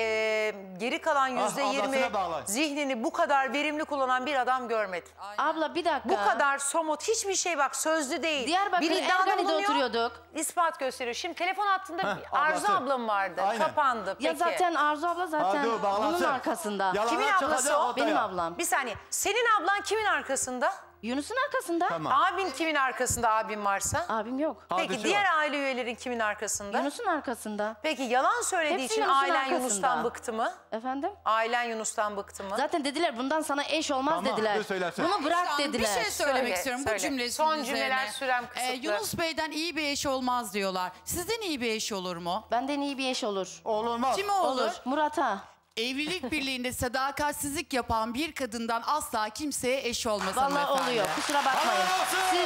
e, geri kalan yüzde yirmi ablasına bağlayın. zihnini bu kadar verimli kullanan bir adam görmedim. Abla bir dakika. Bu kadar somut hiçbir şey bak sözlü değil. Diyarbakır Bir iddiada Ergani'de bulunuyor, oturuyorduk. İspat gösteriyor. Şimdi telefon hattında Heh, Arzu ablası. ablam vardı. Aynen. Kapandı. Ya Peki. zaten Arzu abla zaten Hadi o bağlansın. bunun arkasında. Yalanlar Kimin çıkacak ablası o? ortaya. Benim ablam. Bir saniye. Senin ablan kimin arkasında? Yunus'un arkasında. Tamam. Abin kimin arkasında abin varsa? Abim yok. Peki Abisi diğer var. aile üyelerin kimin arkasında? Yunus'un arkasında. Peki yalan söylediği Hepsi için Yunus'un ailen arkasında. Yunus'tan bıktı mı? Efendim? Ailen Yunus'tan bıktı mı? Zaten dediler bundan sana eş olmaz Tamam, dediler. dur söylesin. Bunu bırak Şu an dediler. Bir şey söylemek Söyle, istiyorum söyle. bu cümlesinin Son cümleler üzerine. sürem kısıtlı. Ee, Yunus Bey'den iyi bir eş olmaz diyorlar. Sizden iyi bir eş olur mu? Benden iyi bir eş olur. Olmaz. Kime olur? Murat'a. Evlilik birliğinde sadakatsizlik yapan bir kadından asla kimseye eş olmaz Vallahi hanımefendi. oluyor. Kusura bakmayın. Siz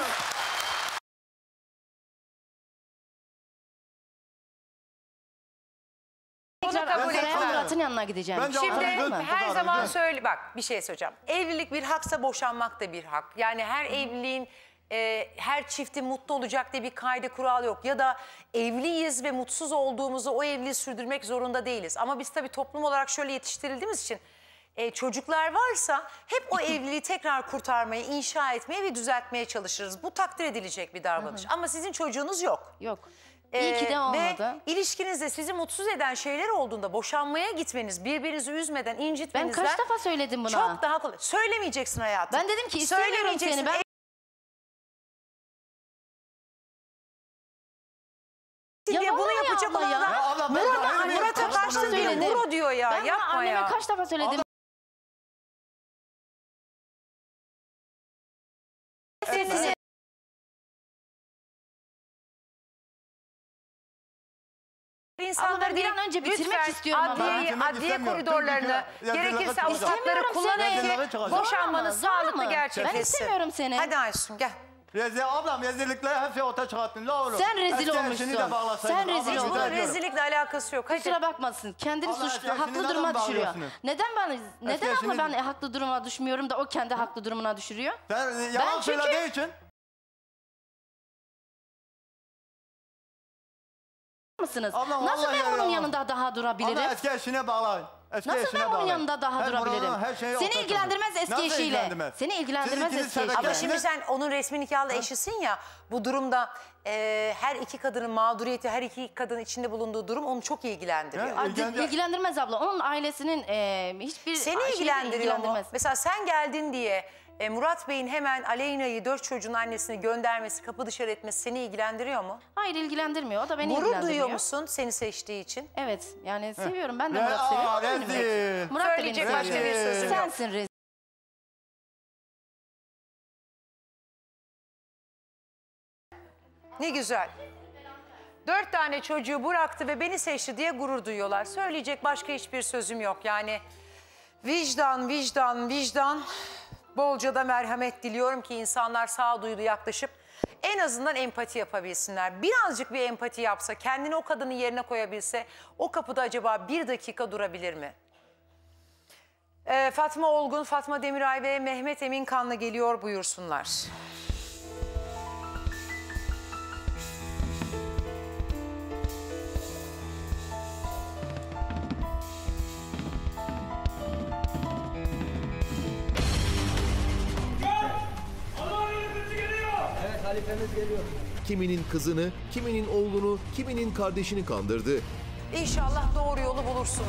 Bunu tekrar kabul Ankara'ya etmem. Murat'ın yanına gideceğim. Bence Şimdi Kızardı, her kızardı. zaman söyle bak bir şey söyleyeceğim. Evlilik bir haksa boşanmak da bir hak. Yani her evliliğin e, her çiftin mutlu olacak diye bir kaydı kural yok. Ya da evliyiz ve mutsuz olduğumuzu o evliliği sürdürmek zorunda değiliz. Ama biz tabii toplum olarak şöyle yetiştirildiğimiz için e, çocuklar varsa hep o evliliği tekrar kurtarmaya, inşa etmeye ve düzeltmeye çalışırız. Bu takdir edilecek bir davranış. Ama sizin çocuğunuz yok. Yok. İyi ki de Ee, olmadı. Ve ilişkinizde sizi mutsuz eden şeyler olduğunda boşanmaya gitmeniz, birbirinizi üzmeden, Ben incitmenizden kaç defa söyledim buna? çok daha kolay. Söylemeyeceksin hayatım. Ben dedim ki istemiyorum Söylemeyeceksin. seni. Ben diye Yalan bunu ya yapacak abla olan ya. adam Ya abla, ben Murat'a cahil miyim? Murat'a Kaç karşı defa diyor. söyledim? Muro diyor ya. Ben bunu yapma anneme ya. kaç defa söyledim. Sizi- İnsanları Ama ben bir değil, an önce bitirmek lütfen istiyorum ama. adliyeyi, Bitirmek adliye istemiyorum. koridorlarını, Dur, bir kere- gerekirse yazılara avukatları çıkacağım. kullanın Yazılara ki çıkacağım. boşanmanız Zorlama, zorlama. sağlıklı Ben gerçekleşsin. istemiyorum seni. Hadi Aysun gel. Rezil ablam rezillikleri hepsi ortaya çıkarttın. La oğlum. Sen rezil Eski olmuşsun. eşini de bağlasaydın. Sen rezil Ablam, oldun. rica Bunun ediyorum. rezillikle alakası yok. Hadi. Kusura bakmasın. Kendini Allah suçlu, eski haklı eşini duruma neden düşürüyor. bağlıyorsunuz? Neden ben, neden eşini- abla ben haklı duruma düşmüyorum da o kendi haklı durumuna düşürüyor? Sen Ben yalan çünkü- söylediği için. mısınız? Ablam, Nasıl vallahi ben onun yalan. yanında daha durabilirim? Abla eski eşine bağlayın. Eski Nasıl eşine ben onun bağlayın. yanında daha Ben durabilirim? buranın her şeyi Seni ortaya ilgilendirmez çıkardım. eski Nasıl eşiyle. ilgilendirmez? Seni ilgilendirmez Siz ikiniz eski eşiyle. Ama sebekler- şimdi sen onun resmi nikahlı eşisin ya, bu durumda e, her iki kadının mağduriyeti, her iki kadının içinde bulunduğu durum onu çok ilgilendiriyor. Aa, di- ilgilendirmez abla. Onun ailesinin e, hiçbir Seni şeyi ilgilendiriyor mu? ilgilendirmez. Mesela sen geldin diye e, Murat Bey'in hemen Aleyna'yı dört çocuğun annesini göndermesi, kapı dışarı etmesi seni ilgilendiriyor mu? Hayır, ilgilendirmiyor. O da beni Gurur ilgilendiriyor. duyuyor musun seni seçtiği için? Evet. Yani seviyorum. Ben de Re- Murat'ı Aa, seviyorum. o da beni rezil. seviyor. Murat da beni Söyleyecek başka seviyor. bir sözüm yok. Sensin rezil. Ne güzel. Dört tane çocuğu bıraktı ve beni seçti diye gurur duyuyorlar. Söyleyecek başka hiçbir sözüm yok. Yani vicdan, vicdan, vicdan. Bolca da merhamet diliyorum ki insanlar sağduyulu yaklaşıp en azından empati yapabilsinler. Birazcık bir empati yapsa, kendini o kadının yerine koyabilse o kapıda acaba bir dakika durabilir mi? Ee, Fatma Olgun, Fatma Demiray ve Mehmet Emin Kanlı geliyor, buyursunlar. Evet, halifemiz geliyor. Kiminin kızını, kiminin oğlunu, kiminin kardeşini kandırdı. İnşallah doğru yolu bulursunuz.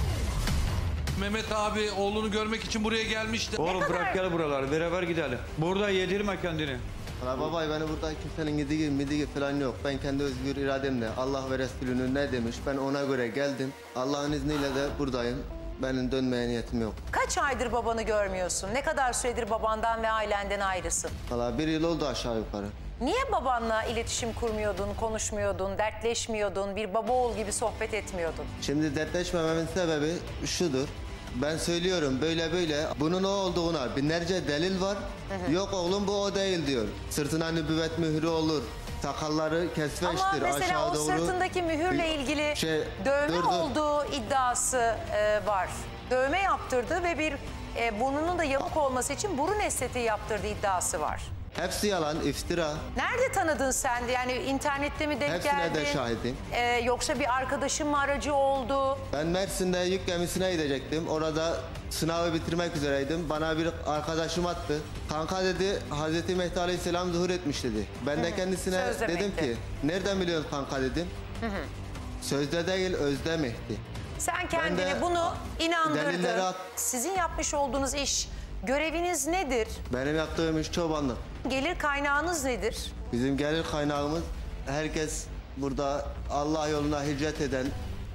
Mehmet abi oğlunu görmek için buraya gelmişti. Oğlum bırak gel buraları beraber gidelim. Burada yedirme kendini. Valla baba beni burada kimsenin gidigi midigi falan yok. Ben kendi özgür irademle Allah ve Resulünün ne demiş ben ona göre geldim. Allah'ın izniyle de buradayım. Benim dönmeye niyetim yok. Kaç aydır babanı görmüyorsun? Ne kadar süredir babandan ve ailenden ayrısın? Valla bir yıl oldu aşağı yukarı. Niye babanla iletişim kurmuyordun, konuşmuyordun, dertleşmiyordun, bir baba oğul gibi sohbet etmiyordun? Şimdi dertleşmememin sebebi şudur. Ben söylüyorum böyle böyle bunun o olduğuna binlerce delil var. hı. Yok oğlum bu o değil diyor. Sırtına nübüvvet mührü olur. Sakalları kesveçtir Ama mesela aşağı o doğru. sırtındaki mühürle bir ilgili şey, dövme dur, dur. olduğu iddiası e, var. Dövme yaptırdı ve bir e, burnunun da yamuk olması için burun estetiği yaptırdığı iddiası var. Hepsi yalan, iftira. Nerede tanıdın sen? Yani internette mi denk Hepsine geldin? de şahidim. E, yoksa bir arkadaşın mı aracı oldu? Ben Mersin'de yük gemisine gidecektim. Orada sınavı bitirmek üzereydim. Bana bir arkadaşım attı. Kanka dedi Hazreti Mehdi Aleyhisselam zuhur etmiş dedi. Ben de kendisine Sözde dedim Mehdi. ki nereden biliyorsun kanka dedim. Hı hı. Sözde değil özde Mehdi. Sen kendini de bunu inandırdın. delilleri at- Sizin yapmış olduğunuz iş, göreviniz nedir? Benim yaptığım iş çobanlık. Gelir kaynağınız nedir? Bizim gelir kaynağımız herkes burada Allah yoluna hicret eden,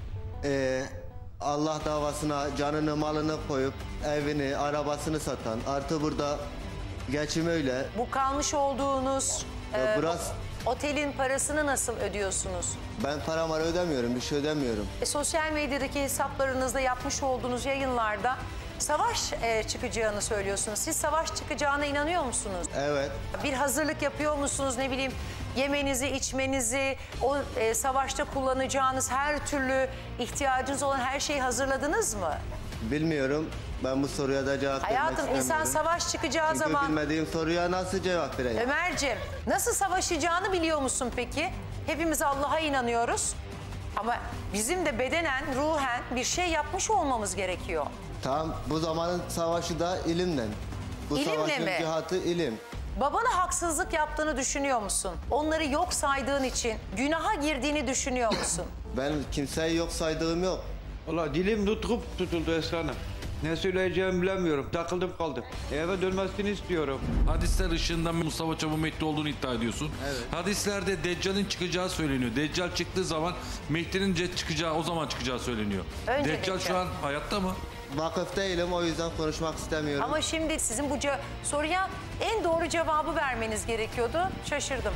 eee, Allah davasına canını malını koyup evini, arabasını satan, artı burada geçim öyle. Bu kalmış olduğunuz Ya e, biraz- o- otelin parasını nasıl ödüyorsunuz? Ben paramı ödemiyorum, bir şey ödemiyorum. E, sosyal medyadaki hesaplarınızda yapmış olduğunuz yayınlarda savaş e, çıkacağını söylüyorsunuz. Siz savaş çıkacağına inanıyor musunuz? Evet. Bir hazırlık yapıyor musunuz? Ne bileyim yemenizi, içmenizi, o e, savaşta kullanacağınız her türlü ihtiyacınız olan her şeyi hazırladınız mı? Bilmiyorum. Ben bu soruya da cevap vermek Hayatım istemiyorum. insan savaş çıkacağı Çünkü zaman... bilmediğim soruya nasıl cevap vereyim? Ömerciğim nasıl savaşacağını biliyor musun peki? Hepimiz Allah'a inanıyoruz. Ama bizim de bedenen, ruhen bir şey yapmış olmamız gerekiyor. Tamam, bu zamanın savaşı da ilimle. Bu İlimle savaşın mi? cihatı ilim. Babana haksızlık yaptığını düşünüyor musun? Onları yok saydığın için günaha girdiğini düşünüyor musun? Ben kimseyi yok saydığım yok. Valla dilim tutkup tutuldu Esra Hanım. Ne söyleyeceğimi bilemiyorum. Takıldım kaldım. Eve dönmesini istiyorum. Hadisler ışığında Mustafa Çabu Mehdi olduğunu iddia ediyorsun. Evet. Hadislerde Deccal'in çıkacağı söyleniyor. Deccal çıktığı zaman Mehdi'nin ce- çıkacağı o zaman çıkacağı söyleniyor. Önce Deccal Deccal. şu an hayatta mı? Vakıf değilim, o yüzden konuşmak istemiyorum. Ama şimdi sizin bu ce- soruya en doğru cevabı vermeniz gerekiyordu. Şaşırdım.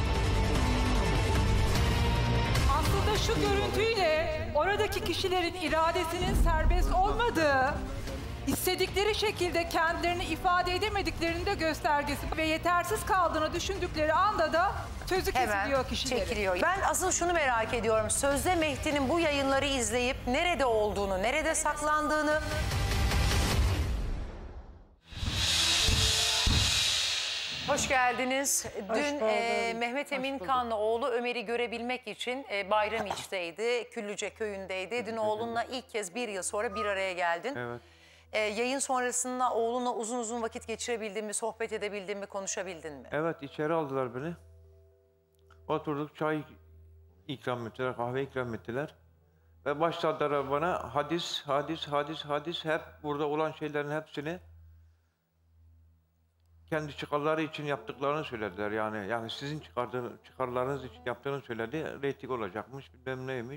Aslında şu görüntüyle oradaki kişilerin iradesinin serbest olmadığı istedikleri şekilde kendilerini ifade edemediklerinin de göstergesi ve yetersiz kaldığını düşündükleri anda da sözü kesiliyor Hemen kişilerin. çekiliyor. Ben asıl şunu merak ediyorum. Sözde Mehdi'nin bu yayınları izleyip nerede olduğunu, nerede saklandığını... Hoş geldiniz. Hoş Dün buldum. e, Mehmet Hoş Emin bulduk. Kanlı oğlu Ömer'i görebilmek için e, Bayramiç'teydi, Küllüce köyündeydi. Dün oğlunla ilk kez bir yıl sonra bir araya geldin. Evet. E, yayın sonrasında oğlunla uzun uzun vakit geçirebildin mi, sohbet edebildin mi, konuşabildin mi? Evet, içeri aldılar beni. Oturduk, çay ikram ettiler, kahve ikram ettiler. Ve başladılar bana hadis, hadis, hadis, hadis, hep burada olan şeylerin hepsini kendi çıkarları için yaptıklarını söylediler yani. Yani sizin çıkardığınız, çıkarlarınız için yaptığını söyledi. Reyting olacakmış, bilmem neymiş.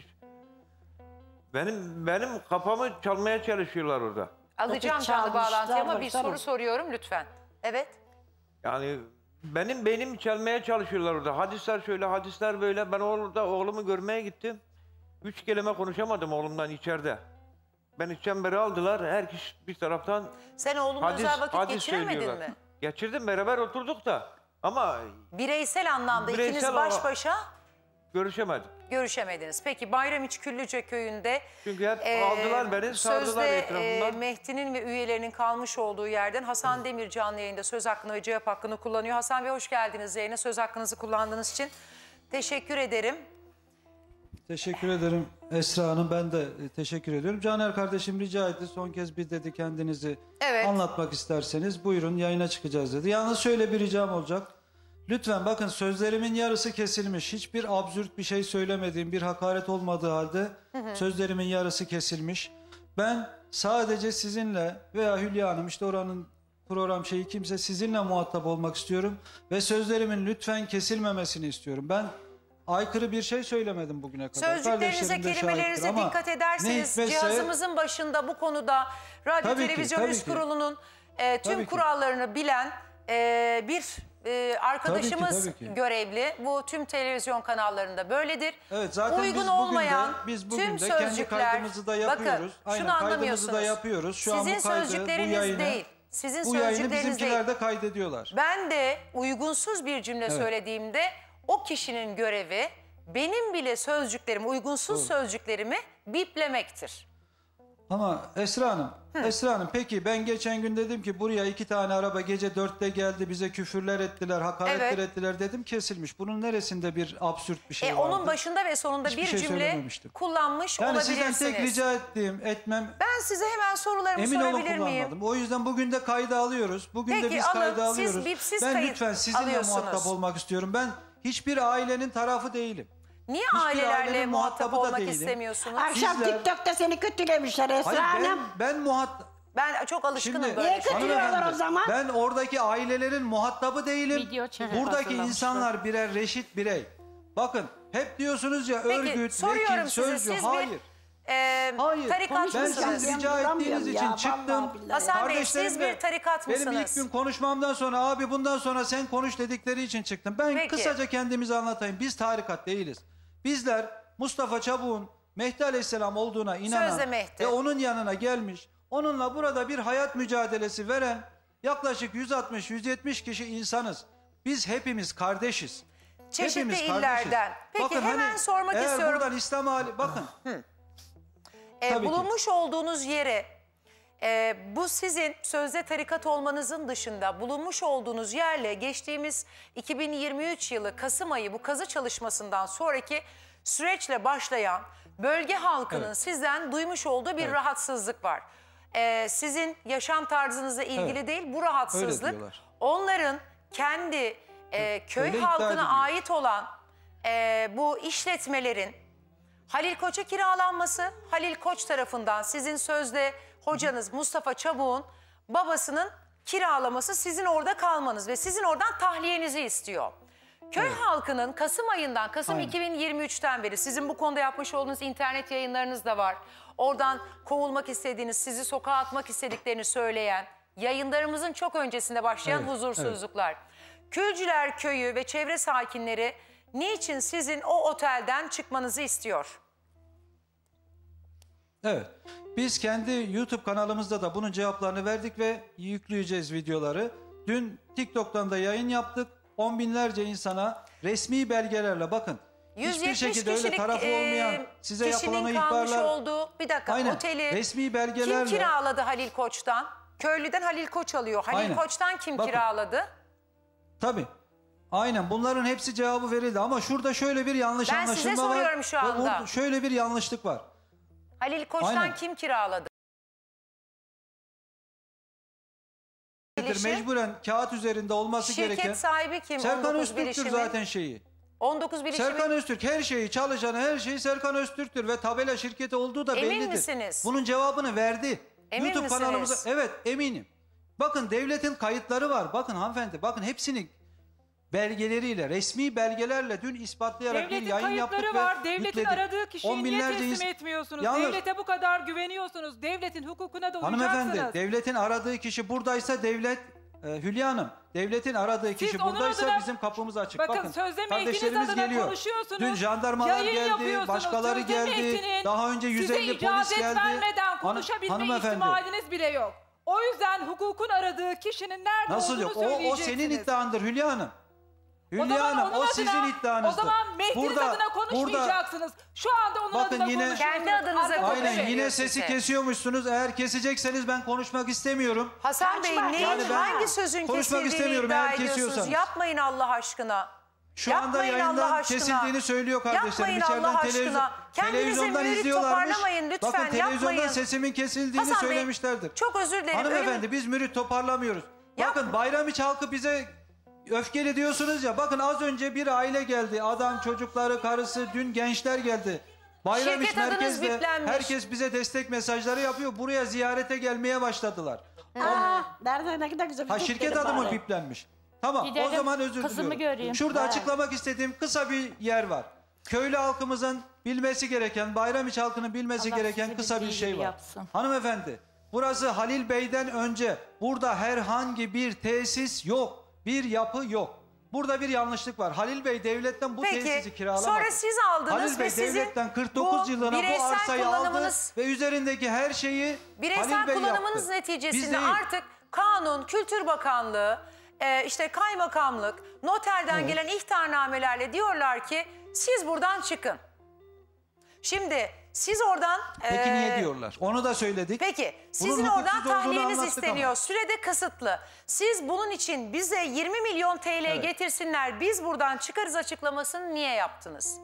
Benim benim kafamı çalmaya çalışıyorlar orada. Alacağım canlı bağlantıyı ama bir soru soruyorum lütfen. Evet. Yani benim beynimi çalmaya çalışıyorlar orada. Hadisler şöyle, hadisler böyle. Ben orada oğlumu görmeye gittim. Üç kelime konuşamadım oğlumdan içeride. Ben çemberi aldılar. Her kişi bir taraftan Sen oğlunla hadis, özel vakit hadis geçiremedin söylüyorlar. mi? Geçirdim, beraber oturduk da. Ama Bireysel anlamda Bireysel ikiniz baş olarak- başa görüşemedim. görüşemediniz. Peki Bayramiç Küllüce köyünde Çünkü hep e, aldılar beni, sardılar sözde etrafımdan. e, Mehdi'nin ve üyelerinin kalmış olduğu yerden Hasan Demir canlı yayında söz hakkını ve cevap hakkını kullanıyor. Hasan Bey hoş geldiniz yayına. Söz hakkınızı kullandığınız için teşekkür ederim. Teşekkür ederim Esra Hanım. Ben de e, teşekkür ediyorum. Caner kardeşim rica etti. Son kez bir dedi kendinizi Evet. anlatmak isterseniz buyurun yayına çıkacağız dedi. Yalnız şöyle bir ricam olacak. Lütfen bakın sözlerimin yarısı kesilmiş. Hiçbir absürt bir şey söylemediğim, bir hakaret olmadığı halde Hı hı. sözlerimin yarısı kesilmiş. Ben sadece sizinle veya Hülya Hanım işte oranın program şeyi kimse sizinle muhatap olmak istiyorum. Ve sözlerimin lütfen kesilmemesini istiyorum. Ben aykırı bir şey söylemedim bugüne kadar. Sözcüklerinize, Kardeşlerim de kelimelerinize şahittir ama dikkat ederseniz ne hikmetse- cihazımızın başında bu konuda Radyo Tabii ki, Televizyon tabii Üst ki. Kurulu'nun e, tüm Tabii ki. kurallarını bilen e, bir e, arkadaşımız Tabii ki, tabii ki. görevli. Bu tüm televizyon kanallarında böyledir. Evet, zaten Uygun biz bugün de- olmayan biz bugün tüm de kendi sözcükler... kaydımızı da yapıyoruz. Bakın Aynen, şunu kaydımızı da anlamıyorsunuz. yapıyoruz. Şu an bu Sizin kaydı, bu sözcükleriniz yayını- değil. Sizin Bu yayını sözcükleriniz değil. bizimkiler de kaydediyorlar. Ben de uygunsuz bir cümle Evet. söylediğimde o kişinin görevi benim bile sözcüklerimi, uygunsuz Doğru. sözcüklerimi biplemektir. Ama Esra Hanım, Esra Hanım peki ben geçen gün dedim ki buraya iki tane araba gece dörtte geldi bize küfürler ettiler, hakaretler Evet. ettiler dedim kesilmiş. Bunun neresinde bir absürt bir şey E, vardı? onun başında ve sonunda Hiçbir bir şey cümle söylememiştim. kullanmış Yani olabilirsiniz. sizden tek rica ettiğim, etmem Ben size hemen sorularımı emin olun sorabilir miyim? kullanmadım. O yüzden bugün de kayda alıyoruz. Bugün Peki, de biz alın. kayda Siz alıyoruz. bipsiz ben kayıt lütfen sizinle alıyorsunuz. muhatap olmak istiyorum. Ben hiçbir ailenin tarafı değilim. Niye Hiçbir ailelerle ailenin muhatap muhatabı da olmak değilim. istemiyorsunuz? Akşam Sizler- TikTok'ta seni kötülemişler Esra Hayır ben, Hanım. ben muhatap... Ben çok alışkınım Şimdi, böyle şeylere. hanımefendi, o zaman? Ben oradaki ailelerin muhatabı değilim. çekip Buradaki hazırlamışlar. insanlar birer reşit birey. Bakın hep diyorsunuz ya Peki, örgüt, soruyorum vekil, size, sözcü. siz bir, Hayır. E, Hayır. tarikat Ben mısınız? siz rica ettiğiniz için çıktım. Hasan Bey siz Kardeşlerimle- bir tarikat mısınız? Benim ilk gün konuşmamdan sonra abi bundan sonra sen konuş dedikleri için çıktım. Ben Peki. kısaca kendimizi anlatayım. Biz tarikat değiliz. Bizler Mustafa Çabuk'un Mehdi Aleyhisselam olduğuna inanan Sözde Mehdi. ve onun yanına gelmiş, onunla burada bir hayat mücadelesi veren yaklaşık yüz altmış yüz yetmiş kişi insanız. Biz hepimiz kardeşiz. Çeşitli Hepimiz illerden. kardeşiz. Peki, Bakın hemen hani sormak eğer istiyorum. buradan İslam hali bakın. E, Tabii ki. bulunmuş olduğunuz yere e, bu sizin sözde tarikat olmanızın dışında bulunmuş olduğunuz yerle geçtiğimiz iki bin yirmi üç yılı Kasım ayı bu kazı çalışmasından sonraki süreçle başlayan bölge halkının Evet. sizden duymuş olduğu bir Evet. rahatsızlık var. E, sizin yaşam tarzınızla ilgili Evet. değil bu Öyle rahatsızlık diyorlar. onların kendi e, köy Öyle iddia halkına ediliyor. ait olan e, bu işletmelerin Halil Koç'a kiralanması, Halil Koç tarafından sizin sözde hocanız Mustafa Çabuk'un babasının kiralaması, sizin orada kalmanız ve sizin oradan tahliyenizi istiyor. Köy halkının Kasım ayından, Kasım Aynen. iki bin yirmi üçten beri sizin bu konuda yapmış olduğunuz internet yayınlarınız da var. Oradan kovulmak istediğiniz, sizi sokağa atmak istediklerini söyleyen, yayınlarımızın çok öncesinde başlayan Evet, huzursuzluklar. Külcüler Köyü ve çevre sakinleri niçin sizin o otelden çıkmanızı istiyor? Evet. Biz kendi YouTube kanalımızda da bunun cevaplarını verdik ve yükleyeceğiz videoları. Dün TikTok'tan da yayın yaptık. On binlerce insana resmi belgelerle bakın. Hiçbir şekilde öyle tarafı olmayan size yapılan kişinin kalmış ihbarlar. olduğu bir dakika Aynen, oteli resmi belgelerle. kim kiraladı Halil Koç'tan? Köylüden Halil Koç alıyor. Halil Aynen. Koç'tan kim Bakın. kiraladı? Tabii. Aynen bunların hepsi cevabı verildi ama şurada şöyle bir yanlış Ben size anlaşılma var. soruyorum şu ve anda. orada şöyle bir yanlışlık var. Halil Koç'tan Aynen. kim kiraladı? Mecburen kağıt üzerinde olması Şirket gereken. sahibi kim? Serkan on dokuz Öztürk'tür bilişimin. zaten şeyi. on dokuz bilişimin. Serkan Öztürk her şeyi, çalışanı her şeyi Serkan Öztürk'tür ve tabela şirketi olduğu da Emin bellidir. misiniz? Bunun cevabını verdi. Emin YouTube misiniz? kanalımıza evet eminim. Bakın devletin kayıtları var. Bakın hanımefendi bakın hepsini belgeleriyle, resmi belgelerle dün ispatlayarak Devletin bir yayın yaptık kayıtları ve var. Devletin yükledik. aradığı kişiyi On niye binlerce teslim ins- etmiyorsunuz? Yalnız- Devlete bu kadar güveniyorsunuz. Devletin hukukuna da uyacaksınız. Hanımefendi devletin aradığı kişi buradaysa devlet e, Hülya Hanım devletin aradığı kişi onun buradaysa adına- bizim kapımız açık. Bakın, Bakın sözde kardeşlerimiz mevkiniz adına geliyor. konuşuyorsunuz, Dün jandarmalar yayın geldi, yapıyorsunuz. başkaları Sözde geldi. mevkinin Daha önce yüz size elli polis icazet geldi. vermeden Hanım- konuşabilme hanımefendi. ihtimaliniz bile yok. O yüzden hukukun aradığı kişinin nerede Nasıl olduğunu yok? O, o söyleyeceksiniz. senin iddiandır Hülya Hanım. O Hülya zaman Hanım onun o adına- sizin iddianızdır. O zaman Mehdi'niz Burada- adına konuşmayacaksınız. Şu anda onun Bakın adına yine- konuşuyorsunuz. Kendi adınıza Arkadaşlar, konuşun. Aynen yine diyor sesi size. kesiyormuşsunuz. Eğer kesecekseniz ben konuşmak istemiyorum. Hasan Bey neyin Yani ben hangi sözün konuşmak kesildiğini istemiyorum iddia eğer ediyorsunuz? kesiyorsanız. Yapmayın Allah aşkına. Şu anda Yapmayın Allah yayından aşkına. kesildiğini söylüyor kardeşlerim. Yapmayın İçeriden Allah televizyon, aşkına. Kendinize televizyondan mürit izliyorlarmış. toparlamayın lütfen, Bakın televizyondan yapmayın. sesimin kesildiğini Hasan Bey, söylemişlerdir. çok özür dilerim. Hanımefendi Ölüm- biz mürit toparlamıyoruz. Bakın Bayramiç halkı bize öfkeli diyorsunuz ya. Bakın az önce bir aile geldi. Adam, çocukları, karısı, dün gençler geldi. Bayramiç Şirket adınız merkezde biplenmiş. herkes bize destek mesajları yapıyor. Buraya ziyarete gelmeye başladılar. Aa, nerede ne kadar güzel. Ha bir şirket dedim adı mı bari. biplenmiş? Tamam Gidelim, o zaman özür kızımı diliyorum. göreyim. Şurada Ha. açıklamak istediğim kısa bir yer var. Köylü halkımızın bilmesi gereken, Bayramiç halkının bilmesi Allah gereken sizi kısa bir bildiği şey gibi var. yapsın. Hanımefendi, burası Halil Bey'den önce burada herhangi bir tesis yok. Bir yapı yok. Burada bir yanlışlık var. Halil Bey devletten bu Peki, tesisi kiralamadı. sonra siz aldınız Halil Bey ve sizin devletten kırk dokuz bu yılına bu bireysel arsayı aldı kullanımınız- ve üzerindeki her şeyi Bireysel Halil Bey kullanımınız yaptı. Biz neticesinde değil. artık kanun, Kültür Bakanlığı, e, işte kaymakamlık, noterden Evet. gelen ihtarnamelerle diyorlar ki siz buradan çıkın. Şimdi siz oradan... Peki e, niye diyorlar? Onu da söyledik. Peki Bunun sizin hukuksuz oradan olduğunu tahliyeniz anlattık isteniyor. ama. Sürede kısıtlı. Siz bunun için bize yirmi milyon T L Evet. getirsinler biz buradan çıkarız açıklamasını niye yaptınız?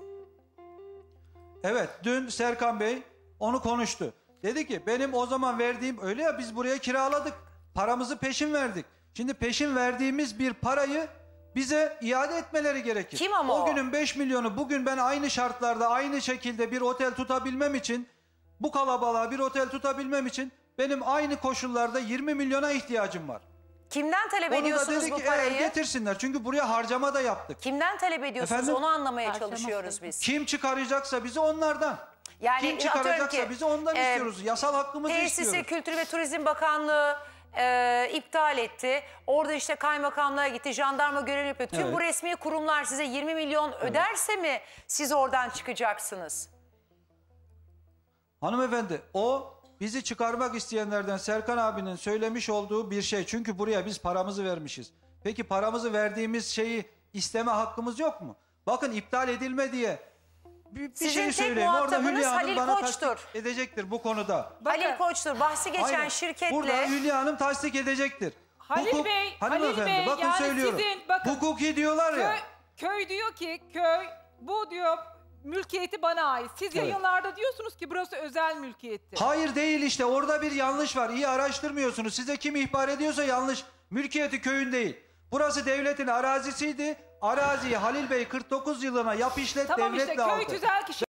Evet dün Serkan Bey onu konuştu. Dedi ki benim o zaman verdiğim öyle ya biz buraya kiraladık. Paramızı peşin verdik. Şimdi peşin verdiğimiz bir parayı bize iade etmeleri gerekir. Kim ama o? o? günün beş milyonu bugün ben aynı şartlarda aynı şekilde bir otel tutabilmem için bu kalabalığa bir otel tutabilmem için benim aynı koşullarda yirmi milyona ihtiyacım var. Kimden talep Onu da ediyorsunuz dedi bu ki parayı? eğer getirsinler çünkü buraya harcama da yaptık. Kimden talep ediyorsunuz Efendim? onu anlamaya çalışıyoruz biz. Kim çıkaracaksa bizi onlardan. Yani Kim atıyorum çıkaracaksa ki, bizi ondan e, istiyoruz. Yasal hakkımızı Tesisi istiyoruz. Kültür ve Turizm Bakanlığı e, iptal etti. Orada işte kaymakamlığa gitti, jandarma görev yapıyor. Tüm Evet. bu resmi kurumlar size yirmi milyon öderse mi siz oradan çıkacaksınız? Hanımefendi o bizi çıkarmak isteyenlerden Serkan abinin söylemiş olduğu bir şey. Çünkü buraya biz paramızı vermişiz. Peki paramızı verdiğimiz şeyi isteme hakkımız yok mu? Bakın iptal edilme diye bir, bir Sizin şey tek söyleyeyim. Orada muhatabınız Hülya Hanım Halil bana Koç'tur. tasdik edecektir bu konuda. Halil Koç'tur. Bahsi geçen Aynen. şirketle... Burada Hülya Hanım tasdik edecektir. Halil Bey, Halil hanımefendi, Bey, bakın yani söylüyorum. sizin, bakın, Hukuki diyorlar ya. Köy, köy diyor ki, köy bu diyor mülkiyeti bana ait. Siz Evet. yayınlarda diyorsunuz ki burası özel mülkiyettir. Hayır değil işte orada bir yanlış var. İyi araştırmıyorsunuz. Size kim ihbar ediyorsa yanlış. Mülkiyeti köyün değil. Burası devletin arazisiydi. Araziyi Halil Bey kırk dokuz yılına yap işlet Tamam devletle işte aldı. köy tüzel kişi.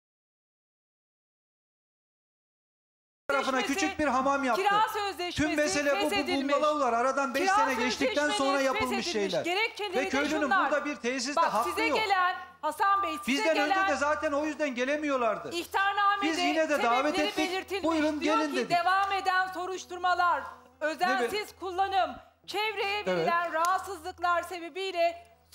Tarafına küçük bir hamam yaptı. Kira sözleşmesi Tüm mesele bu. Bu feshedilmiş. bungalovlar aradan beş Kira sene geçtikten sonra sözleşmeniz yapılmış feshedilmiş. şeyler. Gerekçeleri Ve de köylünün şunlar. burada bir tesiste Bak, hakkı size yok. gelen Hasan Bey size Bizden gelen önce de zaten o yüzden gelemiyorlardı. İhtarnamede Biz yine de davet sebepleri ettik. belirtilmiş. Buyurun Diyor gelin ki dedik. devam eden soruşturmalar, özensiz Evet. kullanım, çevreye verilen rahatsızlıklar sebebiyle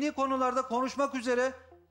dini konularda konuşmak üzere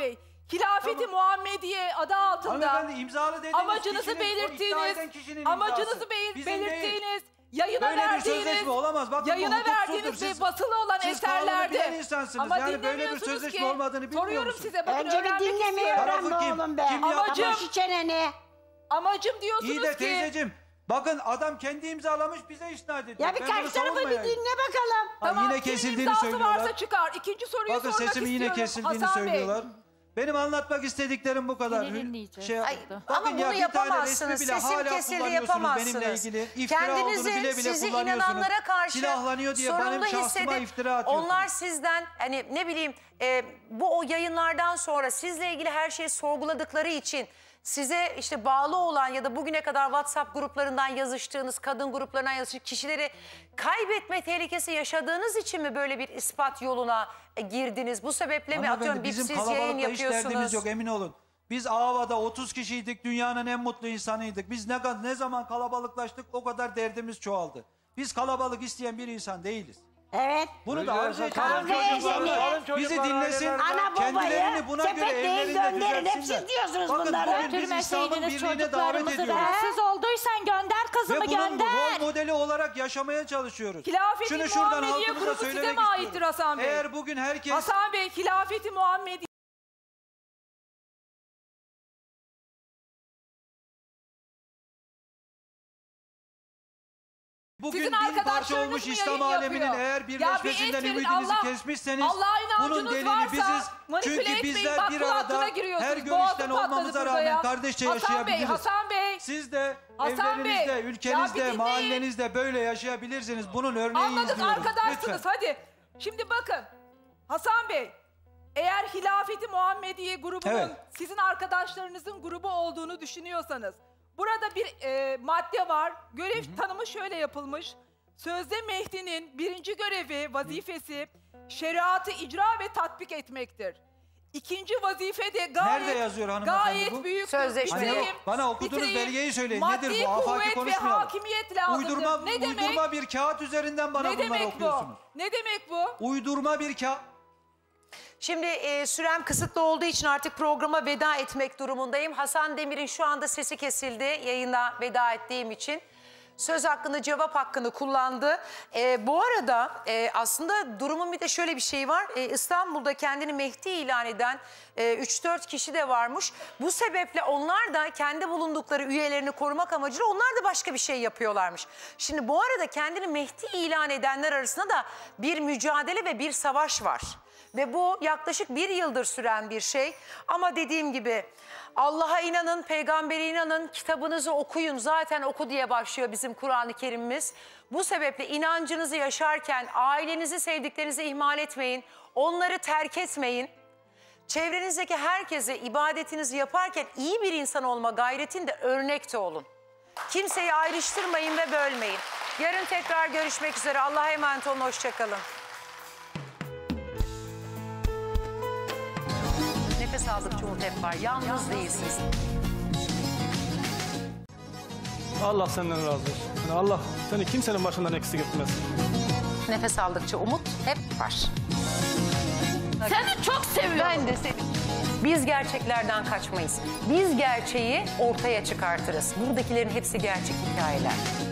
Bey. Hilafeti Muhammediye adı altında Hanımefendi imzalı dediniz. amacınızı kişinin, o iddia belirttiğiniz, eden kişinin amacınızı imzası. be- Bizim değil. belirttiğiniz, yayına Böyle bir verdiğiniz, sözleşme olamaz. Bakın, bu yayına hukuksuzdur. verdiğiniz ve Siz- basılı olan siz kanunu bilen eserlerde. insansınız. Ama Yani böyle bir dinlemiyorsunuz sözleşme ki. olmadığını bilmiyor Soruyorum musunuz? size, bakın Önce bir öğrenmek dinlemeyi istiyorum. öğren be Tarafı kim? oğlum be. Kim yaptı? Amacım- Ama şu çeneni. Amacım diyorsunuz İyi de ki. teyzeciğim Bakın adam kendi imzalamış bize isnat ediyor. Ya bir Ben karşı bunu tarafı bir savunmayayım. dinle bakalım. Ha, Tamam, yine kimin kesildiğini imzası söylüyorlar. varsa çıkar. İkinci soruyu Bakın sormak sesimin yine istiyorum. kesildiğini Hasan Bey. söylüyorlar. Benim anlatmak istediklerim bu kadar. Seni dinleyeceğiz. Şey, Ay, bakın ama ya bunu bir tane yapamazsınız. resmi bile Sesim hala kesildi, kullanıyorsunuz yapamazsınız. benimle ilgili. İftira Kendinizi olduğunu bile bile sizi kullanıyorsunuz. inananlara karşı Silahlanıyor diye sorumlu benim şahsıma hissedip iftira atıyorsunuz. onlar sizden hani ne bileyim e, bu o yayınlardan sonra sizle ilgili her şeyi sorguladıkları için size işte bağlı olan ya da bugüne kadar WhatsApp gruplarından yazıştığınız, kadın gruplarından yazıştığınız kişileri kaybetme tehlikesi yaşadığınız için mi böyle bir ispat yoluna e, girdiniz? Bu sebeple mi Hanımefendi, atıyorum bizim siz yayın kalabalıkla hiç derdimiz yapıyorsunuz? yok, emin olun. Biz Ava'da otuz kişiydik, dünyanın en mutlu insanıydık. Biz ne, ne zaman kalabalıklaştık o kadar derdimiz çoğaldı. Biz kalabalık isteyen bir insan değiliz. Evet. Bunu da Öyle arzu yapın. eden Kavga çocuklar edeni, bizi dinlesin, ana kendilerini babayı buna göre sepetleyin, evlerinde gönderin. Hep düzeltsinler. siz diyorsunuz Bakın bunları. bugün biz İslam'ın birliğine davet ediyoruz. Rahatsız olduysan gönder kızımı Ve bunun gönder. rol modeli olarak yaşamaya çalışıyoruz. Hilafeti Şunu şuradan Muhammediye halkımıza grubu size söylemek mi aittir istiyorum. Hasan Bey? Eğer bugün herkes... Hasan Bey, Hilafeti Muhammediye Bugün Sizin bin parça arkadaşlarınız olmuş mı İslam yayın aleminin yapıyor? eğer Ya bir birleşmesinden et verin, ümidinizi Allah- kesmişseniz Allah'a bunun inancınız delili varsa biziz. manipüle Çünkü etmeyin, bizler bak bir kul arada hakkına giriyorsunuz. her Boğazım görüşten patladı olmamıza burada rağmen ya. kardeşçe Hasan Bey, yaşayabiliriz. Hasan Bey. Siz de Hasan Bey, evlerinizde, ya bir ülkenizde, dinleyin. mahallenizde böyle yaşayabilirsiniz. Bunun örneğini Anladık, izliyoruz. arkadaşsınız. Lütfen. Hadi. Şimdi bakın. Hasan Bey, eğer Hilafeti Muhammediye grubunun Evet. sizin arkadaşlarınızın grubu olduğunu düşünüyorsanız, burada bir e, madde var. Görev tanımı şöyle yapılmış. Sözde Mehdi'nin birinci görevi, vazifesi şeriatı icra ve tatbik etmektir. İkinci vazife de gayet, Nerede yazıyor hanımefendi gayet bu? büyük. Sözleşmede. Bitireyim, Hani bana okuduğunuz bitireyim. belgeyi söyleyin. Maddi Nedir bu? Afaki kuvvet ve konuşmayalım. hakimiyet lazımdır. Uydurma, ne demek? uydurma bir kağıt üzerinden bana ne bunları demek okuyorsunuz. bu? Ne demek bu? Uydurma bir kağıt. Şimdi e, sürem kısıtlı olduğu için artık programa veda etmek durumundayım. Hasan Demir'in şu anda sesi kesildi yayına veda ettiğim için. Söz hakkını, cevap hakkını kullandı. E, bu arada e, aslında durumun bir de şöyle bir şey var. E, İstanbul'da kendini Mehdi ilan eden e, üç dört kişi de varmış. Bu sebeple onlar da kendi bulundukları üyelerini korumak amacıyla onlar da başka bir şey yapıyorlarmış. Şimdi bu arada kendini Mehdi ilan edenler arasında da bir mücadele ve bir savaş var. Ve bu yaklaşık bir yıldır süren bir şey. Ama dediğim gibi Allah'a inanın, peygambere inanın, kitabınızı okuyun. Zaten oku diye başlıyor bizim Kur'an-ı Kerim'imiz. Bu sebeple inancınızı yaşarken ailenizi, sevdiklerinizi ihmal etmeyin. Onları terk etmeyin. Çevrenizdeki herkese ibadetinizi yaparken iyi bir insan olma gayretinde örnek de olun. Kimseyi ayrıştırmayın ve bölmeyin. Yarın tekrar görüşmek üzere. Allah'a emanet olun, hoşçakalın. Nefes aldıkça umut hep var. Yalnız değilsiniz. Allah senden razı olsun. Yani Allah seni kimsenin başından eksik etmez. Nefes aldıkça umut hep var. Seni çok seviyorum. Ben de seni. Biz gerçeklerden kaçmayız. Biz gerçeği ortaya çıkartırız. Buradakilerin hepsi gerçek hikayeler.